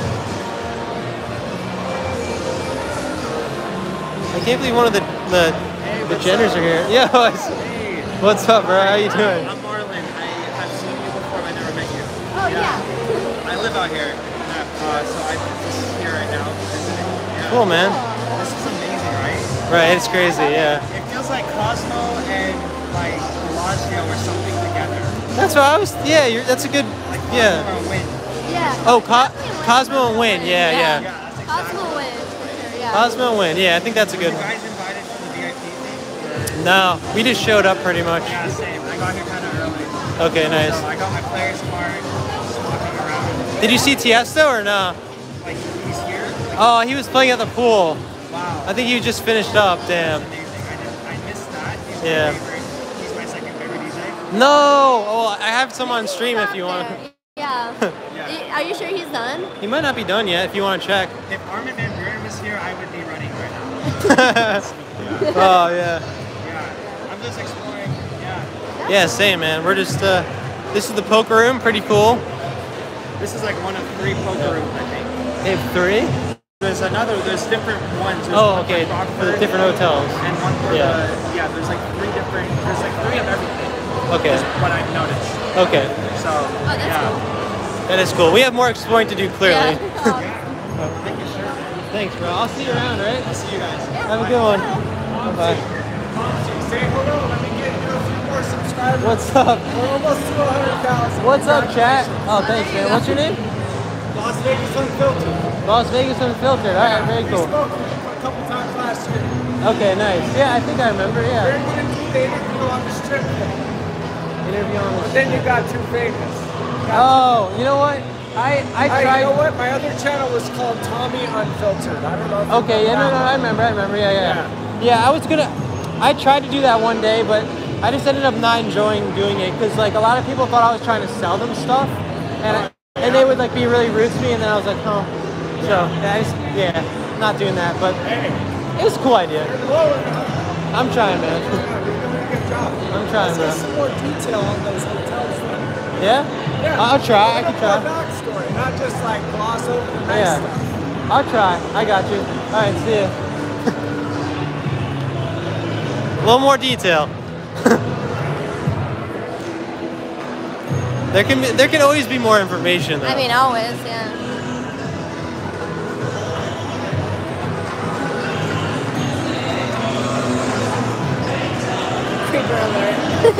Speaker 2: I can't believe one of the genders are here. Yo, what's up, bro? How you doing?
Speaker 17: I'm Marlon. I've seen you before, but I never met you.
Speaker 3: Oh, yeah.
Speaker 17: I live out here, so I'm just here right now visiting. Yeah.
Speaker 2: Cool, man.
Speaker 17: This is amazing, right?
Speaker 2: Right, it's crazy, yeah.
Speaker 17: It feels like Cosmo and like Bellagio or something together.
Speaker 2: That's what I was. Yeah, that's a good. Yeah.
Speaker 3: Yeah.
Speaker 2: Oh, Cosmo and Win. Yeah.
Speaker 3: Cosmo and Win. Yeah.
Speaker 2: Cosmo and Win. Yeah, I think that's a good
Speaker 17: Were you
Speaker 2: one.
Speaker 17: guys invited for the VIP thing?
Speaker 2: No, we just showed up pretty much.
Speaker 17: Yeah, same. I got here kind of early.
Speaker 2: Okay, nice.
Speaker 17: So I got my players card, just walking around.
Speaker 2: Did you see Tiesto or no?
Speaker 17: Like he's here?
Speaker 2: Oh, he was playing at the pool.
Speaker 17: Wow.
Speaker 2: I think he just finished up. Damn.
Speaker 17: I missed that. He's my
Speaker 2: Yeah.
Speaker 17: favorite. He's my second favorite DJ.
Speaker 2: No. Oh, I have some on stream if you want.
Speaker 3: Yeah. Are you sure he's done?
Speaker 2: He might not be done yet. If you want to check.
Speaker 17: If Armin van Buuren was here, I would be running right now.
Speaker 2: Oh yeah.
Speaker 17: Yeah. I'm just exploring. Yeah.
Speaker 2: Yeah, same man. We're just. This is the poker room. Pretty cool.
Speaker 17: This is like one of 3 poker rooms, I think.
Speaker 2: They have 3.
Speaker 17: There's different ones. There's
Speaker 2: Oh,
Speaker 17: one
Speaker 2: okay.
Speaker 17: for Rockford,
Speaker 2: For the different hotels.
Speaker 17: And one for
Speaker 2: Yeah.
Speaker 17: there's like 3 different, there's like 3 of everything.
Speaker 2: Okay.
Speaker 17: Is what I've noticed.
Speaker 2: Okay.
Speaker 17: So, yeah.
Speaker 2: That is cool. We have more exploring to do, clearly.
Speaker 17: Thank you, sure.
Speaker 2: Thanks, bro. I'll see you around, right?
Speaker 17: I'll see you guys.
Speaker 2: Have a good one. Bye.
Speaker 16: Say hello. Let me get you a few more subscribers.
Speaker 2: What's up?
Speaker 16: We're almost to 100,000.
Speaker 2: What's up, chat? Oh, thanks, man. What's your name?
Speaker 16: Las Vegas Unfiltered.
Speaker 2: Las Vegas Unfiltered. All right, very
Speaker 16: We
Speaker 2: cool.
Speaker 16: spoke a couple times last year.
Speaker 2: Okay, nice. Yeah, I think I remember.
Speaker 16: We're
Speaker 2: Yeah.
Speaker 16: going to do the interview on the strip club.
Speaker 2: Interview on
Speaker 16: But then you got too famous.
Speaker 2: Oh, you know what? I tried.
Speaker 16: You know what? My other channel was called Tommy Unfiltered. I don't know if
Speaker 2: Okay,
Speaker 16: you
Speaker 2: yeah,
Speaker 16: know
Speaker 2: no,
Speaker 16: that
Speaker 2: I remember. Yeah. Yeah, I tried to do that one day, but I just ended up not enjoying doing it because like a lot of people thought I was trying to sell them stuff, and they would like be really rude to me, and then I was like, oh, so yeah, not doing that, but it was a cool idea. I'm trying, man. I'm trying,
Speaker 16: Let's
Speaker 2: bro.
Speaker 16: get some more detail on those hotels. Though.
Speaker 2: Yeah? I'll try. I can try.
Speaker 16: Backstory, not just like gloss over the nice
Speaker 2: Yeah.
Speaker 16: stuff.
Speaker 2: I'll try. I got you. All right, see ya. A little more detail. There can always be more information though.
Speaker 3: I mean, always, yeah. Creeper alert.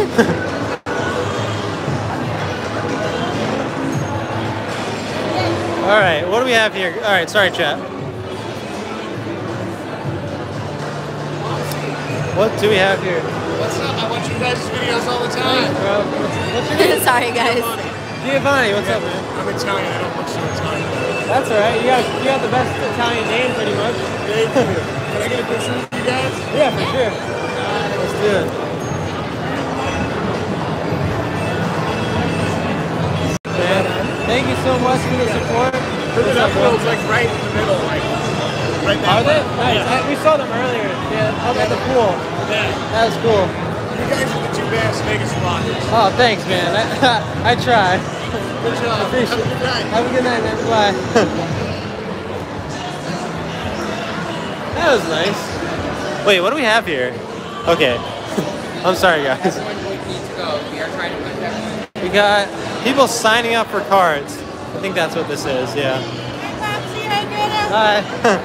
Speaker 2: All right, what do we have here? All right, sorry, chat. What do we have here?
Speaker 6: What's up? I watch you guys' videos all the time.
Speaker 2: Thanks, bro. What's your name?
Speaker 3: Sorry, guys.
Speaker 2: Giovanni, what's up, man?
Speaker 6: I'm Italian. I don't look so Italian.
Speaker 2: That's all right. You got the best Italian name, pretty much.
Speaker 6: Thank you. Can I get a picture with you guys?
Speaker 2: Yeah, for sure. Let's do it. Man, thank you so much for the support.
Speaker 6: Look at that like right in the middle, like right there.
Speaker 2: Are they? Nice. We saw them earlier. Yeah, up at the pool.
Speaker 6: Yeah.
Speaker 2: That was cool.
Speaker 6: You guys are the 2 best Vegas rockers.
Speaker 2: Oh, thanks, man. I try.
Speaker 6: Good job.
Speaker 2: Appreciate
Speaker 6: Have a good night.
Speaker 2: Have a good night, man. Bye. That was nice. Wait, what do we have here? Okay. I'm sorry, guys.
Speaker 17: Everyone would need to go. We are trying to contact them.
Speaker 2: We got people signing up for cards. I think that's what this is, yeah. Hi.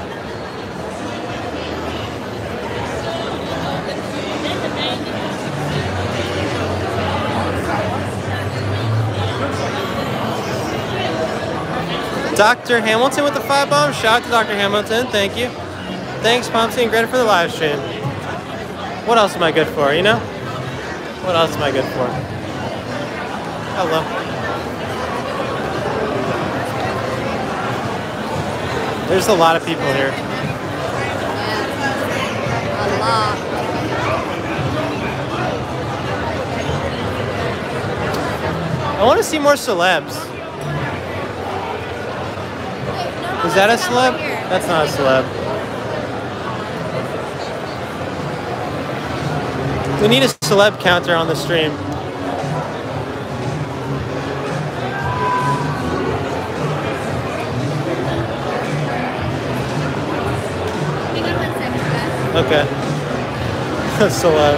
Speaker 2: Dr. Hamilton with the 5 bombs. Shout out to Dr. Hamilton. Thank you. Thanks, Pomsy and Greta, for the live stream. What else am I good for, you know? What else am I good for? Hello. There's a lot of people here.
Speaker 3: A lot.
Speaker 2: I want to see more celebs. Is that a celeb? That's not a celeb. We need a celeb counter on the stream. Okay. That's so loud.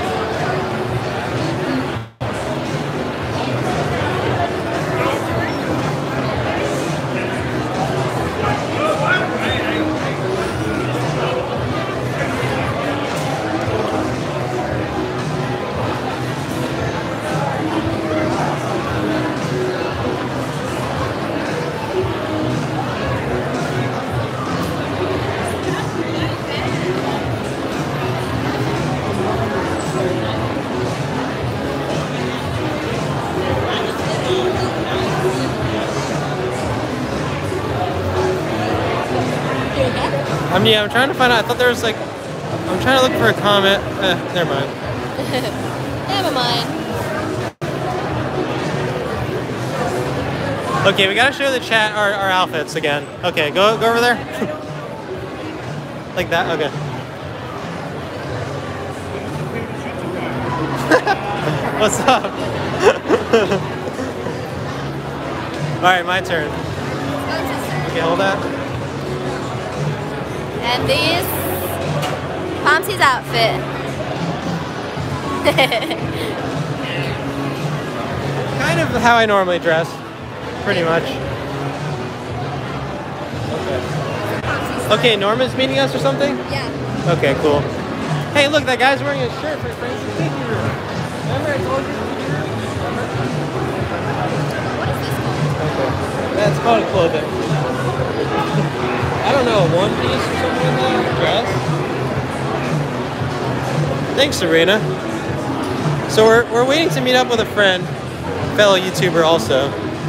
Speaker 2: Yeah, I'm trying to find out. I thought there was like, I'm trying to look for a comment. Never mind.
Speaker 3: Never mind.
Speaker 2: Okay, we gotta show the chat our outfits again. Okay, go over there. Like that. Okay. What's up? All right, my turn. Okay, hold that.
Speaker 3: And this Pomsey's outfit.
Speaker 2: Kind of how I normally dress, pretty much. Okay, Norma's meeting us or something?
Speaker 3: Yeah.
Speaker 2: Okay, cool. Hey, look, that guy's wearing a shirt for Frank's Tiki Room. Remember I told you?
Speaker 3: What is this called?
Speaker 2: Okay. That's called clothing. I don't know, a one piece or something like that? Dress? Thanks, Serena. So we're waiting to meet up with a friend, fellow YouTuber also.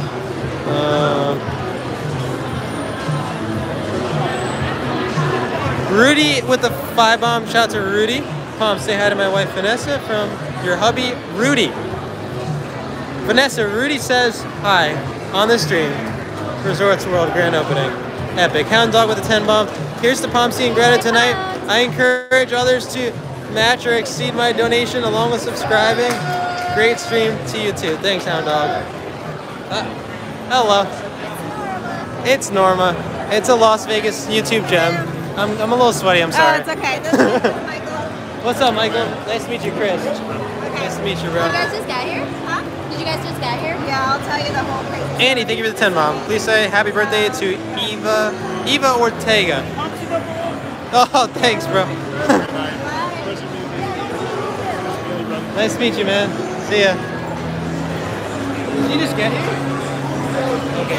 Speaker 2: Rudy with the 5-bomb. Shout out to Rudy. Pom, say hi to my wife Vanessa from your hubby, Rudy. Vanessa, Rudy says hi on the stream. Resorts World grand opening. Epic. Hound Dog with a 10-bomb. Here's to Pomsey and Greta tonight. I encourage others to match or exceed my donation along with subscribing. Great stream to you too. Thanks, Hound Dog. Hello. It's Norma. It's a Las Vegas YouTube gem. I'm a little sweaty, I'm sorry.
Speaker 9: Oh, it's okay. This is Michael.
Speaker 2: What's up, Michael? Nice to meet you, Chris. Nice to meet you, bro.
Speaker 3: Did you guys just get here? Huh? Did you guys just get here?
Speaker 9: Yeah, I'll tell you the whole crazy story.
Speaker 2: Andy, thank you for the 10-bomb. Please say happy birthday to Eva Ortega. Oh, thanks, bro. Nice to meet you, man. See ya. Did you just get here? Okay.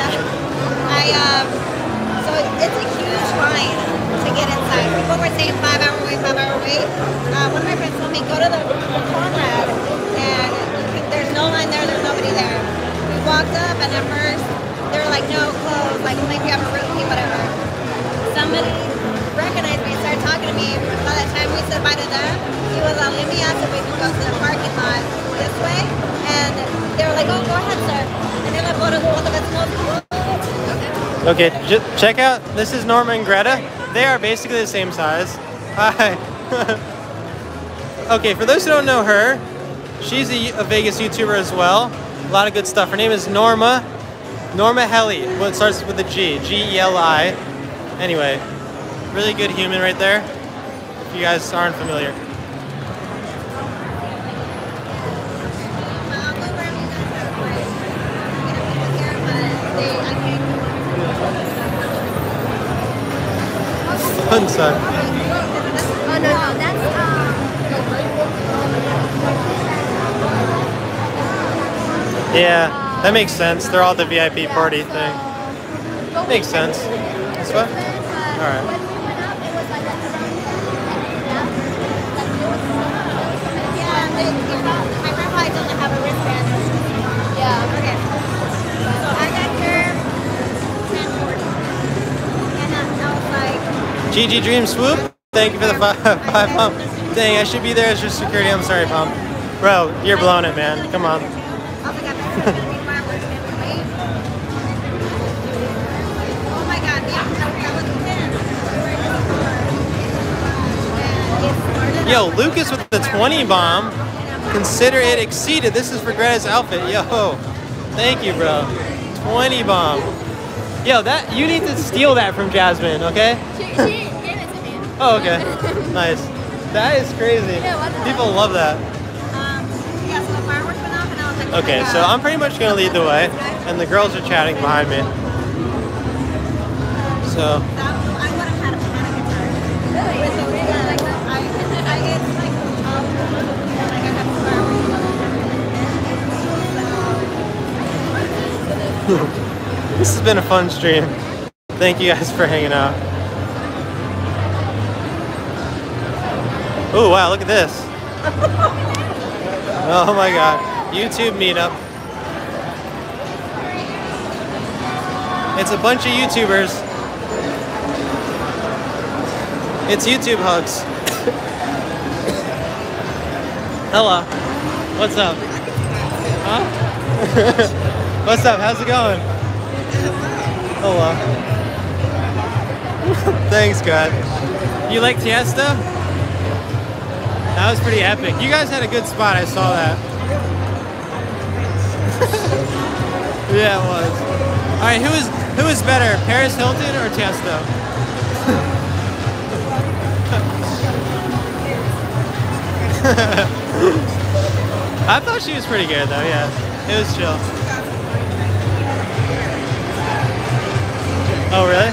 Speaker 9: So it's a huge line to get inside. People were saying 5-hour wait, 5-hour wait. One of my friends told me, go to the Conrad, and there's no line there, there's nobody there. We walked up, and at first, they were like, no, closed, like you have a room key, whatever. Somebody recognized me, started talking to me. By the time we said bye to them, he was all, let me ask if we can go to the parking lot this way. And they were like, oh, go ahead, sir. And they're like, both of us know.
Speaker 2: Okay, check out. This is Norma and Greta. They are basically the same size. Hi. Okay, for those who don't know her, she's a Vegas YouTuber as well. A lot of good stuff. Her name is Norma Heli. Well, it starts with a G. G-E-L-I. Anyway, really good human right there. If you guys aren't familiar. Fun son.
Speaker 3: Oh no, that's
Speaker 2: Yeah, that makes sense. They're all the VIP party thing. Makes sense. This way? Alright.
Speaker 9: My grandpa doesn't have a wristband.
Speaker 3: Yeah.
Speaker 9: Okay. So I got here 10:40. And I was like,
Speaker 2: GG Dream Swoop. Thank you for the 5-bomb. Dang, I should be there as your security. I'm sorry, Pom. Bro, you're blowing it, man. Come on.
Speaker 9: oh my God, yeah, that was 10.
Speaker 2: Yo, Lucas with the 20-bomb. Consider it exceeded. This is for Greta's outfit. Yo, thank you, bro. 20-bomb. Yo, that you need to steal that from Jasmine, okay?
Speaker 3: She gave it to me.
Speaker 2: Oh, okay. Nice. That is crazy.
Speaker 9: Yeah, what the heck?
Speaker 2: People love that.
Speaker 9: Yeah, so the fireworks went off and I was like, oh my
Speaker 2: Okay,
Speaker 9: God.
Speaker 2: so I'm pretty much gonna lead the way, and the girls are chatting behind me. So,
Speaker 9: I would have had a panic attack. Really? With those, yeah, like, I get like, like I have fireworks.
Speaker 2: this has been a fun stream. Thank you guys for hanging out. Oh wow, look at this. Oh my god. YouTube meetup. It's a bunch of YouTubers. It's YouTube hugs. Hello. What's up? Huh? What's up? How's it going? Hello. Thanks, God. You like Tiesto? That was pretty epic. You guys had a good spot. I saw that. Yeah, it was. All right, who is better, Paris Hilton or Tiesto? I thought she was pretty good though. Yeah, it was chill. Oh, really?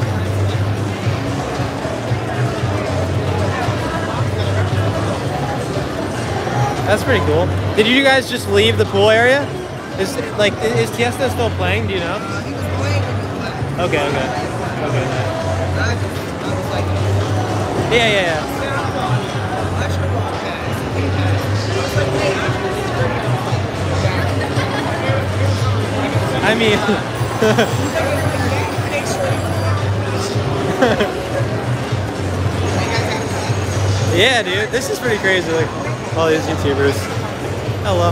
Speaker 2: That's pretty cool. Did you guys just leave the pool area? Is Tiesto still playing? Do you know? Okay. Yeah. I mean, yeah, dude, this is pretty crazy. Like all these YouTubers. Hello.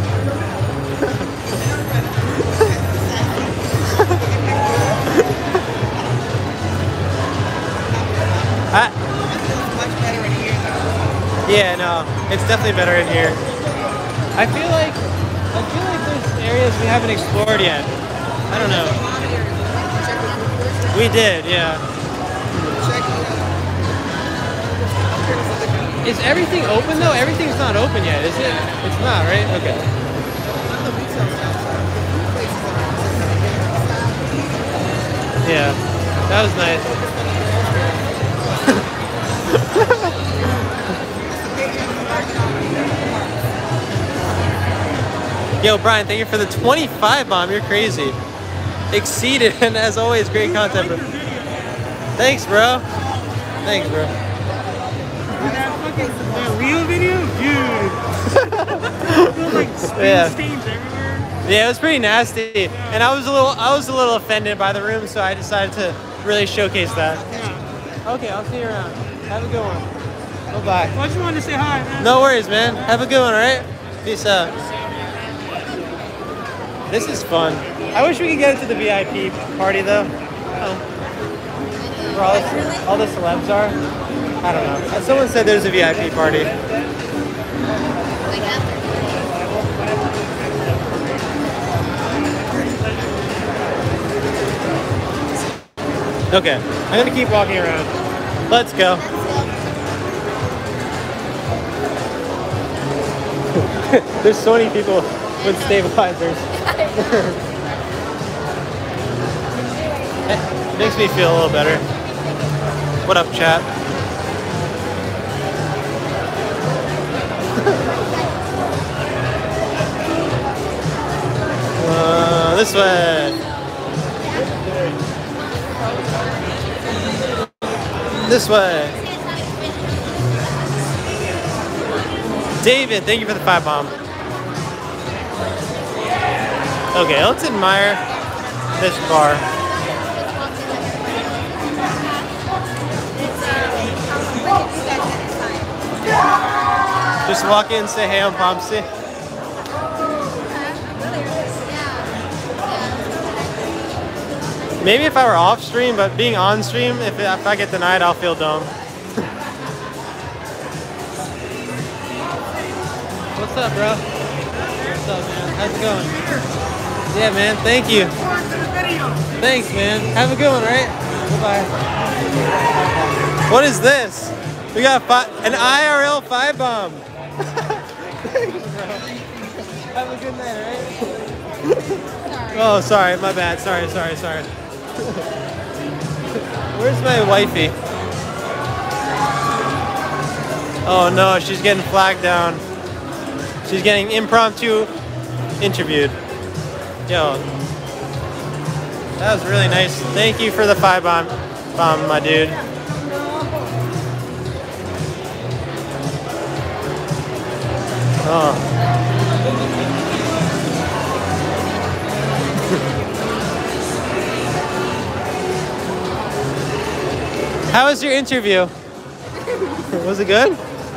Speaker 2: Yeah, no, it's definitely better in here. I feel like there's areas we haven't explored yet. I don't know. We did, yeah. Is everything open though? Everything's not open yet, is it? It's not, right? Okay. Yeah, that was nice. Yo, Brian, thank you for the 25 bomb. You're crazy. Exceeded, and as always, great content, bro. Thanks, bro. Thanks, bro.
Speaker 16: That real video? Dude. Like
Speaker 2: Yeah.
Speaker 16: stains everywhere.
Speaker 2: Yeah, it was pretty nasty, and I was a little offended by the room, so I decided to really showcase that. Okay, I'll see you around. Have a good one. Bye-bye.
Speaker 16: I just wanted to say hi, man.
Speaker 2: No worries, man. Have a good one, all right? Peace out. This is fun. I wish we could get into the VIP party, though. Oh. Where all the celebs are. I don't know. Someone said there's a VIP party. Okay, I'm gonna keep walking around. Let's go. There's so many people with stabilizers. It makes me feel a little better. What up, chat? This way. This way. David, thank you for the 5 bomb. Okay, let's admire this bar. Just walk in and say hey, I'm Pompsy. Maybe if I were off stream, but being on stream, if I get denied, I'll feel dumb. What's up, bro? What's up, man? How's it going? Yeah, man. Thank you. Thanks, man. Have a good one, right? Bye-bye. What is this? We got an IRL 5-bomb. Have a good night, alright? Oh, sorry, my bad. Sorry. Where's my wifey? Oh no, she's getting flagged down. She's getting impromptu interviewed. Yo, that was really nice. Thank you for the 5-bomb, my dude. Oh. How was your interview? Was it good?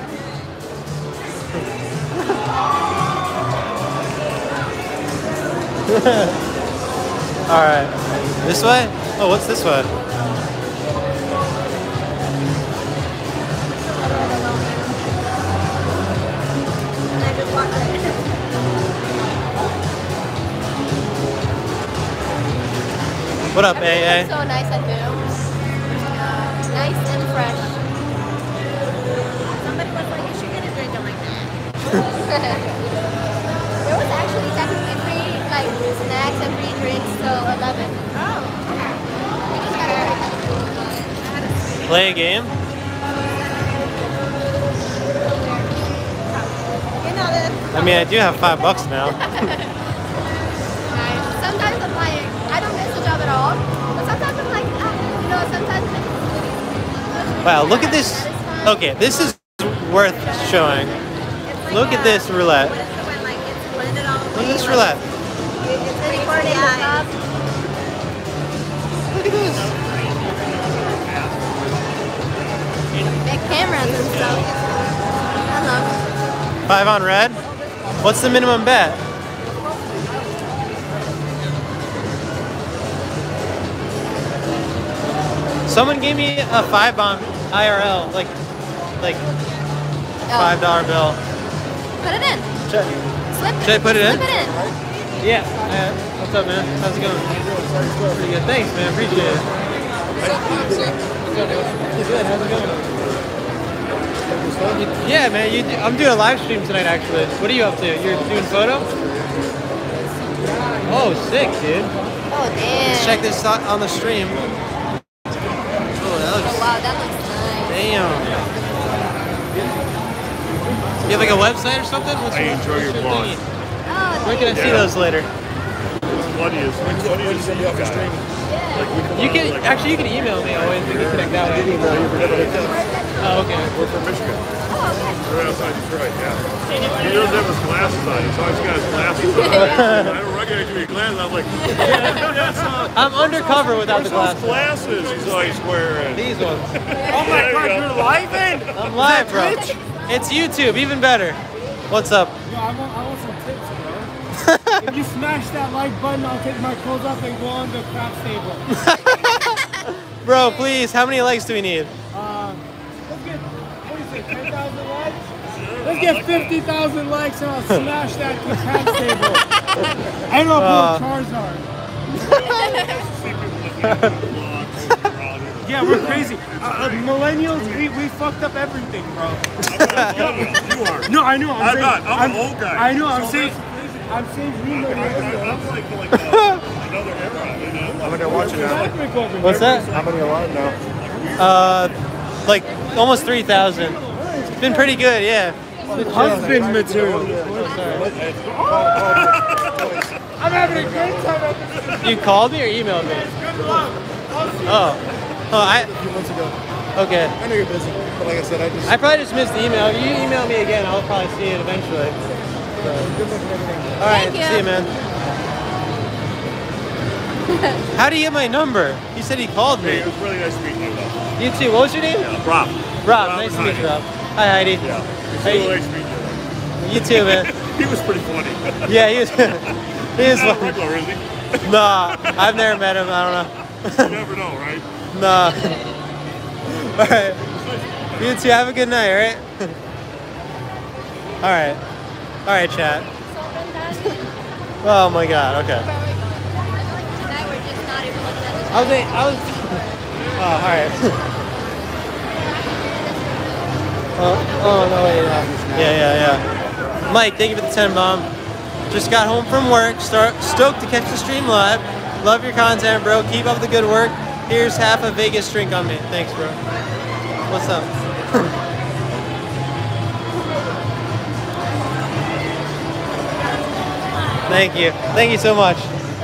Speaker 2: All right. This way? Oh, what's this way? What up, AA?
Speaker 3: So nice and new. Nice and fresh.
Speaker 9: Somebody was like, you should get a drink. I'm like, nah.
Speaker 3: There was actually technically free like snacks and free drinks till 11. Oh, okay. We just got everything.
Speaker 2: Play a game?
Speaker 3: You know this.
Speaker 2: I mean, I do have $5 now.
Speaker 3: Sometimes I'm like, I don't miss the job at all. But sometimes I'm like, you know, sometimes.
Speaker 2: Wow, look at this. Okay, this is worth showing. Look at this roulette. Look at this roulette. Look at this.
Speaker 3: Big cameras and stuff. I love it.
Speaker 2: 5 on red. What's the minimum bet? Someone gave me a 5-bomb IRL, like $5 bill.
Speaker 3: Put it in.
Speaker 2: Should I put it in?
Speaker 3: Slip it in.
Speaker 2: Yeah. What's up, man? How's it going? Pretty good. Thanks, man. Appreciate it. Good. How's it going? Yeah, man. I'm doing a live stream tonight, actually. What are you up to? You're doing photo? Oh, sick, dude.
Speaker 3: Oh, damn.
Speaker 2: Let's check this out on the stream. Oh,
Speaker 3: Wow, that looks nice.
Speaker 2: Damn. You have like a website or something? What's
Speaker 16: I enjoy your blog.
Speaker 2: Where can I see those later?
Speaker 16: Bloody is you have a stream.
Speaker 2: You can actually you can email me always. We can connect that way. Oh, okay.
Speaker 16: We're from Michigan. We're outside Detroit, yeah. He doesn't have his glasses on. He's always got his glasses on. I don't recognize you with your glasses. I'm like, that's not.
Speaker 2: I'm undercover without the
Speaker 16: Where's
Speaker 2: glasses.
Speaker 16: those glasses he's always wearing?
Speaker 2: These ones.
Speaker 16: Oh my God, you're live in?
Speaker 2: I'm live, bro. It's YouTube, even better. What's up?
Speaker 15: Yo, I want some tips, bro. If you smash that like button, I'll take my clothes off and go on the craps table.
Speaker 2: Bro, please, how many likes do we need?
Speaker 15: Let's get, what do you say, 10,000 likes? Let's get 50,000 likes and I'll smash that craps table. I don't know what Charizard. Yeah, we're crazy. Millennials, we fucked up everything, bro.
Speaker 16: You are.
Speaker 15: No, I know.
Speaker 16: I'm not. I'm an old guy.
Speaker 15: I know. I'm saying we millennials.
Speaker 16: I'm like another era, you know?
Speaker 10: How many are watching now?
Speaker 2: What's that?
Speaker 10: How many are live now?
Speaker 2: Like almost 3,000. It's been pretty good, yeah.
Speaker 15: Husband material. I'm having a great time.
Speaker 2: You called me or emailed me? Oh,
Speaker 10: A few months ago.
Speaker 2: okay.
Speaker 10: I know you're busy, but like I said,
Speaker 2: I probably just missed the email. You email me again, I'll probably see it eventually.
Speaker 10: Good luck with everything.
Speaker 2: All right,
Speaker 3: Thank you.
Speaker 2: see you, man. How do you get my number? He said he called me.
Speaker 16: Hey, it was really nice meeting you, though.
Speaker 2: You too. What was your name?
Speaker 16: Rob.
Speaker 2: Rob. Nice to meet you, Rob. Hi, Heidi.
Speaker 16: Yeah. It's
Speaker 2: Hey.
Speaker 16: really nice meeting you.
Speaker 2: You too, man.
Speaker 16: He was pretty funny.
Speaker 2: Yeah, he was. He was
Speaker 16: He's not a
Speaker 2: funny.
Speaker 16: regular, is he?
Speaker 2: Nah, I've never met him. I don't know.
Speaker 16: You never know, right?
Speaker 2: Nah. All right. You too. Have a good night. All right. All right. All right, chat. Oh my God. Okay. I was. Oh, all right. Oh no, wait, yeah. Mike, thank you for the 10 bomb. Just got home from work. Stoked to catch the stream live. Love your content, bro. Keep up the good work. Here's half a Vegas drink on me. Thanks, bro. What's up? Thank you. Thank you so much.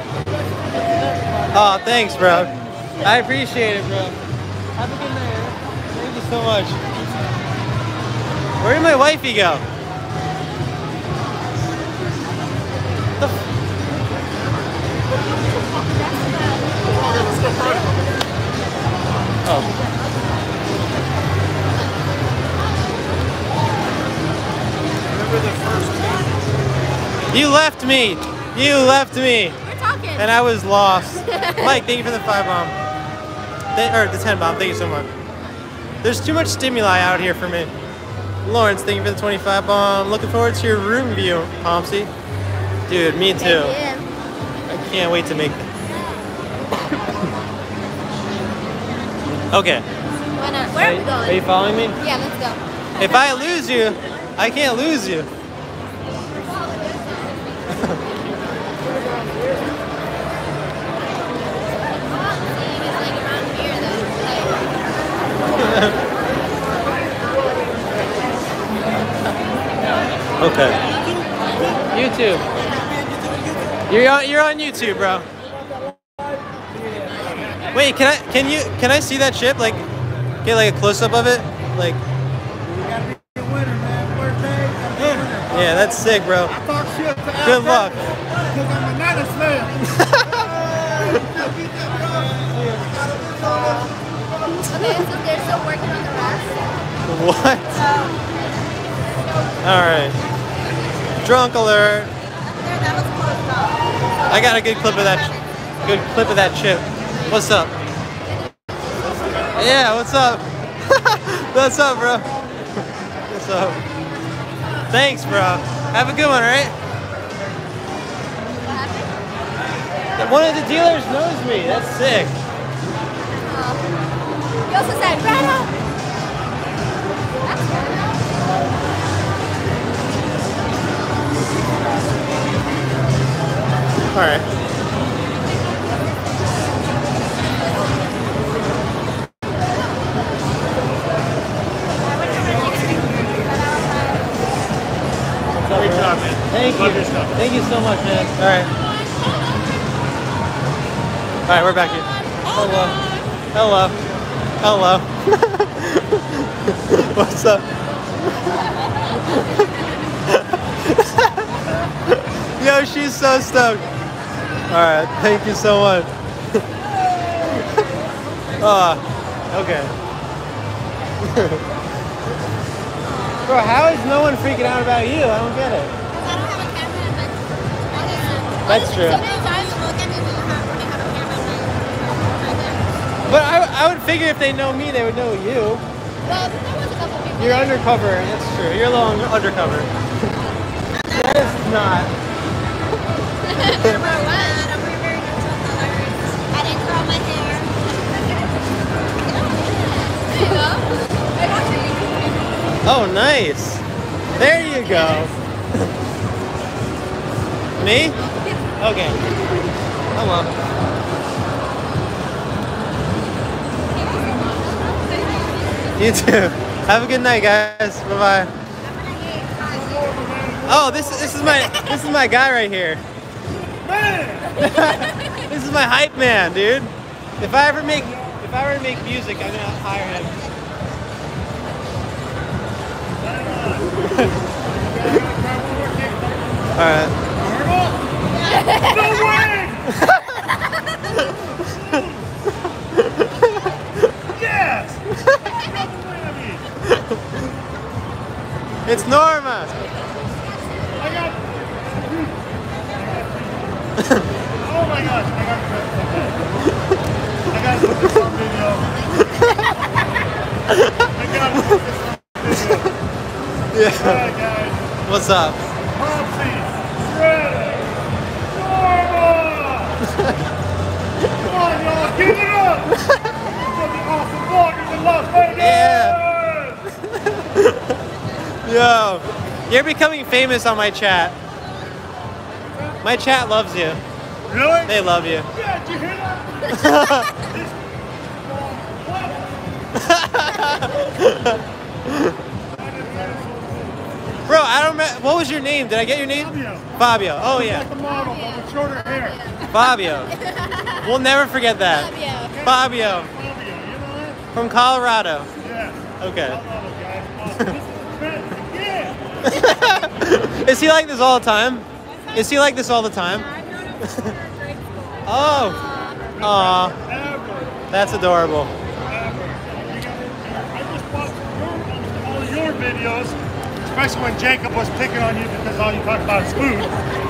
Speaker 2: Oh, thanks, bro. I appreciate it, bro. Have a good night. Thank you so much. Where did my wifey go? Oh.
Speaker 16: Remember the first time?
Speaker 2: You left me. You left me.
Speaker 3: We're talking.
Speaker 2: And I was lost. Mike, thank you for the 5 bomb. Or the 10 bomb. Thank you so much. There's too much stimuli out here for me. Lawrence, thank you for the 25 bomb. Looking forward to your room view, Pomsy. Dude, me too. I can't wait to make it. Okay.
Speaker 3: Why not? Where are we going?
Speaker 2: Are you following me?
Speaker 3: Yeah, let's go.
Speaker 2: If I lose you, I can't lose you. Okay. YouTube. You're on YouTube, bro. Wait, can I see that chip? Like, get like a close up of it? Like. Yeah, that's sick, bro. Good luck.
Speaker 3: Okay, so they're still working on the rest.
Speaker 2: What? All right. Drunk alert. I got a good clip of that. Good clip of that chip. What's up? Yeah, what's up? What's up, bro? What's up? Thanks, bro. Have a good one, all right? One of the dealers knows me. That's sick.
Speaker 3: You also said, Greta!
Speaker 2: All right.
Speaker 16: Great job, man.
Speaker 2: Thank
Speaker 16: Love
Speaker 2: you.
Speaker 16: your stuff.
Speaker 2: Thank you so much, man. All right. All right, we're back here. Hello. Hello. Hello. What's up? Yo, she's so stoked. All right, thank you so much. Okay. Bro, how is no one freaking out about you? I don't get it. That's true. But I would figure if they know me, they would know you.
Speaker 3: Well, there was a couple people.
Speaker 2: You're undercover. That's true. You're a little undercover. That is not.
Speaker 9: I didn't curl my hair.
Speaker 2: Oh, nice. There you go. Me? Okay. Hello. You too. Have a good night, guys. Bye bye. Oh, this is my guy right here. This is my hype man, dude. If I ever make music, I'm gonna hire him. All right.
Speaker 16: No way! Yes!
Speaker 2: It's Norma.
Speaker 16: Oh my gosh, I got to put this on video.
Speaker 2: Yeah.
Speaker 16: Alright, guys.
Speaker 2: What's up?
Speaker 16: Popsy, Shredder, Norma! Come on, y'all, give it up! For the awesome vloggers in Las Vegas!
Speaker 2: Yeah. Yo, you're becoming famous on my chat. My chat loves you.
Speaker 15: Really?
Speaker 2: They love you.
Speaker 15: Yeah, did you hear that?
Speaker 2: Bro, I don't remember. What was your name? Did I get your name?
Speaker 15: Fabio.
Speaker 2: Fabio. Oh,
Speaker 15: He's
Speaker 2: yeah.
Speaker 15: like a model, but with shorter hair.
Speaker 2: Fabio. We'll never forget that. Fabio. From Colorado.
Speaker 15: Yeah.
Speaker 2: Okay.
Speaker 15: Yeah.
Speaker 2: Is he like this all the time? Is he like this all the time? Oh. Aw. That's adorable.
Speaker 15: I just watched all of your videos, especially when Jacob was picking on you because all you talk about is food.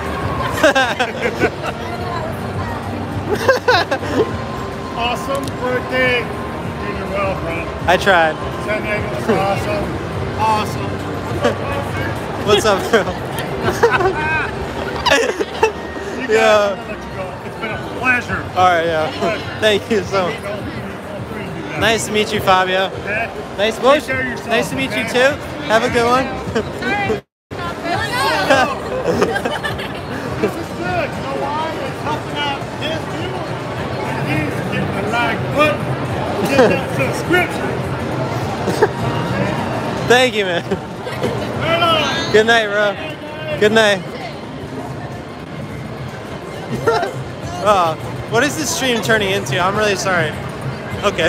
Speaker 15: Awesome birthday. You did it well, bro.
Speaker 2: I tried.
Speaker 15: San Diego was awesome. Awesome.
Speaker 2: What's up, bro? Yeah.
Speaker 15: It's been a pleasure.
Speaker 2: All right, yeah. Thank you so much. Nice to meet you, Fabio. Nice,
Speaker 15: Take care of yourself,
Speaker 2: nice to meet you
Speaker 15: okay?
Speaker 2: too. Have a good one.
Speaker 15: This is good. You know why? It's helping out his view. And he's getting a like button. Get that subscription.
Speaker 2: Thank you, man. Good night, bro. Good night. Oh, what is this stream turning into? I'm really sorry. Okay.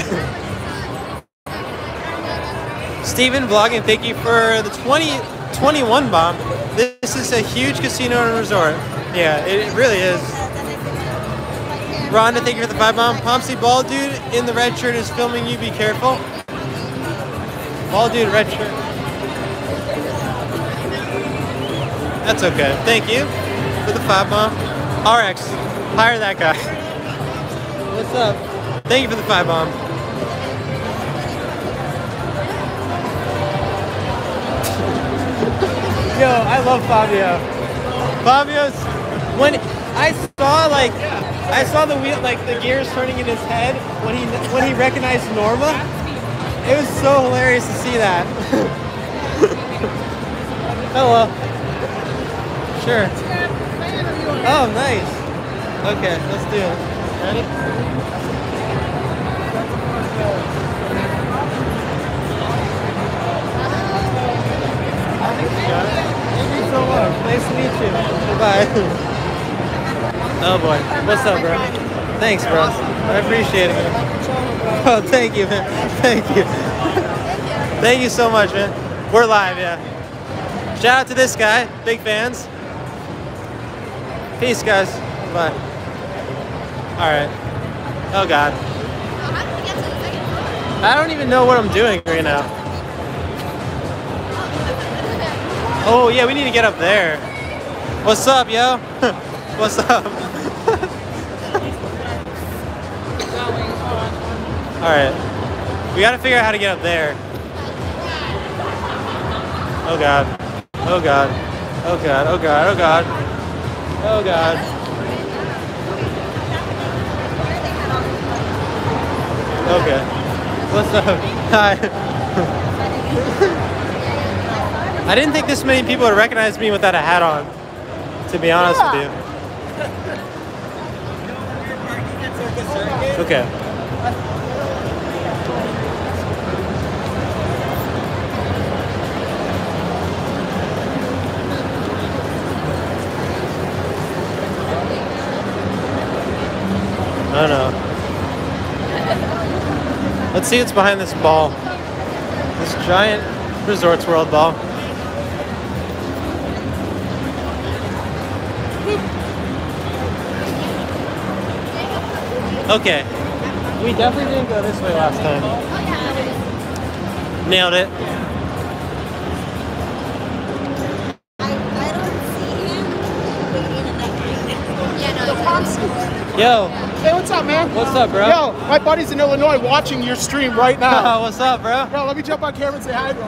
Speaker 2: Steven vlogging, thank you for the 2021 bomb. This is a huge casino and resort. Yeah, it really is. Rhonda, thank you for the 5 bomb. Pompsy Ball Dude in the red shirt is filming you. Be careful. Ball Dude, red shirt. That's okay. Thank you for the 5 bomb. RX, hire that guy. What's up? Thank you for the 5 bomb. Yo, I love Fabio. Fabio's when I saw the wheel, like the gears turning in his head when he recognized Norma. It was so hilarious to see that. Hello. Sure. Oh, nice. Okay, let's do it. Ready? Thank you so much. Nice to meet you. Bye. Oh boy. What's up, bro? Thanks, bro. I appreciate it, man. Oh, thank you, man. Thank you. Thank you so much, man. We're live, yeah. Shout out to this guy. Big fans. Peace, guys. Bye. Alright. Oh, God. I don't even know what I'm doing right now. Oh, yeah, we need to get up there. What's up, yo? What's up? Alright. We gotta figure out how to get up there. Oh, God. Oh, God. Oh, God. Oh, God. Oh, God. Oh, God. Okay. What's up? Hi. I didn't think this many people would recognize me without a hat on, to be honest with you. Okay. I don't know. Let's see what's behind this ball. This giant Resorts World ball. Okay. We definitely didn't go this way last time. Nailed it. Yo.
Speaker 15: Hey, what's up, man?
Speaker 2: What's up, bro?
Speaker 15: Yo, my buddy's in Illinois watching your stream right now.
Speaker 2: What's up, bro?
Speaker 15: Bro, let me jump on camera and say hi to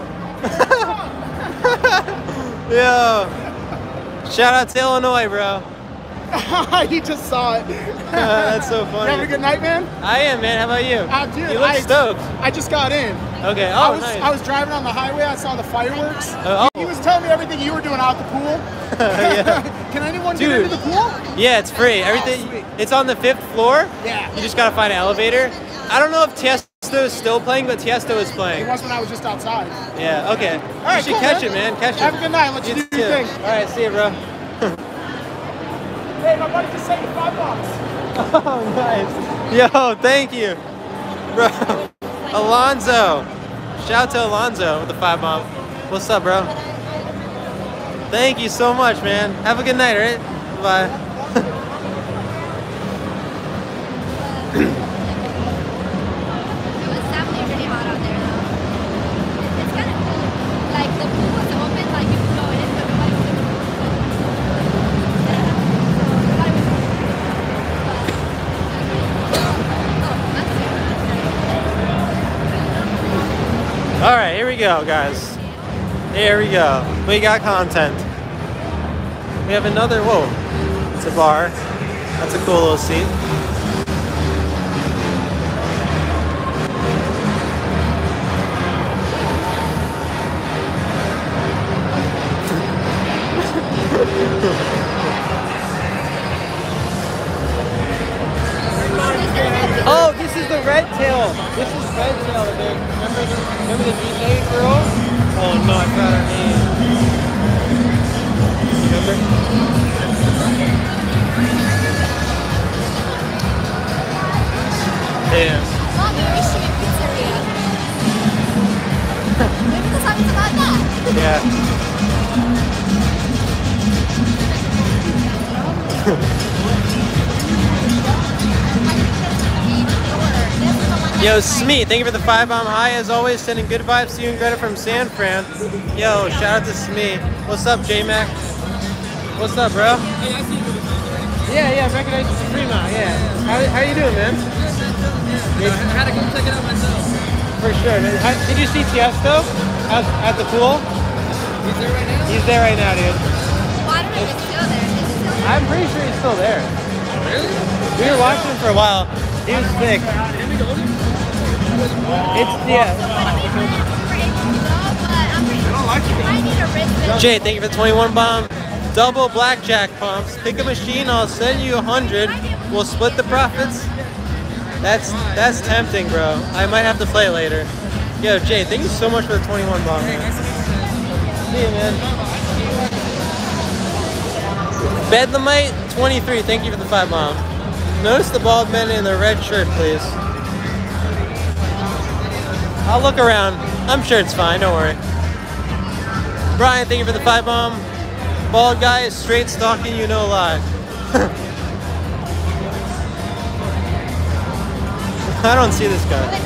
Speaker 15: him.
Speaker 2: Yo. Shout out to Illinois, bro.
Speaker 15: He just saw it.
Speaker 2: That's so
Speaker 15: You
Speaker 2: funny.
Speaker 15: having a good night, man?
Speaker 2: I am, man. How about you?
Speaker 15: Dude,
Speaker 2: You look stoked.
Speaker 15: I just got in.
Speaker 2: Okay.
Speaker 15: I
Speaker 2: Oh,
Speaker 15: was,
Speaker 2: nice.
Speaker 15: I was driving on the highway. I saw the fireworks.
Speaker 2: Oh.
Speaker 15: He was telling me everything you were doing out the pool.
Speaker 2: Yeah.
Speaker 15: Can anyone
Speaker 2: Dude.
Speaker 15: get into the pool?
Speaker 2: Yeah, it's free. Everything. It's on the 5th floor.
Speaker 15: Yeah.
Speaker 2: You just gotta find an elevator. I don't know if Tiesto is still playing, but Tiesto is
Speaker 15: It
Speaker 2: playing.
Speaker 15: was when I was just outside.
Speaker 2: Yeah. Okay.
Speaker 15: All right,
Speaker 2: You should
Speaker 15: cool,
Speaker 2: catch
Speaker 15: man.
Speaker 2: it, man. Catch it.
Speaker 15: Have a good night. Let you do your thing.
Speaker 2: All right. See you, bro.
Speaker 15: Hey, my buddy just sent me $5.
Speaker 2: Oh, nice. Yo, thank you, bro. Alonzo. Shout out to Alonzo with the 5 bomb. What's up, bro? Thank you so much, man. Have a good night, all right? Bye.
Speaker 3: It was definitely really hot out there though. It's kind of cool. Like the pool was open, like you could go in, but nobody was in the pool.
Speaker 2: All right, here we go, guys. Here we go. We got content. We have another, whoa, it's a bar. That's a cool little seat. Oh, this is the red tail. This is red tail. Remember the DJ girl? Oh no, I forgot her name. Remember? Damn.
Speaker 3: Mom, you're a street pizzeria. Maybe the song is about that.
Speaker 2: Yeah. Yo, Smee, thank you for the 5 bomb. Hi, as always, sending good vibes to you and Greta from San Fran. Yo, shout out to Smee. What's up, J-Mac? What's up, bro? Yeah, recognize you from Fremont, yeah. How you doing, man?
Speaker 4: I had to go check it out myself.
Speaker 2: For sure, man. Did you see Tiesto at the pool?
Speaker 4: He's there right now?
Speaker 2: He's there right now, dude.
Speaker 3: Well, I don't know if it's still there. Is it still there?
Speaker 2: I'm pretty sure he's still there.
Speaker 4: Really?
Speaker 2: We were watching him for a while. He was sick. It's, yeah. Jay, thank you for the 21 bomb. Double blackjack pumps. Pick a machine, I'll send you 100. We'll split the profits. That's tempting, bro. I might have to play it later. Yo, Jay, thank you so much for the 21 bomb, man. See you, man. Bedlamite 23, thank you for the 5 bomb. Notice the bald men in the red shirt, please. I'll look around. I'm sure it's fine, don't worry. Brian, thank you for the 5 bomb. Bald guy is straight stalking you, no lie. I don't see this guy.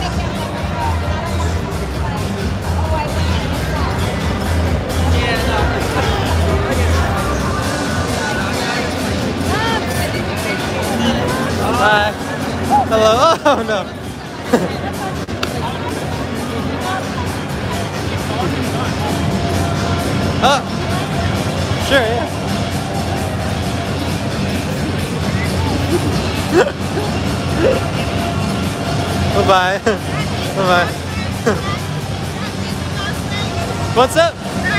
Speaker 2: Bye. Hello. Oh no. Oh. Sure. Yeah. Bye bye. Bye bye. What's up?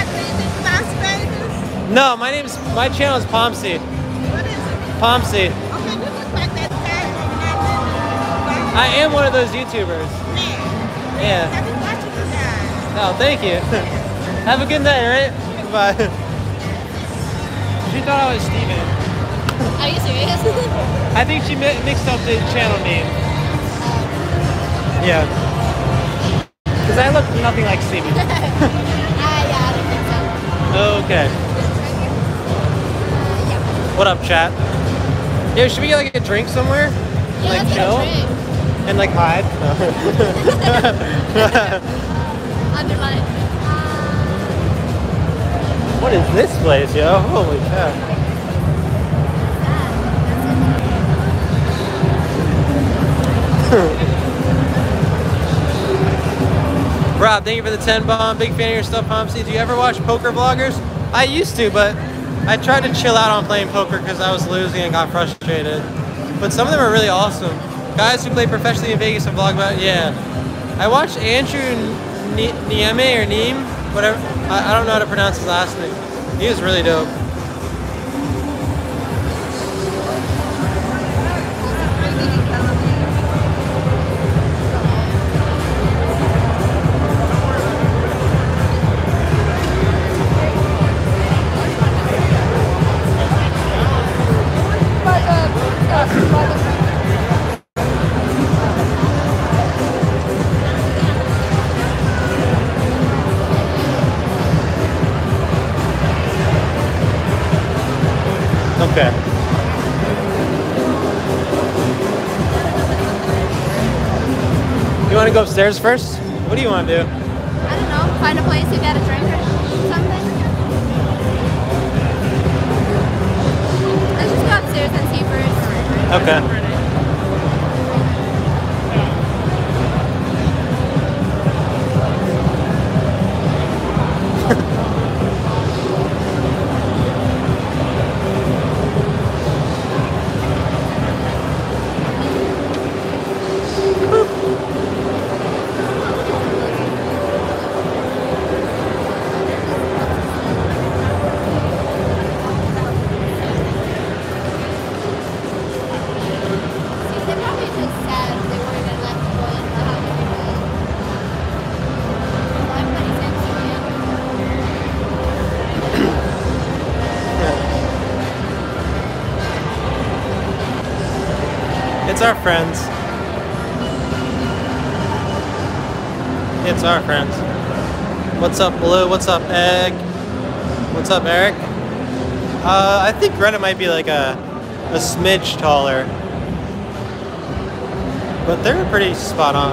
Speaker 2: No, my channel is Pomsey.
Speaker 9: What is it?
Speaker 2: Pomsey.
Speaker 9: Okay, you look like that guy.
Speaker 2: I am one of those YouTubers. Yeah.
Speaker 9: I've been watching you guys.
Speaker 2: Oh, thank you. Have a good night, alright? Bye. She thought I was Steven.
Speaker 3: Are you serious?
Speaker 2: I think she mixed up the channel name. Yeah. Because I look nothing like Steven.
Speaker 3: Yeah, I don't think so.
Speaker 2: Okay. What up, chat? Yo, should we get like a drink somewhere?
Speaker 3: Yeah,
Speaker 2: Like
Speaker 3: let's get a
Speaker 2: chill?
Speaker 3: drink.
Speaker 2: And like hide?
Speaker 3: Underline.
Speaker 2: What is this place, yo? Holy cow. Rob, thank you for the 10 bomb. Big fan of your stuff, Pomsey. Do you ever watch poker vloggers? I used to, but I tried to chill out on playing poker because I was losing and got frustrated. But some of them are really awesome. Guys who play professionally in Vegas and vlog about it, yeah. I watched Andrew Nieme or Neem, whatever. I don't know how to pronounce his last name. He was really dope. Okay. You want to go upstairs first? What do you want to do?
Speaker 3: I don't know. Find a place to get a drink or something. Let's just go upstairs and see first.
Speaker 2: Okay.
Speaker 3: They probably just said they weren't gonna let people in the house anyway. Everybody seems to be.
Speaker 2: It's our friends. It's our friends. What's up, Blue? What's up, Egg? What's up, Eric? I think Greta might be like a smidge taller. But they're pretty spot on.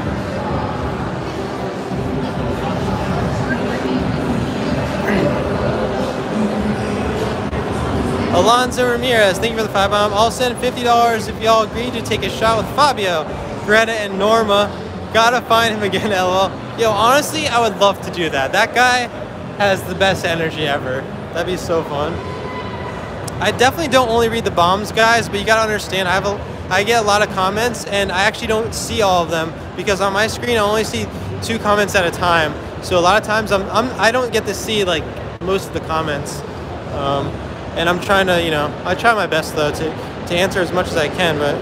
Speaker 2: Alonzo Ramirez, thank you for the 5 bomb. I'll send $50 if y'all agree to take a shot with Fabio, Greta, and Norma. Gotta find him again, LOL. Yo, honestly, I would love to do that. That guy has the best energy ever. That'd be so fun. I definitely don't only read the bombs, guys, but you gotta understand, I get a lot of comments, and I actually don't see all of them because on my screen I only see 2 comments at a time. So a lot of times I don't get to see like most of the comments. And I'm trying to, you know, I try my best though to answer as much as I can, but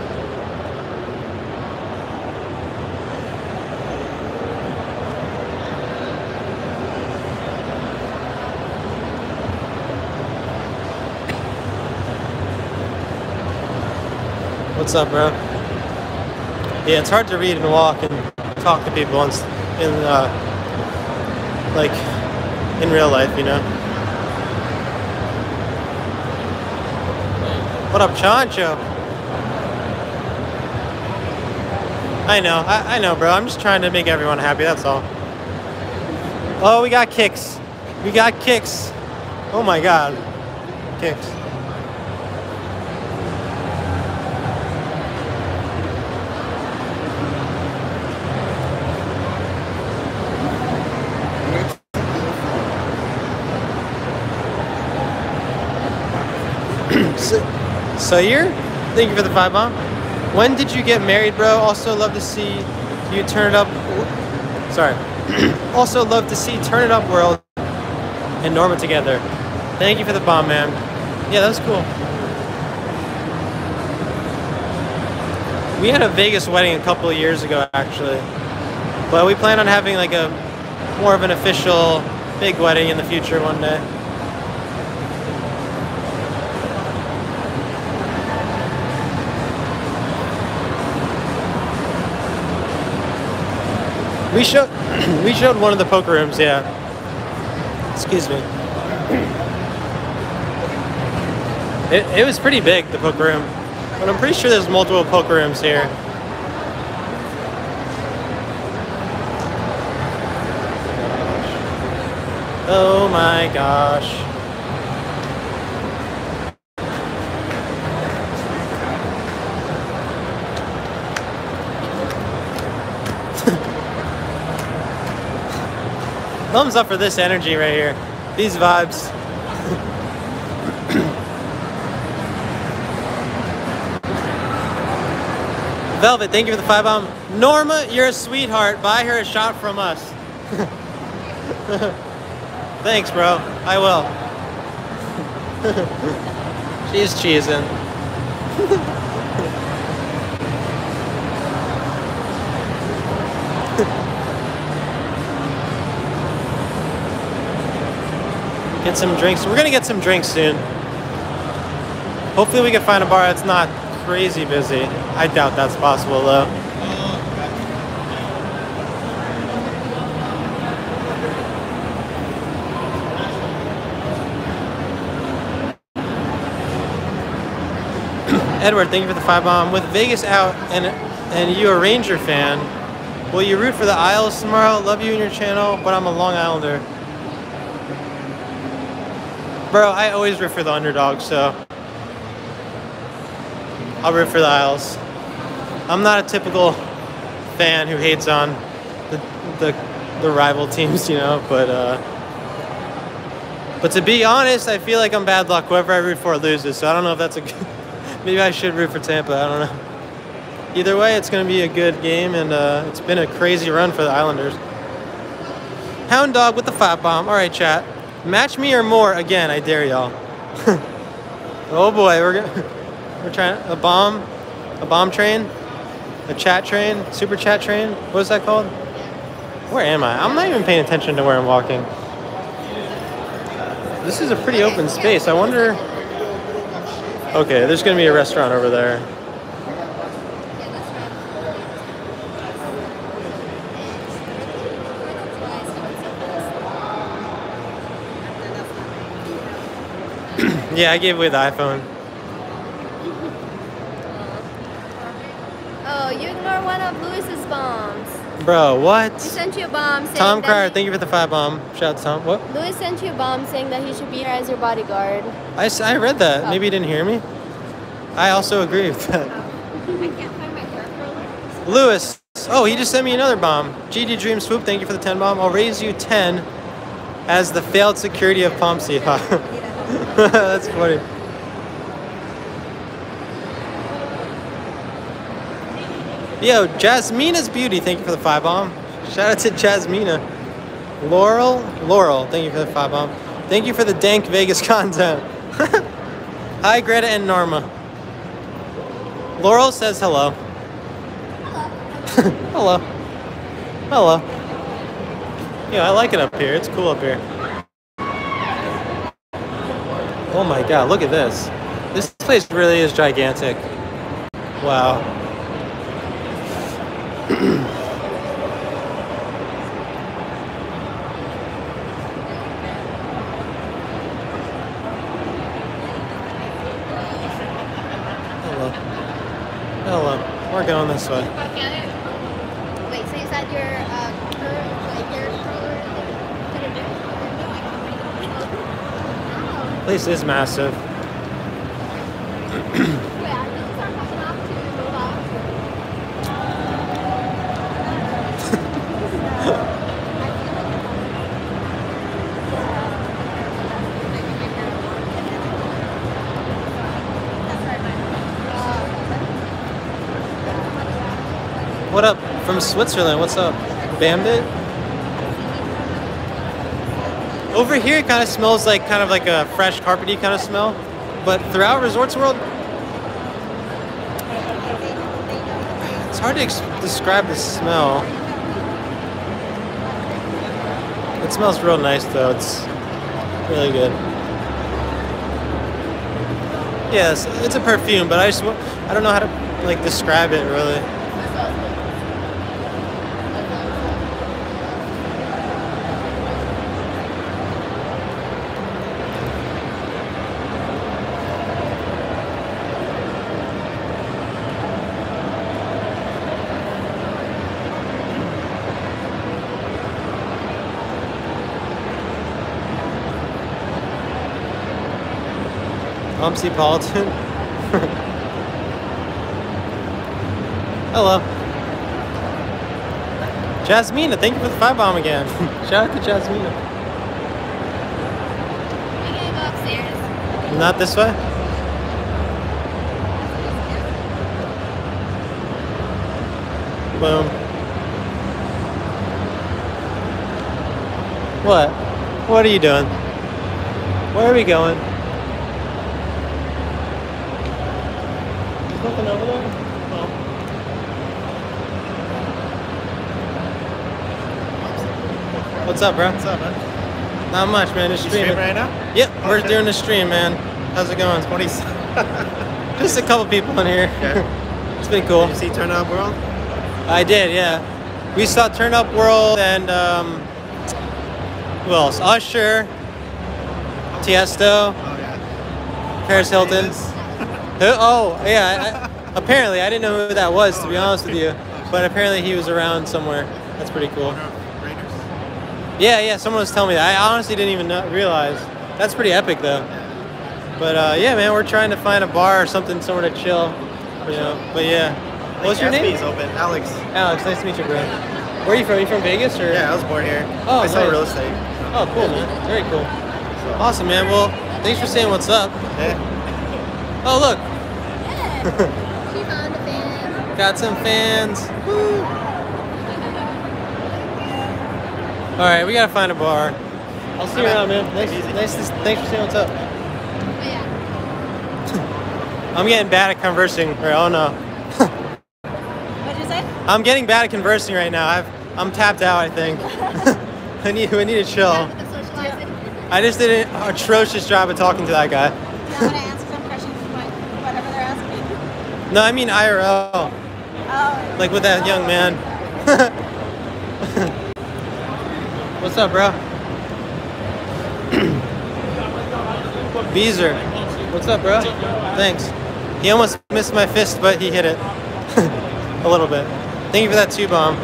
Speaker 2: what's up, bro? Yeah, it's hard to read and walk and talk to people like in real life, you know. What up, Chancho? I know, bro. I'm just trying to make everyone happy, that's all. Oh, we got kicks. We got kicks. Oh my god. Kicks. Sayir, thank you for the 5 bomb. When did you get married, bro? Also love to see you turn it up. Sorry. Also love to see Turn It Up World and Norma together. Thank you for the bomb, man. Yeah, that was cool. We had a Vegas wedding a couple of years ago, actually. But we plan on having like a more of an official big wedding in the future one day. We showed one of the poker rooms, yeah. Excuse me. It was pretty big, the poker room. But I'm pretty sure there's multiple poker rooms here. Oh my gosh. Thumbs up for this energy right here. These vibes. Velvet, thank you for the 5 bomb. Norma, you're a sweetheart. Buy her a shot from us. Thanks, bro. I will. She's cheesing. Get some drinks. We're gonna get some drinks soon. Hopefully we can find a bar that's not crazy busy. I doubt that's possible though. Edward, thank you for the 5 bomb. With Vegas out and you a Ranger fan, will you root for the Isles tomorrow? Love you and your channel, but I'm a Long Islander. Bro, I always root for the underdog, so I'll root for the Isles. I'm not a typical fan who hates on the rival teams, you know, but to be honest, I feel like I'm bad luck. Whoever I root for loses, so I don't know if that's a good... Maybe I should root for Tampa, I don't know. Either way, it's going to be a good game, and it's been a crazy run for the Islanders. Hound Dog with the 5 bomb. All right, chat. Match me or more again, I dare y'all. Oh boy, we're trying a bomb train, a chat train, super chat train. What is that called? Where am I? I'm not even paying attention to where I'm walking. This is a pretty open space. I wonder. Okay, there's gonna be a restaurant over there. Yeah, I gave away the iPhone.
Speaker 3: Oh, you ignore one of Lewis's bombs.
Speaker 2: Bro, what?
Speaker 3: He sent you a bomb saying
Speaker 2: Tom
Speaker 3: that
Speaker 2: Cryer, thank you for the 5 bomb. Shout out to Tom. What?
Speaker 3: Lewis sent you a bomb saying that he should be here as your bodyguard.
Speaker 2: I read that.
Speaker 3: Oh.
Speaker 2: Maybe you didn't hear me. I also agree with that.
Speaker 3: I can't find my hair curler.
Speaker 2: Lewis. Oh, he just sent me another bomb. GD Dream Swoop, thank you for the 10 bomb. I'll raise you 10 as the failed security of Pomsey. That's funny. Yo, Jasmina's Beauty, thank you for the 5 bomb. Shout out to Jasmina. Laurel, thank you for the 5 bomb. Thank you for the dank Vegas content. Hi, Greta and Norma. Laurel says hello. Hello. Hello. Yeah, I like it up here. It's cool up here. Oh my god, look at this. This place really is gigantic. Wow. Hello. We're going this way.
Speaker 3: Wait, so you said your hair curler?
Speaker 2: Place is massive. What up from Switzerland? What's up, Bambit? Over here, it kind of smells like a fresh carpety kind of smell, but throughout Resorts World, it's hard to describe the smell. It smells real nice though. It's really good. Yes, it's a perfume, but I don't know how to describe it really. Bumpsy Politan. Hello. Jasmina, thank you for the 5 bomb again. Shout out to Jasmina.
Speaker 3: We're gonna go upstairs.
Speaker 2: Not this way? Boom. What? What are you doing? Where are we going? There's nothing over there? Oh. What's up, bro? What's up, man? Not much, man. Just streaming.
Speaker 18: Stream right now?
Speaker 2: Yep, we're doing a stream, man. How's it going?
Speaker 18: 20.
Speaker 2: Just a couple people in here.
Speaker 18: Okay.
Speaker 2: It's been cool.
Speaker 18: Did you see Turn Up World?
Speaker 2: I did, yeah. We saw Turn Up World and who else? Usher, Tiesto, Paris Hilton. Oh, yeah. Apparently, I didn't know who that was, to be honest with you. But apparently he was around somewhere. That's pretty cool. Yeah, someone was telling me that. I honestly didn't even realize. That's pretty epic, though. But yeah, man, we're trying to find a bar or something somewhere to chill. You know, but yeah. What's your name?
Speaker 18: Gatsby's open. Alex.
Speaker 2: Alex, nice to meet you, bro. Where are you from? Are you from Vegas or?
Speaker 18: Yeah, I was born here.
Speaker 2: Oh,
Speaker 18: I sell
Speaker 2: nice.
Speaker 18: real estate.
Speaker 2: Oh, cool, man. Very cool. Awesome, man. Well, thanks for saying what's up.
Speaker 18: Yeah.
Speaker 2: Oh, look.
Speaker 3: She found a fan.
Speaker 2: Got some fans. Woo. All right, we gotta find a bar. I'll see you around, man. Thanks for saying what's up. I'm getting bad at conversing. Or, oh no.
Speaker 9: What'd you say?
Speaker 2: I'm getting bad at conversing right now. I'm tapped out, I think. I need to chill. I just did an atrocious job of talking to that guy.
Speaker 9: I'm gonna answer some questions, whatever they're asking.
Speaker 2: No, I mean IRL.
Speaker 9: Oh.
Speaker 2: Like with that young man. What's up, bro? Beezer. What's up, bro? Thanks. He almost missed my fist, but he hit it. A little bit. Thank you for that 2-bomb.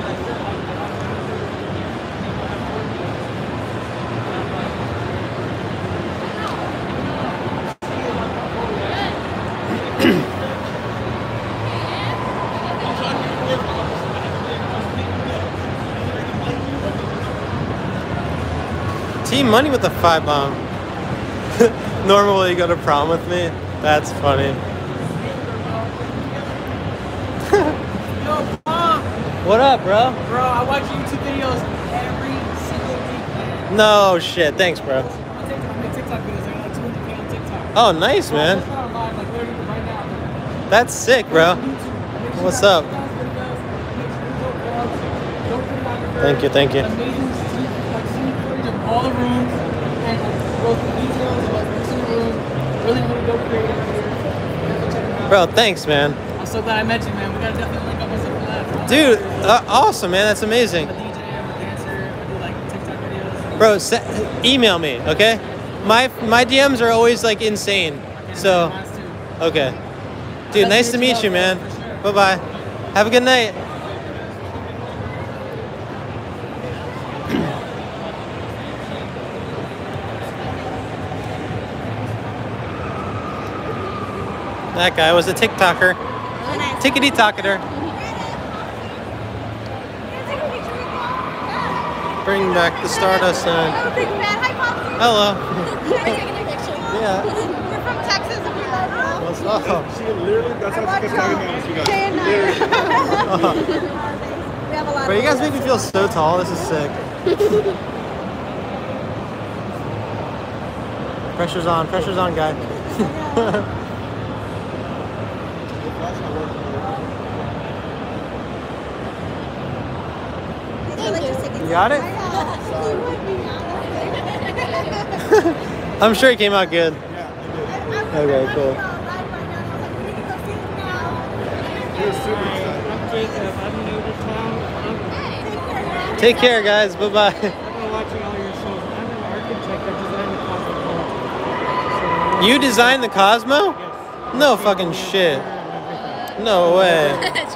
Speaker 2: Team Money with the 5-bomb. Normal, will you go to prom with me? That's funny.
Speaker 5: Yo, Mom!
Speaker 2: What up, bro?
Speaker 5: Bro, I watch YouTube videos every single week, man.
Speaker 2: No shit. Thanks, bro.
Speaker 5: I make TikTok videos. I got like 200K on TikTok.
Speaker 2: Oh, nice, man.
Speaker 5: I'm live, like literally right now.
Speaker 2: That's sick, bro. What's up? Thank you, thank you.
Speaker 5: Amazing scene footage of all the rooms and both the details of like what's in the room. Really dope creative.
Speaker 2: Bro, thanks, man.
Speaker 5: I'm so glad I met you, man. We gotta definitely link up and stuff like that.
Speaker 2: Dude, awesome, man. That's amazing.
Speaker 5: I'm a DJ, I'm a dancer, I do like TikTok videos.
Speaker 2: Bro, email me, okay? My DMs are always like insane. So, okay. Dude, nice to meet you, man. Bye-bye. Have a good night. That guy was a TikToker. Tickety-tocketer. Bring back the Stardust sign. Hello. Yeah.
Speaker 9: We're from Texas and we love you.
Speaker 2: What's up?
Speaker 16: She literally, that's how she kept talking to us.
Speaker 9: We have a lot
Speaker 2: Bro, you guys make me feel so tall. This is sick. Pressure's on, guy. You got it? I'm sure it came out good. Okay, cool.
Speaker 5: I'm Jacob. I'm new to town.
Speaker 2: Take care, guys. Bye-bye.
Speaker 5: I've been watching all your shows. I'm an architect. I designed the Cosmo.
Speaker 2: You designed the Cosmo? No fucking shit. No way.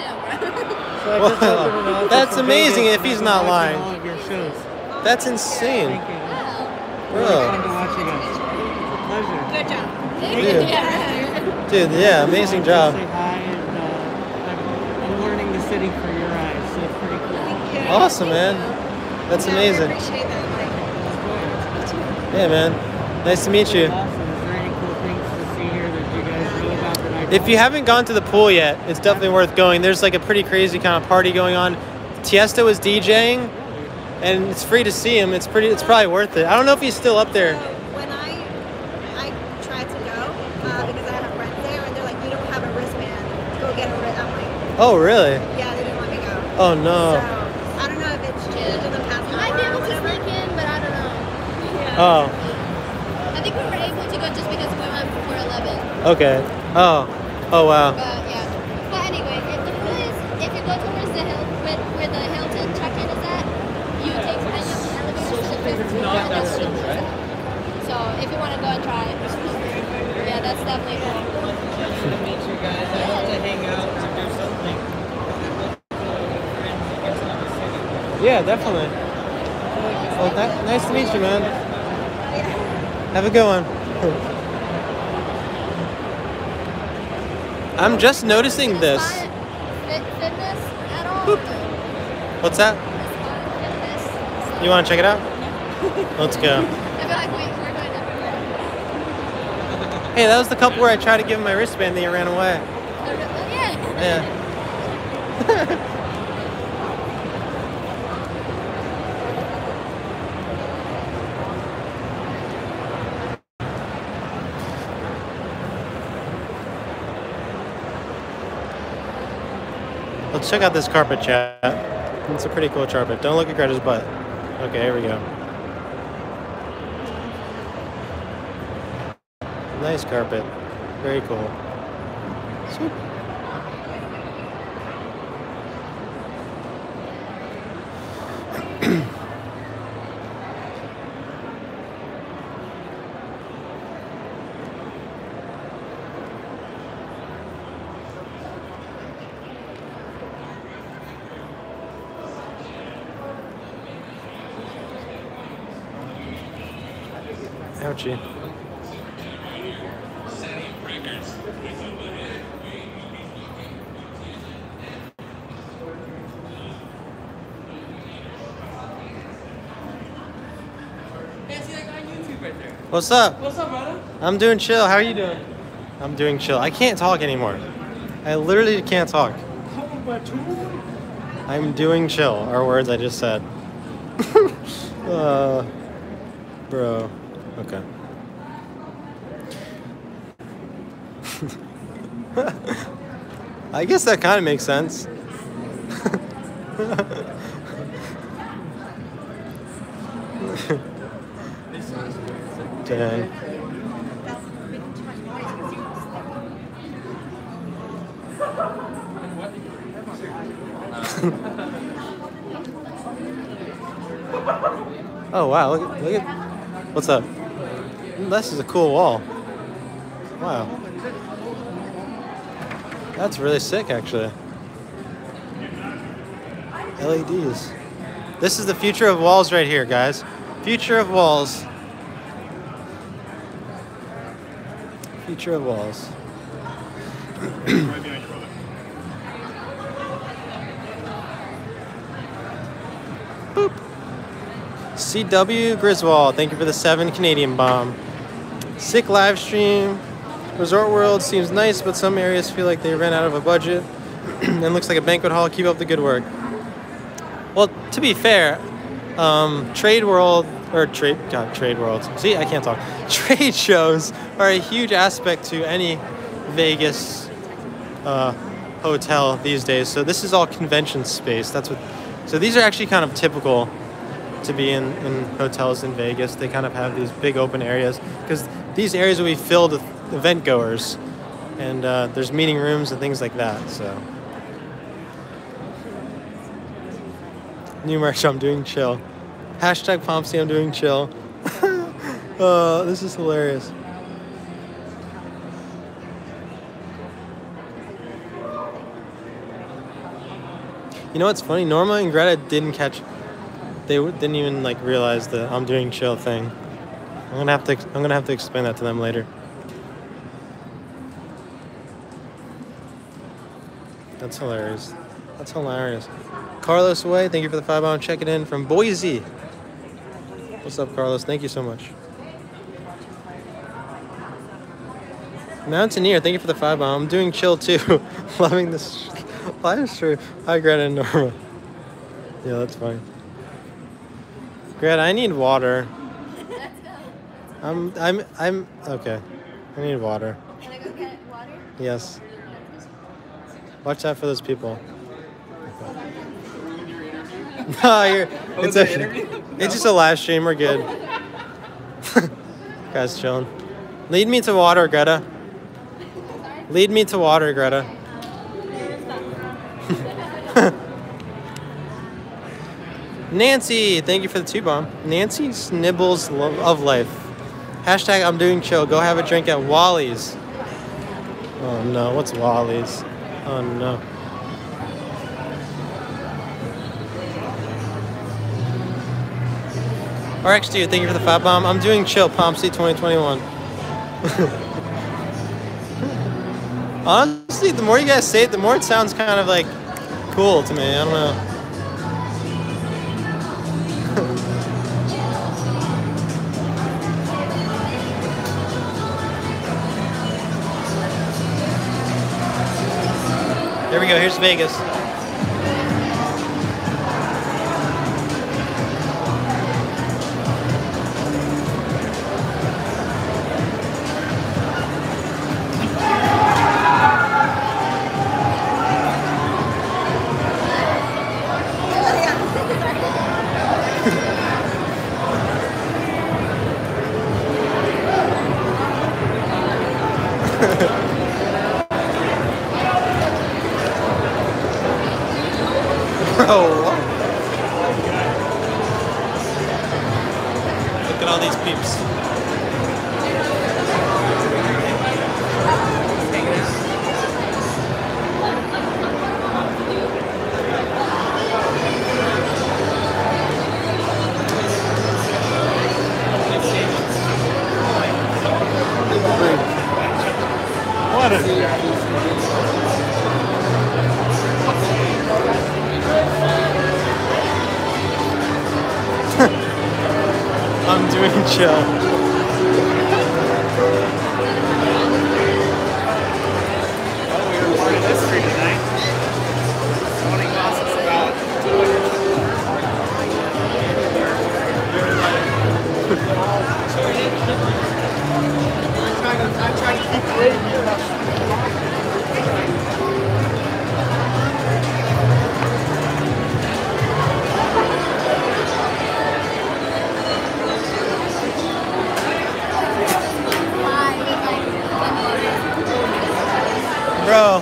Speaker 2: Wow. That's amazing if he's not lying.
Speaker 5: All of your shows.
Speaker 2: That's insane.
Speaker 5: Thank you.
Speaker 2: Bro.
Speaker 5: Fun to watch you guys. It's a pleasure.
Speaker 9: Good job.
Speaker 2: Dude, yeah, amazing job.
Speaker 5: Say hi, and I'm learning the city for your eyes, so it's pretty cool.
Speaker 2: Awesome, man. That's amazing.
Speaker 9: Appreciate that.
Speaker 2: Yeah, man. Nice to meet you.
Speaker 5: Awesome. Is there any cool things to see here that you guys know about that I
Speaker 2: If you haven't gone to the pool yet, it's definitely worth going. There's like a pretty crazy kind of party going on. Tiesto is DJing, and it's free to see him. It's probably worth it. I don't know if he's still up there.
Speaker 9: When I tried to go because I have friends there, and they're like, you don't have a wristband. Go get a wristband. I'm like,
Speaker 2: Oh, really?
Speaker 9: yeah, they didn't let me go.
Speaker 2: Oh, no.
Speaker 9: So I don't know if it's changed in the past.
Speaker 3: You might be able to sneak in, but I don't know.
Speaker 2: Oh,
Speaker 3: I think we were able to go just because we went before 11.
Speaker 2: okay. Oh, wow.
Speaker 3: But yeah. But anyway, if the pool is, if you go towards the hill, where the Hilton check-in is at, you take any of the elevators to the fifth floor, and that's the pool. So if you want to go and try it, yeah, that's definitely cool.
Speaker 17: To meet you guys, I love to hang out to do something.
Speaker 2: Yeah, definitely. Well, nice to meet you, man. Have a good one. I'm just noticing this.
Speaker 3: Fitness at all?
Speaker 2: What's that? You want to check it out? Let's go.
Speaker 3: I feel like we're going everywhere.
Speaker 2: Hey, that was the couple where I tried to give him my wristband and he ran away.
Speaker 3: Yeah.
Speaker 2: Yeah. Let's check out this carpet, chat. It's a pretty cool carpet. Don't look at Greta's butt. Okay, here we go. Nice carpet. Very cool. Swoop. Ouchie. What's up?
Speaker 5: What's up, brother?
Speaker 2: I'm doing chill. How are you doing? I'm doing chill. I can't talk anymore. I literally can't talk. I'm doing chill. Are words I just said. Bro. Okay. I guess that kind of makes sense. Dang. Oh wow, look at what's up? This is a cool wall. Wow. That's really sick actually. LEDs. This is the future of walls right here, guys. Future of walls. Future of walls. Boop. CW Griswold, thank you for the 7 Canadian bomb. Sick live stream. Resort World seems nice, but some areas feel like they ran out of a budget. And looks like a banquet hall. Keep up the good work. Well, to be fair, Trade World. See, I can't talk. Trade shows are a huge aspect to any Vegas hotel these days. So this is all convention space. That's what. So these are actually kind of typical to be in hotels in Vegas. They kind of have these big open areas because these areas will be filled with event goers, and there's meeting rooms and things like that. So new merch. I'm doing chill. Hashtag Pompsy, I'm doing chill. This is hilarious. You know what's funny? Norma and Greta didn't catch. They didn't even like realize the I'm doing chill thing. I'm gonna have to explain that to them later. That's hilarious. That's hilarious. Carlos Way, thank you for the 5 bomb. Check it in from Boise. What's up, Carlos? Thank you so much. Mountaineer, thank you for the 5 bomb. I'm doing chill too. Loving this live stream. Hi, Greta and Norma. Yeah, that's fine. Greta, I need water. I'm okay. I need water.
Speaker 3: Can I go get water?
Speaker 2: Yes. Watch out for those people. No, it's just a live stream. We're good. Guys, chilling. Lead me to water, Greta. Lead me to water, Greta. Nancy, thank you for the 2 bomb. Nancy Snibbles of Life. Hashtag I'm doing chill. Go have a drink at Wally's. Oh no, what's Wally's? Oh no. RX2, thank you for the 5 bomb. I'm doing chill, Pomsy 2021. Honestly, the more you guys say it, the more it sounds kind of like cool to me. I don't know. There we go, here's Vegas. Bro, look at all these peeps. What I'm doing chill.
Speaker 17: I'm trying to keep it.
Speaker 2: Bro.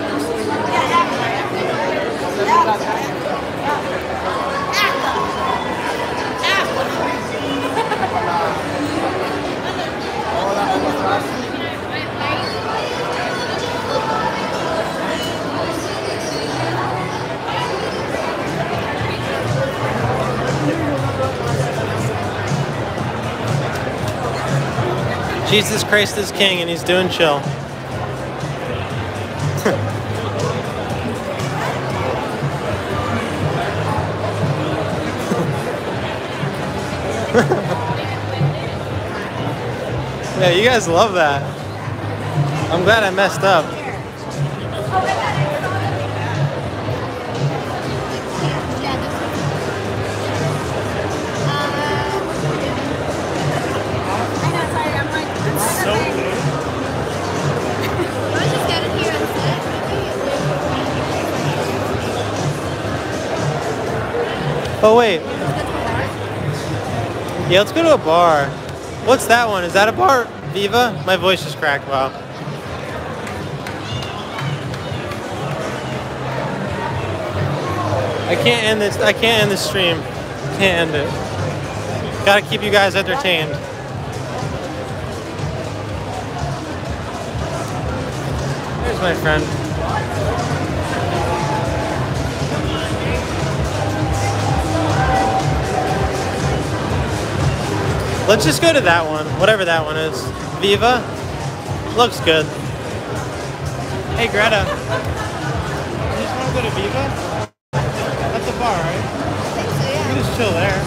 Speaker 2: Jesus Christ is king and he's doing chill. Yeah, you guys love that. I'm glad I messed up. Oh wait. Yeah, let's go to a bar. What's that one? Is that a bar? Viva? My voice just cracked. Wow. I can't end this. I can't end this stream. Can't end it. Gotta keep you guys entertained. There's my friend. Let's just go to that one, whatever that one is. Viva? Looks good. Hey, Greta. You just want to go to Viva? That's a bar, right?
Speaker 3: I think so, yeah.
Speaker 2: We can just chill there.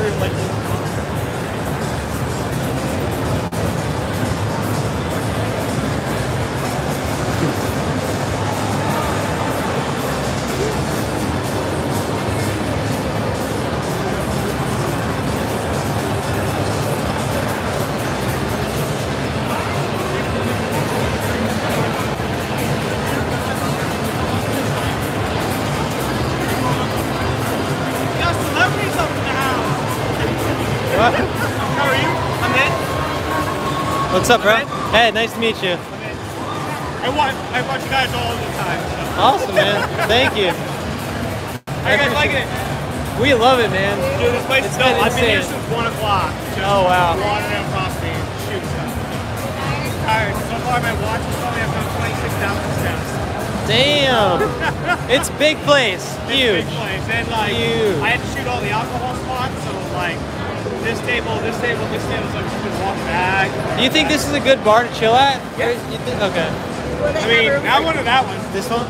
Speaker 4: How are you? I'm Ed.
Speaker 2: What's up, bro? Hey, nice to meet you.
Speaker 4: I watch you guys all the time. So.
Speaker 2: Awesome, man. Thank you.
Speaker 4: How you guys liking it?
Speaker 2: We love it, man.
Speaker 4: Dude, this place is dope. I've been here since 1 o'clock.
Speaker 2: Oh, wow.
Speaker 4: Wandering across me and shooting stuff. Tired. So far, my watch has told me I've done 26,000 steps.
Speaker 2: Damn. It's big place. Huge.
Speaker 4: It's a big place. And like,
Speaker 2: Huge.
Speaker 4: I had to shoot all the alcohol spots, so like, this table, so I just walk back.
Speaker 2: Do you think this is a good bar to chill at?
Speaker 4: Yeah.
Speaker 2: Okay.
Speaker 4: I mean, I wanted that one.
Speaker 2: This one?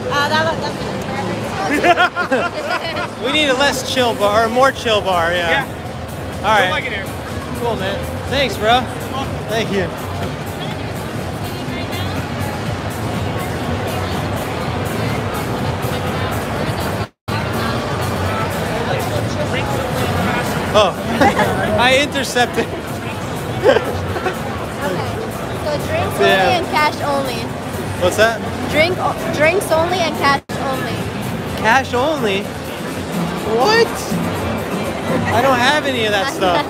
Speaker 9: That
Speaker 2: We need a less chill bar, or a more chill bar, yeah. All right.
Speaker 4: Like it here.
Speaker 2: Cool, man. Thanks, bro. Thank you. Oh, I intercepted.
Speaker 3: So drinks only and cash only.
Speaker 2: What's that?
Speaker 3: Drinks only and cash only.
Speaker 2: Cash only? What? I don't have any of that stuff.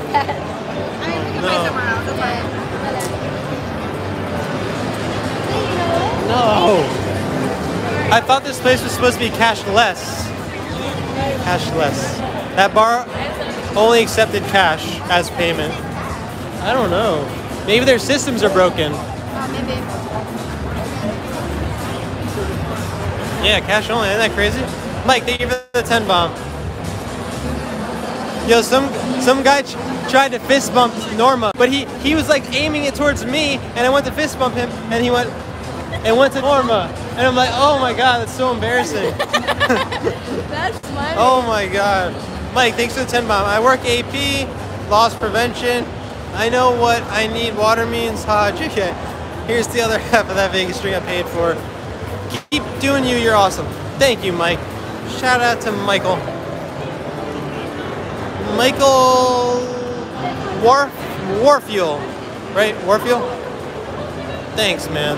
Speaker 2: No. I thought this place was supposed to be cashless. Cashless. That bar only accepted cash as payment. I don't know. Maybe their systems are broken.
Speaker 3: Maybe.
Speaker 2: Yeah, cash only. Isn't that crazy? Mike, thank you for the 10 bomb. Yo, some guy tried to fist bump Norma, but he was like aiming it towards me, and I went to fist bump him, and he went to Norma, and I'm like, oh my god, that's so embarrassing.
Speaker 3: That's funny.
Speaker 2: Oh my god. Mike, thanks for the 10 bomb. I work AP, loss prevention. I know what I need water means. Ha, JK. Here's the other half of that Vegas drink I paid for. Keep doing you, you're awesome. Thank you, Mike. Shout out to Michael. Michael Warfuel. Right? Warfuel? Thanks, man.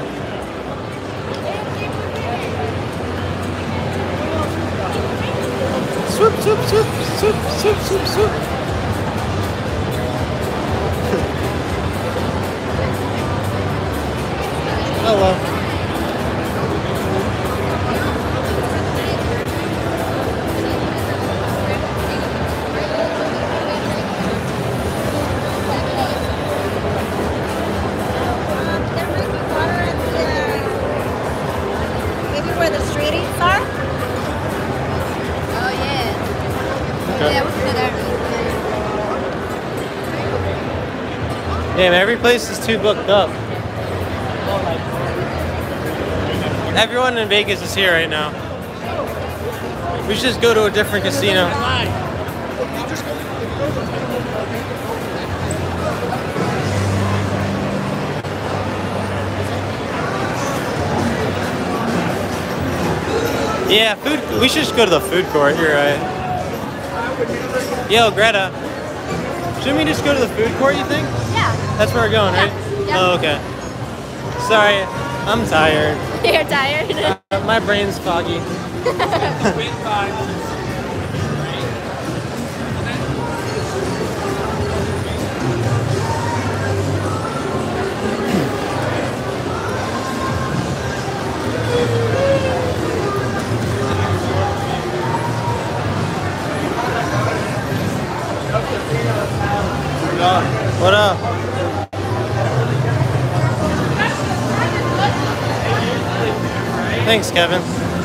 Speaker 2: Swoop, swoop, swoop, swoop, swoop, swoop, swoop. Hello.
Speaker 9: Maybe where the street eats are?
Speaker 3: Oh yeah.
Speaker 2: Okay.
Speaker 3: Yeah, we can do that.
Speaker 2: Damn, every place is too booked up. Everyone in Vegas is here right now. We should just go to a different casino. Yeah, food. We should just go to the food court. You're right. Yo, Greta. Shouldn't we just go to the food court, you think?
Speaker 3: Yeah.
Speaker 2: That's where we're going, right?
Speaker 3: Yeah.
Speaker 2: Oh, okay. Sorry, I'm tired.
Speaker 3: You're tired?
Speaker 2: My brain's foggy. What up? Thanks, Kevin.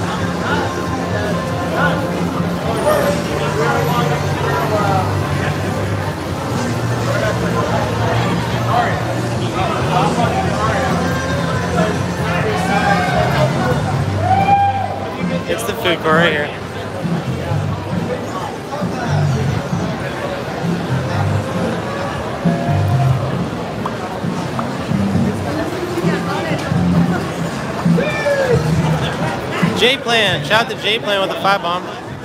Speaker 2: It's the food court right here. J-Plan. Shout out to J-Plan with the 5 bomb.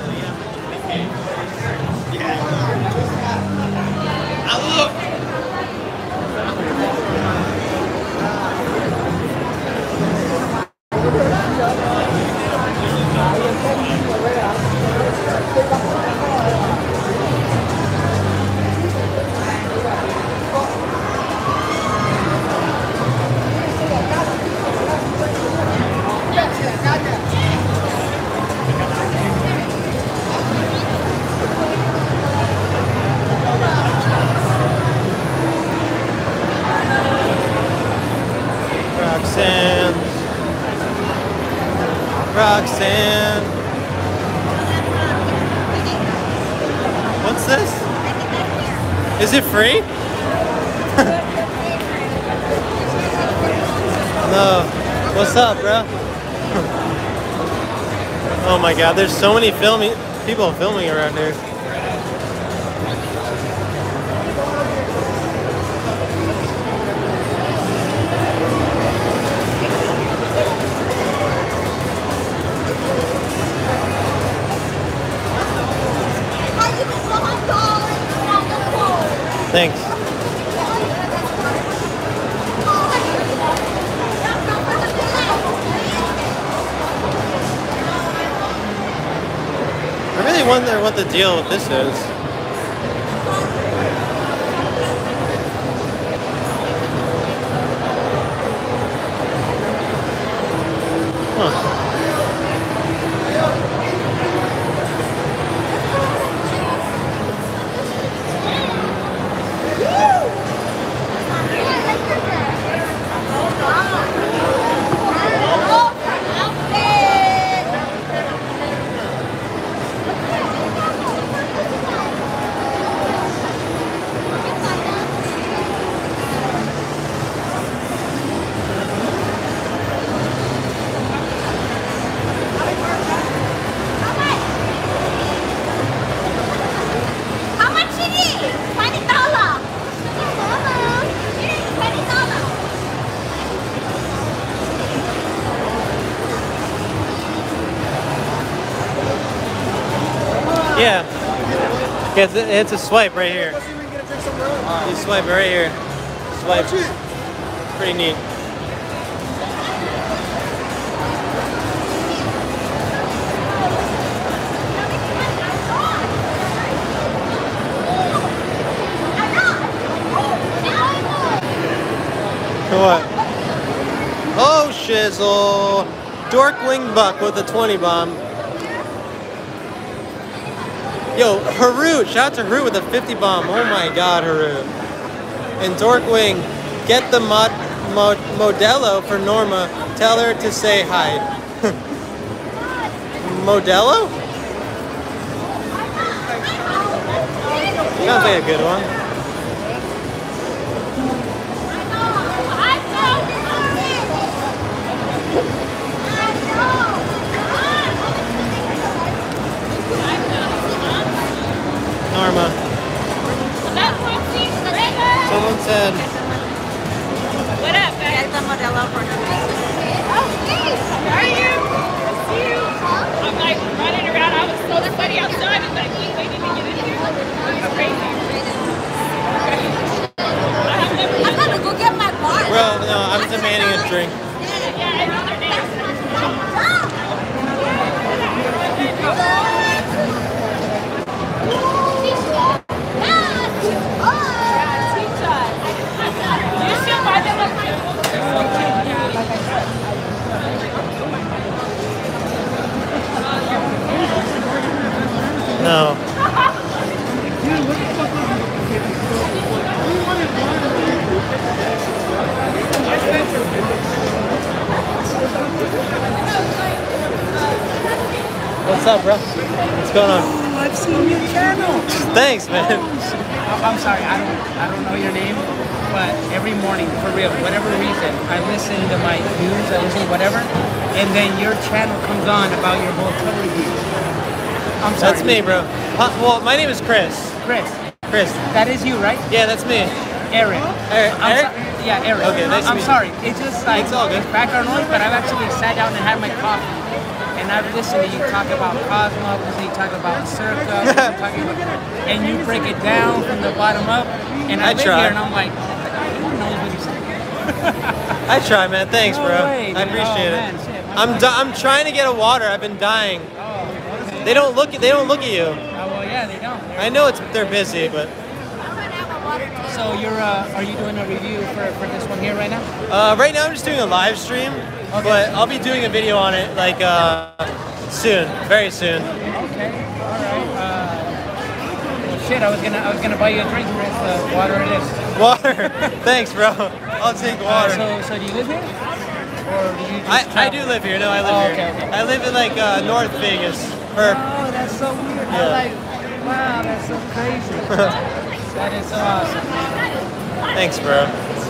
Speaker 2: Roxanne. What's this? Is it free? No. What's up, bro? Oh my god, there's so many people filming around here. Thanks. I really wonder what the deal with this is. Huh. Yeah. It's a swipe right here. You swipe right here. Swipe. Pretty neat. What? Oh, shizzle. Dorkwing Buck with a 20 bomb. Yo, Haru, shout out to Haru with a 50 bomb. Oh my god, Haru. And Dorkwing, get the Modelo for Norma. Tell her to say hi. Modelo? Sounds like a good one. Norma. Someone said.
Speaker 9: What up, guys? Get the Modelo for Norma.
Speaker 14: Oh, hey! How are you? See you. I'm like running around. I was so sweaty outside. It's like waiting to get in here. It's crazy.
Speaker 9: I'm gonna go get my bar.
Speaker 2: Bro, no, I'm demanding a drink.
Speaker 14: Yeah, I know their names.
Speaker 2: No. What's up, bro? What's going on?
Speaker 15: Oh, I've seen your channel.
Speaker 2: Thanks, man.
Speaker 18: I'm sorry, I don't know your name, but every morning, for real, whatever reason, I listen to my news, I listen to whatever, and then your channel comes on about your hotel reviews. I'm sorry.
Speaker 2: That's me, bro. Well, my name is Chris.
Speaker 18: Chris.
Speaker 2: Chris.
Speaker 18: That is you, right?
Speaker 2: Yeah, that's me.
Speaker 18: Eric.
Speaker 2: Eric?
Speaker 18: Yeah, Eric.
Speaker 2: Okay, nice to
Speaker 18: I'm
Speaker 2: meet you.
Speaker 18: sorry. It's just like
Speaker 2: It's all good.
Speaker 18: background noise, but I've actually sat down and had my coffee, and and I've listened to you talk about Cosmo, you talk about Circa, and you break it down from the bottom up. And I live
Speaker 2: try.
Speaker 18: here, and I'm like, who knows what he's saying?
Speaker 2: I try, man. Thanks,
Speaker 18: No
Speaker 2: bro.
Speaker 18: way,
Speaker 2: I
Speaker 18: dude.
Speaker 2: appreciate
Speaker 18: Oh,
Speaker 2: it.
Speaker 18: man, shit,
Speaker 2: I'm trying to get a water. I've been dying.
Speaker 18: okay.
Speaker 2: They don't look at you.
Speaker 18: Oh, well, yeah, they don't.
Speaker 2: I know they're busy, but
Speaker 18: So you're, are you doing a review for this one here right now?
Speaker 2: right now I'm just doing a live stream. But I'll be doing a video on it like soon, very soon.
Speaker 18: Okay, all right. Well, shit, I was gonna buy you a drink with water it is.
Speaker 2: Water. Thanks, bro. I'll take water.
Speaker 18: So do you live here? Or do you just
Speaker 2: I do live here. No, I live here.
Speaker 18: Okay.
Speaker 2: I live in like North Vegas.
Speaker 18: Oh, that's so weird.
Speaker 2: Yeah.
Speaker 18: I'm like, wow, that's so crazy. That is so awesome.
Speaker 2: Thanks, bro.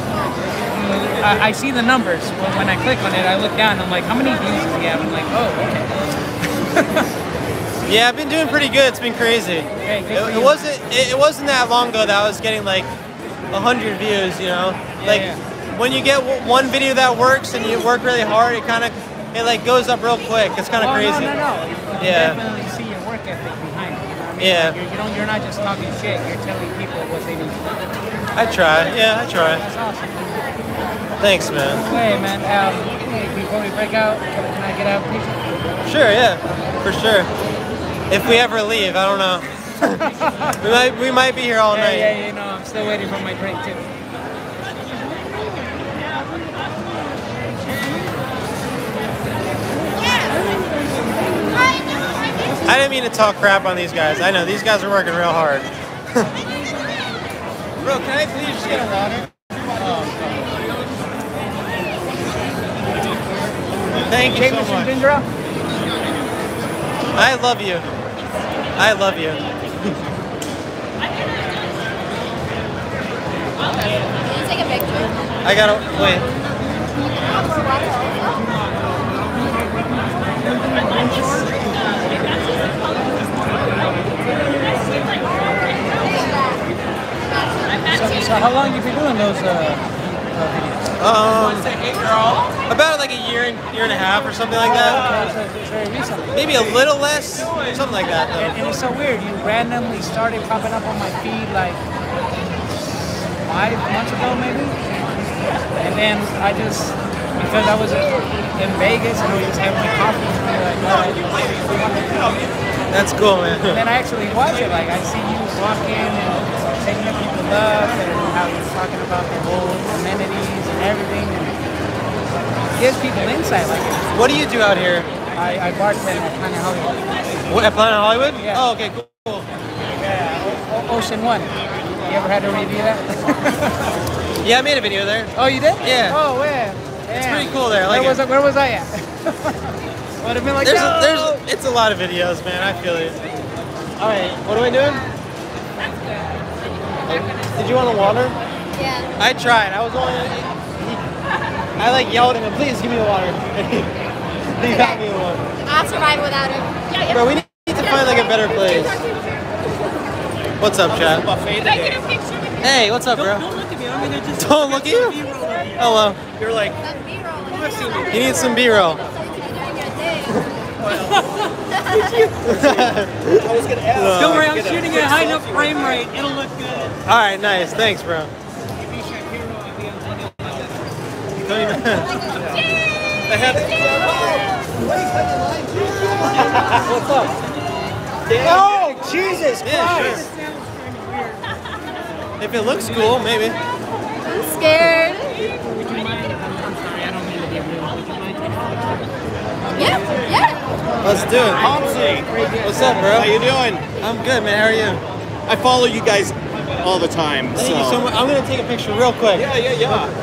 Speaker 18: I see the numbers. When I click on it, I look down. I'm like, how many views does he have? I'm like, oh, okay.
Speaker 2: Yeah, I've been doing pretty good. It's been crazy.
Speaker 18: Hey, good for
Speaker 2: It
Speaker 18: you.
Speaker 2: wasn't that long ago that I was getting like 100 views. You know, when you get one video that works and you work really hard, it like goes up real quick. It's kind of crazy.
Speaker 18: No. You
Speaker 2: Yeah.
Speaker 18: definitely see your work ethic behind it. You know what I mean?
Speaker 2: Yeah.
Speaker 18: You're not just talking shit. You're telling people what they need to do.
Speaker 2: I try. Yeah, I try.
Speaker 18: That's awesome.
Speaker 2: Thanks, man.
Speaker 18: Hey, man. Before we break out, can I get out, please?
Speaker 2: Sure, yeah, for sure. If we ever leave, I don't know. we might be here all night.
Speaker 18: Yeah, you know, I'm still waiting for my drink too.
Speaker 2: I didn't mean to talk crap on these guys. I know these guys are working real hard. Bro, can I please just get a water? Thank you so much. I love you. I love you.
Speaker 3: Can you take a picture?
Speaker 2: I gotta wait.
Speaker 18: So how long have you been doing those videos?
Speaker 2: About like a year and a half or something like that.
Speaker 18: So it's very recent.
Speaker 2: Maybe a little less, something like that. Though.
Speaker 18: And it's so weird. You randomly started popping up on my feed like 5 months ago, maybe. And then I just, because I was in Vegas and I was just having my coffee, and I was like,
Speaker 2: That's cool, man.
Speaker 18: And then I actually watch it. Like I see you walking and taking up people up, and how you're talking about the whole amenities and everything. And it gives people insight. Like
Speaker 2: What do you do out here?
Speaker 18: I bartend at Planet Hollywood.
Speaker 2: What, at Planet Hollywood?
Speaker 18: Yeah.
Speaker 2: Oh, okay, cool.
Speaker 18: Yeah, Ocean One. You ever had to review that?
Speaker 2: Yeah, I made a video there.
Speaker 18: Oh, you did?
Speaker 2: Yeah.
Speaker 18: Oh, where?
Speaker 2: It's pretty cool there. I like it.
Speaker 18: Where was I at? Would have been like,
Speaker 2: It's a lot of videos, man. I feel it. All right, what am I doing? Did you want a water?
Speaker 3: Yeah.
Speaker 2: I tried. I was only. I like yelled at him, please give me a water. He got me one.
Speaker 3: I'll survive without him. Yeah,
Speaker 2: Bro, we need to find like a better place. What's up, chat? Hey, what's up, bro?
Speaker 18: Don't look at me. I'm gonna just.
Speaker 2: Don't look at you. Hello.
Speaker 18: You're like.
Speaker 2: You need some B-roll.
Speaker 18: Don't worry, I'm shooting at a high enough frame rate. It'll look good.
Speaker 2: All right, nice. Thanks, bro. What's up?
Speaker 18: Oh, Jesus
Speaker 2: Yeah,
Speaker 18: Christ.
Speaker 2: sure. If it looks cool, maybe.
Speaker 3: I'm scared.
Speaker 18: Would you mind? I'm sorry, I don't mean to be rude. Would you mind?
Speaker 3: Yeah.
Speaker 2: Let's do it.
Speaker 19: Homsy.
Speaker 2: What's up, bro?
Speaker 19: How you doing?
Speaker 2: I'm good, man. How are you?
Speaker 19: I follow you guys all the time.
Speaker 2: Thank you so much. I'm gonna take a picture real quick.
Speaker 19: Yeah.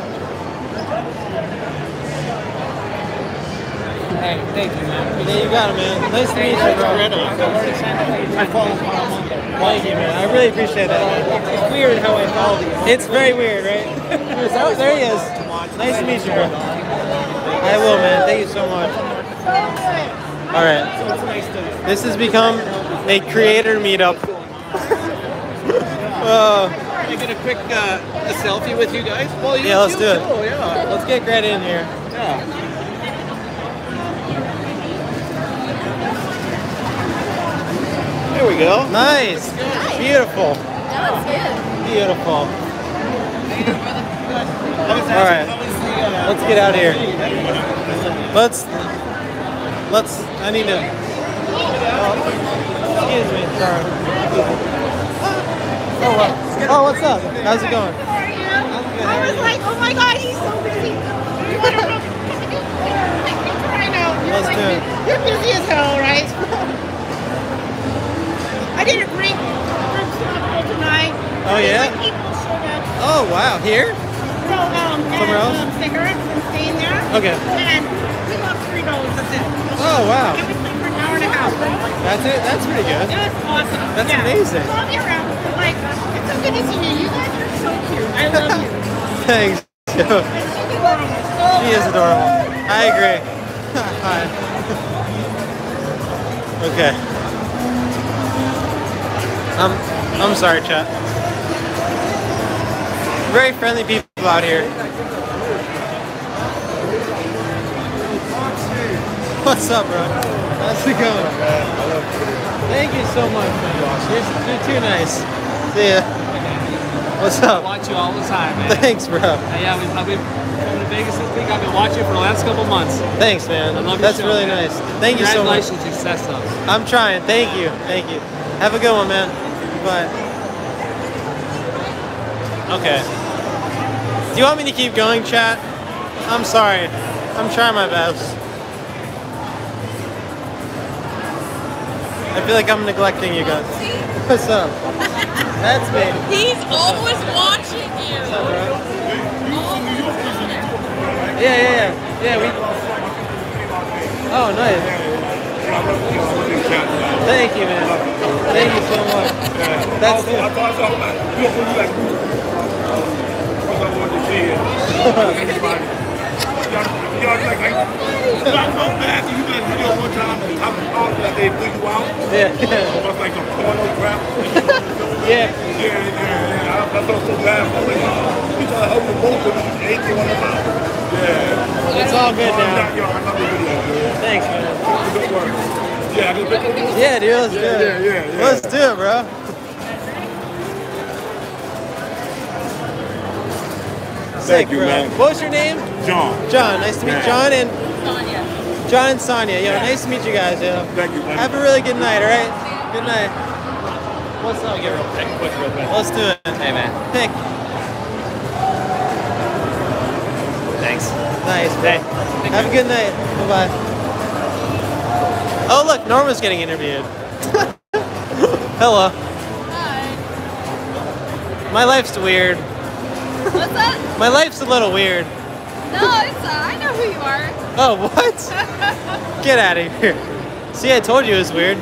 Speaker 18: Hey, thank you, man.
Speaker 2: Yeah, you got it, man. Nice to meet you, bro.
Speaker 18: I follow you.
Speaker 2: Thank you, man. I really appreciate that.
Speaker 18: It's weird how I follow you.
Speaker 2: It's very weird, right? Oh, there he is. Nice to meet you, bro. I will, man. Thank you so much. All right. This has become a creator meetup.
Speaker 19: Can I get a quick a selfie with you guys? Well,
Speaker 2: Yeah, let's do it.
Speaker 19: Too, yeah.
Speaker 2: Let's get Greta in here.
Speaker 19: Yeah.
Speaker 2: There we go. Nice. Beautiful.
Speaker 3: That looks good.
Speaker 2: Beautiful. All right. Let's get out of here. Let's. I need to. Excuse me. Sorry. Oh, what's up? How's it going?
Speaker 14: I was like, oh my god, he's so busy. I know.
Speaker 2: Let's do it.
Speaker 14: You're busy as hell, right? I did a great tonight.
Speaker 2: Oh, yeah? Oh, wow. Here?
Speaker 14: So,
Speaker 2: Somewhere else?
Speaker 14: Cigarettes and staying there.
Speaker 2: Okay.
Speaker 14: And we lost $3. That's it.
Speaker 2: Oh, wow.
Speaker 14: And we played for an hour and a half.
Speaker 2: That's it? That's pretty good.
Speaker 14: It was awesome.
Speaker 2: That's amazing.
Speaker 14: So I'll be around. Like, it's so good to see you. You guys are so cute. I love you.
Speaker 2: Thanks. She is adorable. I agree. Hi. Okay. I'm sorry, chat. Very friendly people out here. What's up, bro? How's it going? Thank you so much, man. You're too nice. See ya. What's up?
Speaker 4: I watch you all the time, man.
Speaker 2: Thanks, bro.
Speaker 4: Yeah, I've been coming to Vegas this week. I've been watching you for the last couple months.
Speaker 2: Thanks, man.
Speaker 4: I love
Speaker 2: That's
Speaker 4: your show,
Speaker 2: really
Speaker 4: man.
Speaker 2: nice. Thank you so much.
Speaker 4: Congratulations, success, though.
Speaker 2: I'm trying. Thank you. Thank you. Have a good one, man. Bye. Okay. Do you want me to keep going, chat? I'm sorry. I'm trying my best. I feel like I'm neglecting you guys. What's up? That's me.
Speaker 14: He's always watching you.
Speaker 2: What's up, bro? Yeah, we... Oh, nice. Thank you, man. Thank you so much. That's it. Yeah. It's all good now. Thanks, man. Yeah, dude, let's do it. Let's do it, bro.
Speaker 16: Thank you,
Speaker 2: bro.
Speaker 16: man.
Speaker 2: What was your name?
Speaker 16: John.
Speaker 2: John. Nice to meet John and John and Sonia. Yo, nice to meet you guys. Yo.
Speaker 16: Thank you, man.
Speaker 2: Have a really good night. All right. Good night. What's up? Get real quick. Let's do it.
Speaker 19: Hey, man.
Speaker 2: Pick.
Speaker 19: Thanks.
Speaker 2: Nice. Bro. Have a good night. Bye bye. Oh look, Norma's getting interviewed. Hello.
Speaker 3: Hi.
Speaker 2: My life's weird.
Speaker 3: What's that?
Speaker 2: My life's a little weird.
Speaker 3: No, I know who you are.
Speaker 2: Oh, what? Get out of here. See, I told you it was weird.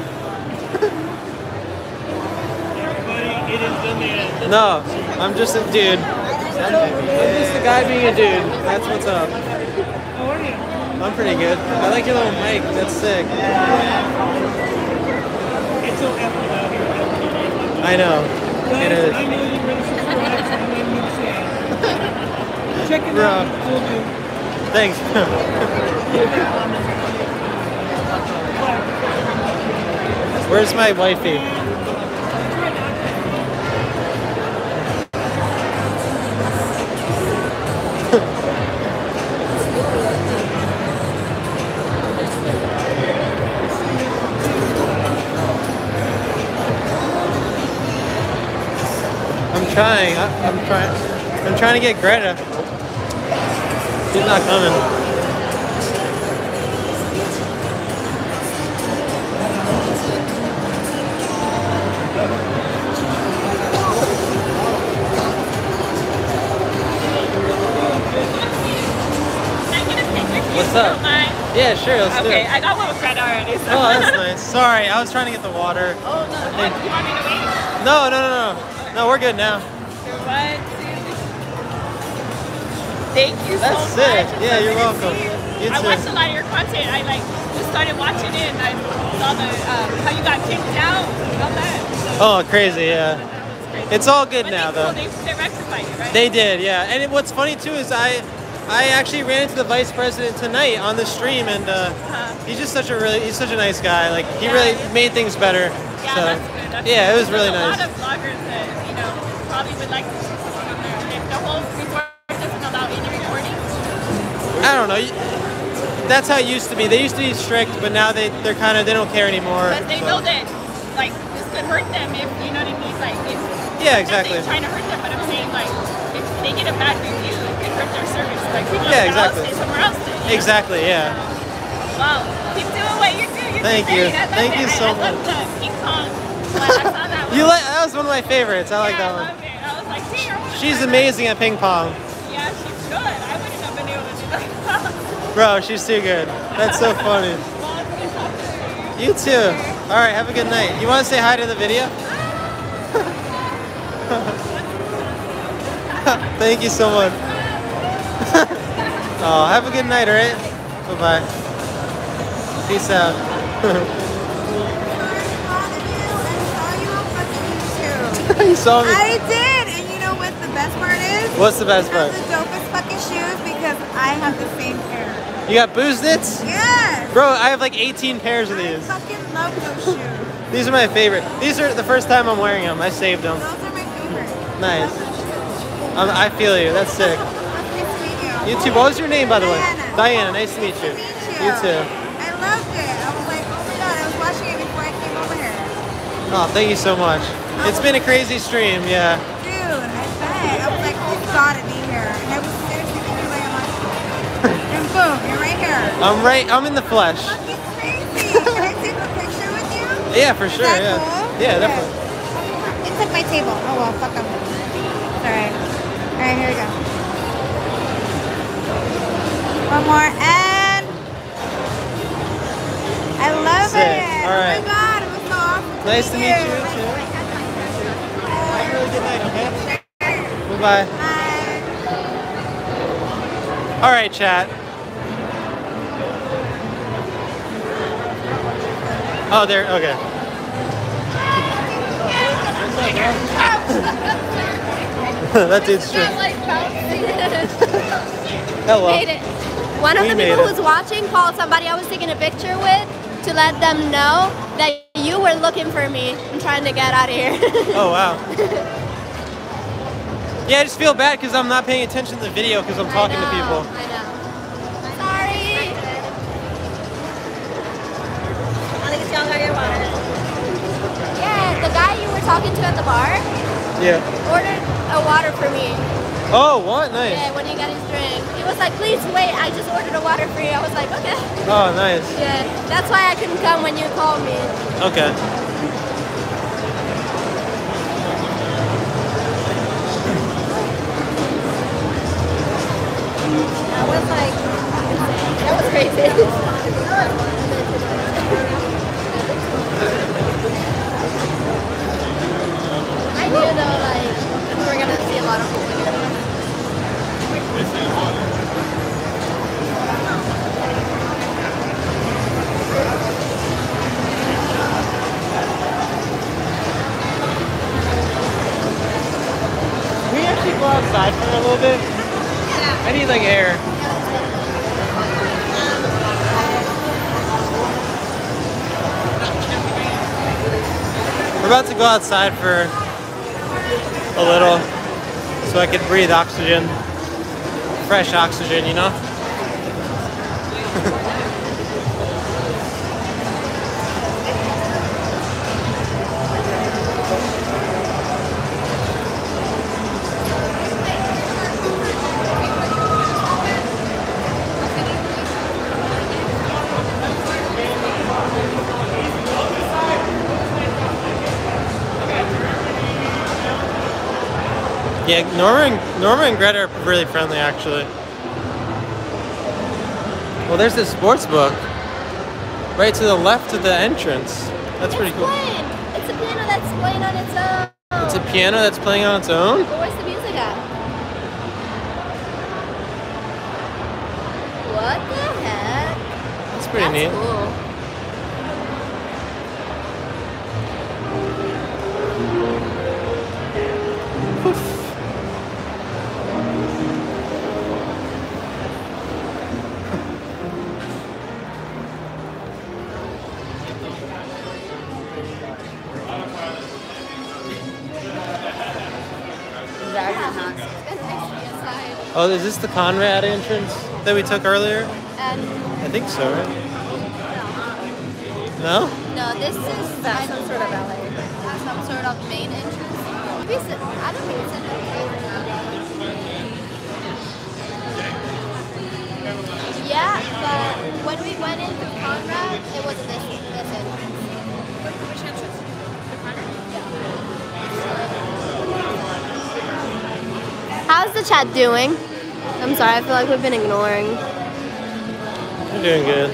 Speaker 2: No, I'm just a dude. I'm just a guy being a dude. That's what's up.
Speaker 5: How are you?
Speaker 2: I'm pretty good. I like your little mic. That's sick.
Speaker 5: It's so epic out here.
Speaker 2: I know. It is.
Speaker 5: I'm really subscribed to my new channel. Check it
Speaker 2: Bro.
Speaker 5: out. Will do.
Speaker 2: Thanks. Where's my wifey? I'm trying to get Greta. She's not coming. What's up? Yeah, sure, let's do it.
Speaker 14: Okay, I got one with Greta already. So.
Speaker 2: Oh, that's nice. Sorry, I was trying to get the water.
Speaker 14: Oh, no. You want me to wait?
Speaker 2: No, we're good now.
Speaker 14: One, two. Thank you
Speaker 2: That's
Speaker 14: so
Speaker 2: sick.
Speaker 14: much.
Speaker 2: Yeah, you're welcome. You
Speaker 14: I
Speaker 2: too.
Speaker 14: watched a lot of your content. I just started watching it and I saw the how you got kicked out. All that.
Speaker 2: Oh, crazy, yeah. It's all good now, though.
Speaker 14: They rectified it, right?
Speaker 2: They did, yeah. And what's funny too is I actually ran into the vice president tonight on the stream, and he's just such a nice guy. Like he really made things better.
Speaker 14: Yeah,
Speaker 2: So,
Speaker 14: that's good. That's
Speaker 2: yeah,
Speaker 14: good.
Speaker 2: it was really
Speaker 14: There's
Speaker 2: nice.
Speaker 14: a lot of bloggers that, probably would like to see someone there. If the whole resort doesn't allow any recording.
Speaker 2: I don't know. That's how it used to be. They used to be strict, but now they're kind of, they don't care anymore.
Speaker 14: Because they know that, like, this could hurt them if, you know what I mean? Like, if
Speaker 2: Yeah, exactly.
Speaker 14: they're trying to hurt them, but I'm saying, like, if they get a bad review, it could hurt their service. Like, people
Speaker 2: Yeah,
Speaker 14: are
Speaker 2: exactly.
Speaker 14: stay somewhere else.
Speaker 2: Exactly, yeah.
Speaker 14: Wow, keep doing what you do. You're
Speaker 2: Thank
Speaker 14: great.
Speaker 2: you.
Speaker 14: I love
Speaker 2: Thank
Speaker 14: it.
Speaker 2: you so
Speaker 14: I
Speaker 2: much.
Speaker 14: love the King Kong. When I saw that one.
Speaker 2: That was one of my favorites. I like that one.
Speaker 14: I love it. I was like, damn.
Speaker 2: She's amazing at ping pong.
Speaker 14: Yeah, she's good. I wouldn't have been able to do that.
Speaker 2: Bro, she's too good. That's so funny. You too. All right, have a good night. You want to say hi to the video? Thank you so much. Oh, have a good night, all right? Bye-bye. Peace out. You saw me.
Speaker 20: I did, and you know what the best part is?
Speaker 2: What's the best part?
Speaker 20: The dopest fucking shoes because I have the same pair.
Speaker 2: You got booze knits?
Speaker 20: Yes.
Speaker 2: Bro, I have like 18 pairs of these.
Speaker 20: I fucking love those shoes.
Speaker 2: These are my favorite. These are the first time I'm wearing them. I saved them.
Speaker 20: Those are my favorite.
Speaker 2: Nice. I feel you. That's sick.
Speaker 20: Nice to meet you.
Speaker 2: You too. What was your name, by the way?
Speaker 20: Diana.
Speaker 2: Diana. Nice to meet you. You too.
Speaker 20: I loved it. I was like, oh my god, I was watching it before I came over here.
Speaker 2: Oh, thank you so much. It's been a crazy stream, yeah.
Speaker 20: Dude, I bet. I was like, you gotta be here. And I was seriously thinking like, I'm like, and boom, you're right here.
Speaker 2: I'm in the flesh.
Speaker 20: Fucking crazy. Can I take a picture with you?
Speaker 2: Yeah, for sure,
Speaker 20: Is that
Speaker 2: yeah.
Speaker 20: cool?
Speaker 2: Yeah,
Speaker 20: Okay.
Speaker 2: definitely.
Speaker 20: It's at my table. Oh well, fuck them. Alright. Alright, here we go. One more, and I love
Speaker 2: Sick.
Speaker 20: it.
Speaker 2: All right.
Speaker 20: Oh my god, it was so awesome.
Speaker 2: Nice to meet you too. Have a really good night, okay? Bye-bye. All right, chat. Oh, there, okay. That dude's true. Hello.
Speaker 3: Made it. One of
Speaker 2: We
Speaker 3: the
Speaker 2: made
Speaker 3: people
Speaker 2: it.
Speaker 3: who's watching called somebody I was taking a picture with to let them know that you were looking for me and trying to get out of here.
Speaker 2: Oh, wow. Yeah, I just feel bad because I'm not paying attention to the video because I'm talking to people.
Speaker 3: I know. Sorry. Yeah, the guy you were talking to at the bar
Speaker 2: Yeah.
Speaker 3: ordered a water for me.
Speaker 2: Oh, what? Nice.
Speaker 3: Yeah, when he got his drink. He was like, please wait, I just ordered a water for you. I was like, okay.
Speaker 2: Oh, nice.
Speaker 3: Yeah, that's why I couldn't come when you called me.
Speaker 2: Okay.
Speaker 3: That was like, that was crazy. I knew though, like, we were gonna see a lot of hooligans.
Speaker 2: Can we actually go outside for a little bit? I need like air. We're about to go outside for a little so I can breathe oxygen. Fresh oxygen, you know? Yeah, Norma and Greta are really friendly, actually. Well, there's this sports book right to the left of the entrance. That's pretty cool.
Speaker 3: It's a piano that's playing on its own.
Speaker 2: It's a piano that's playing on its own?
Speaker 3: But where's the music at? What the heck?
Speaker 2: That's pretty neat.
Speaker 3: Cool.
Speaker 2: Oh, is this the Conrad entrance that we took earlier? I think so, right? No?
Speaker 3: No, this is some sort of alley. Some sort of main entrance. Maybe it's, I don't think it's in the Yeah, but when we went into Conrad, it wasn't this entrance. Which entrance? How's the chat doing? I'm sorry, I feel like we've been ignoring.
Speaker 2: We're doing good.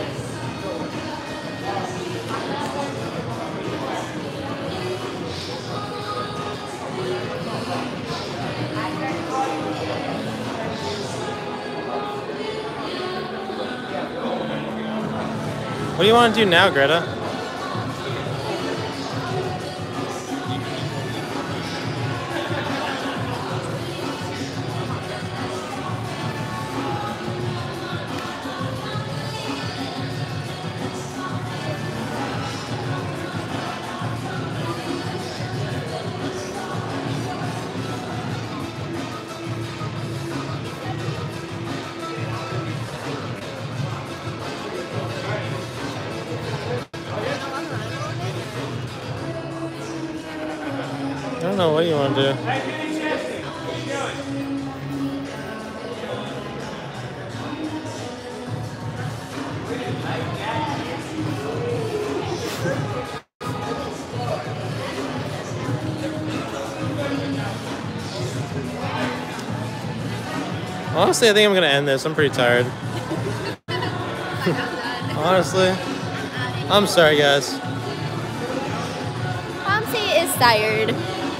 Speaker 2: What do you want to do now, Greta? I don't know what you want to do. Honestly, I think I'm gonna end this. I'm pretty tired. Honestly. I'm sorry, guys.
Speaker 3: Pomsey is tired.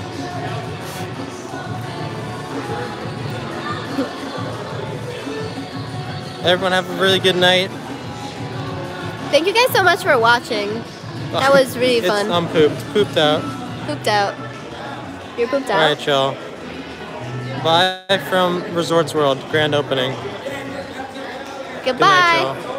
Speaker 2: Everyone have a really good night.
Speaker 3: Thank you guys so much for watching. That was really fun.
Speaker 2: I'm pooped. Pooped out.
Speaker 3: Pooped out. You're pooped out.
Speaker 2: Alright, y'all. Bye from Resorts World. Grand opening.
Speaker 3: Goodbye.
Speaker 2: Good night, y'all.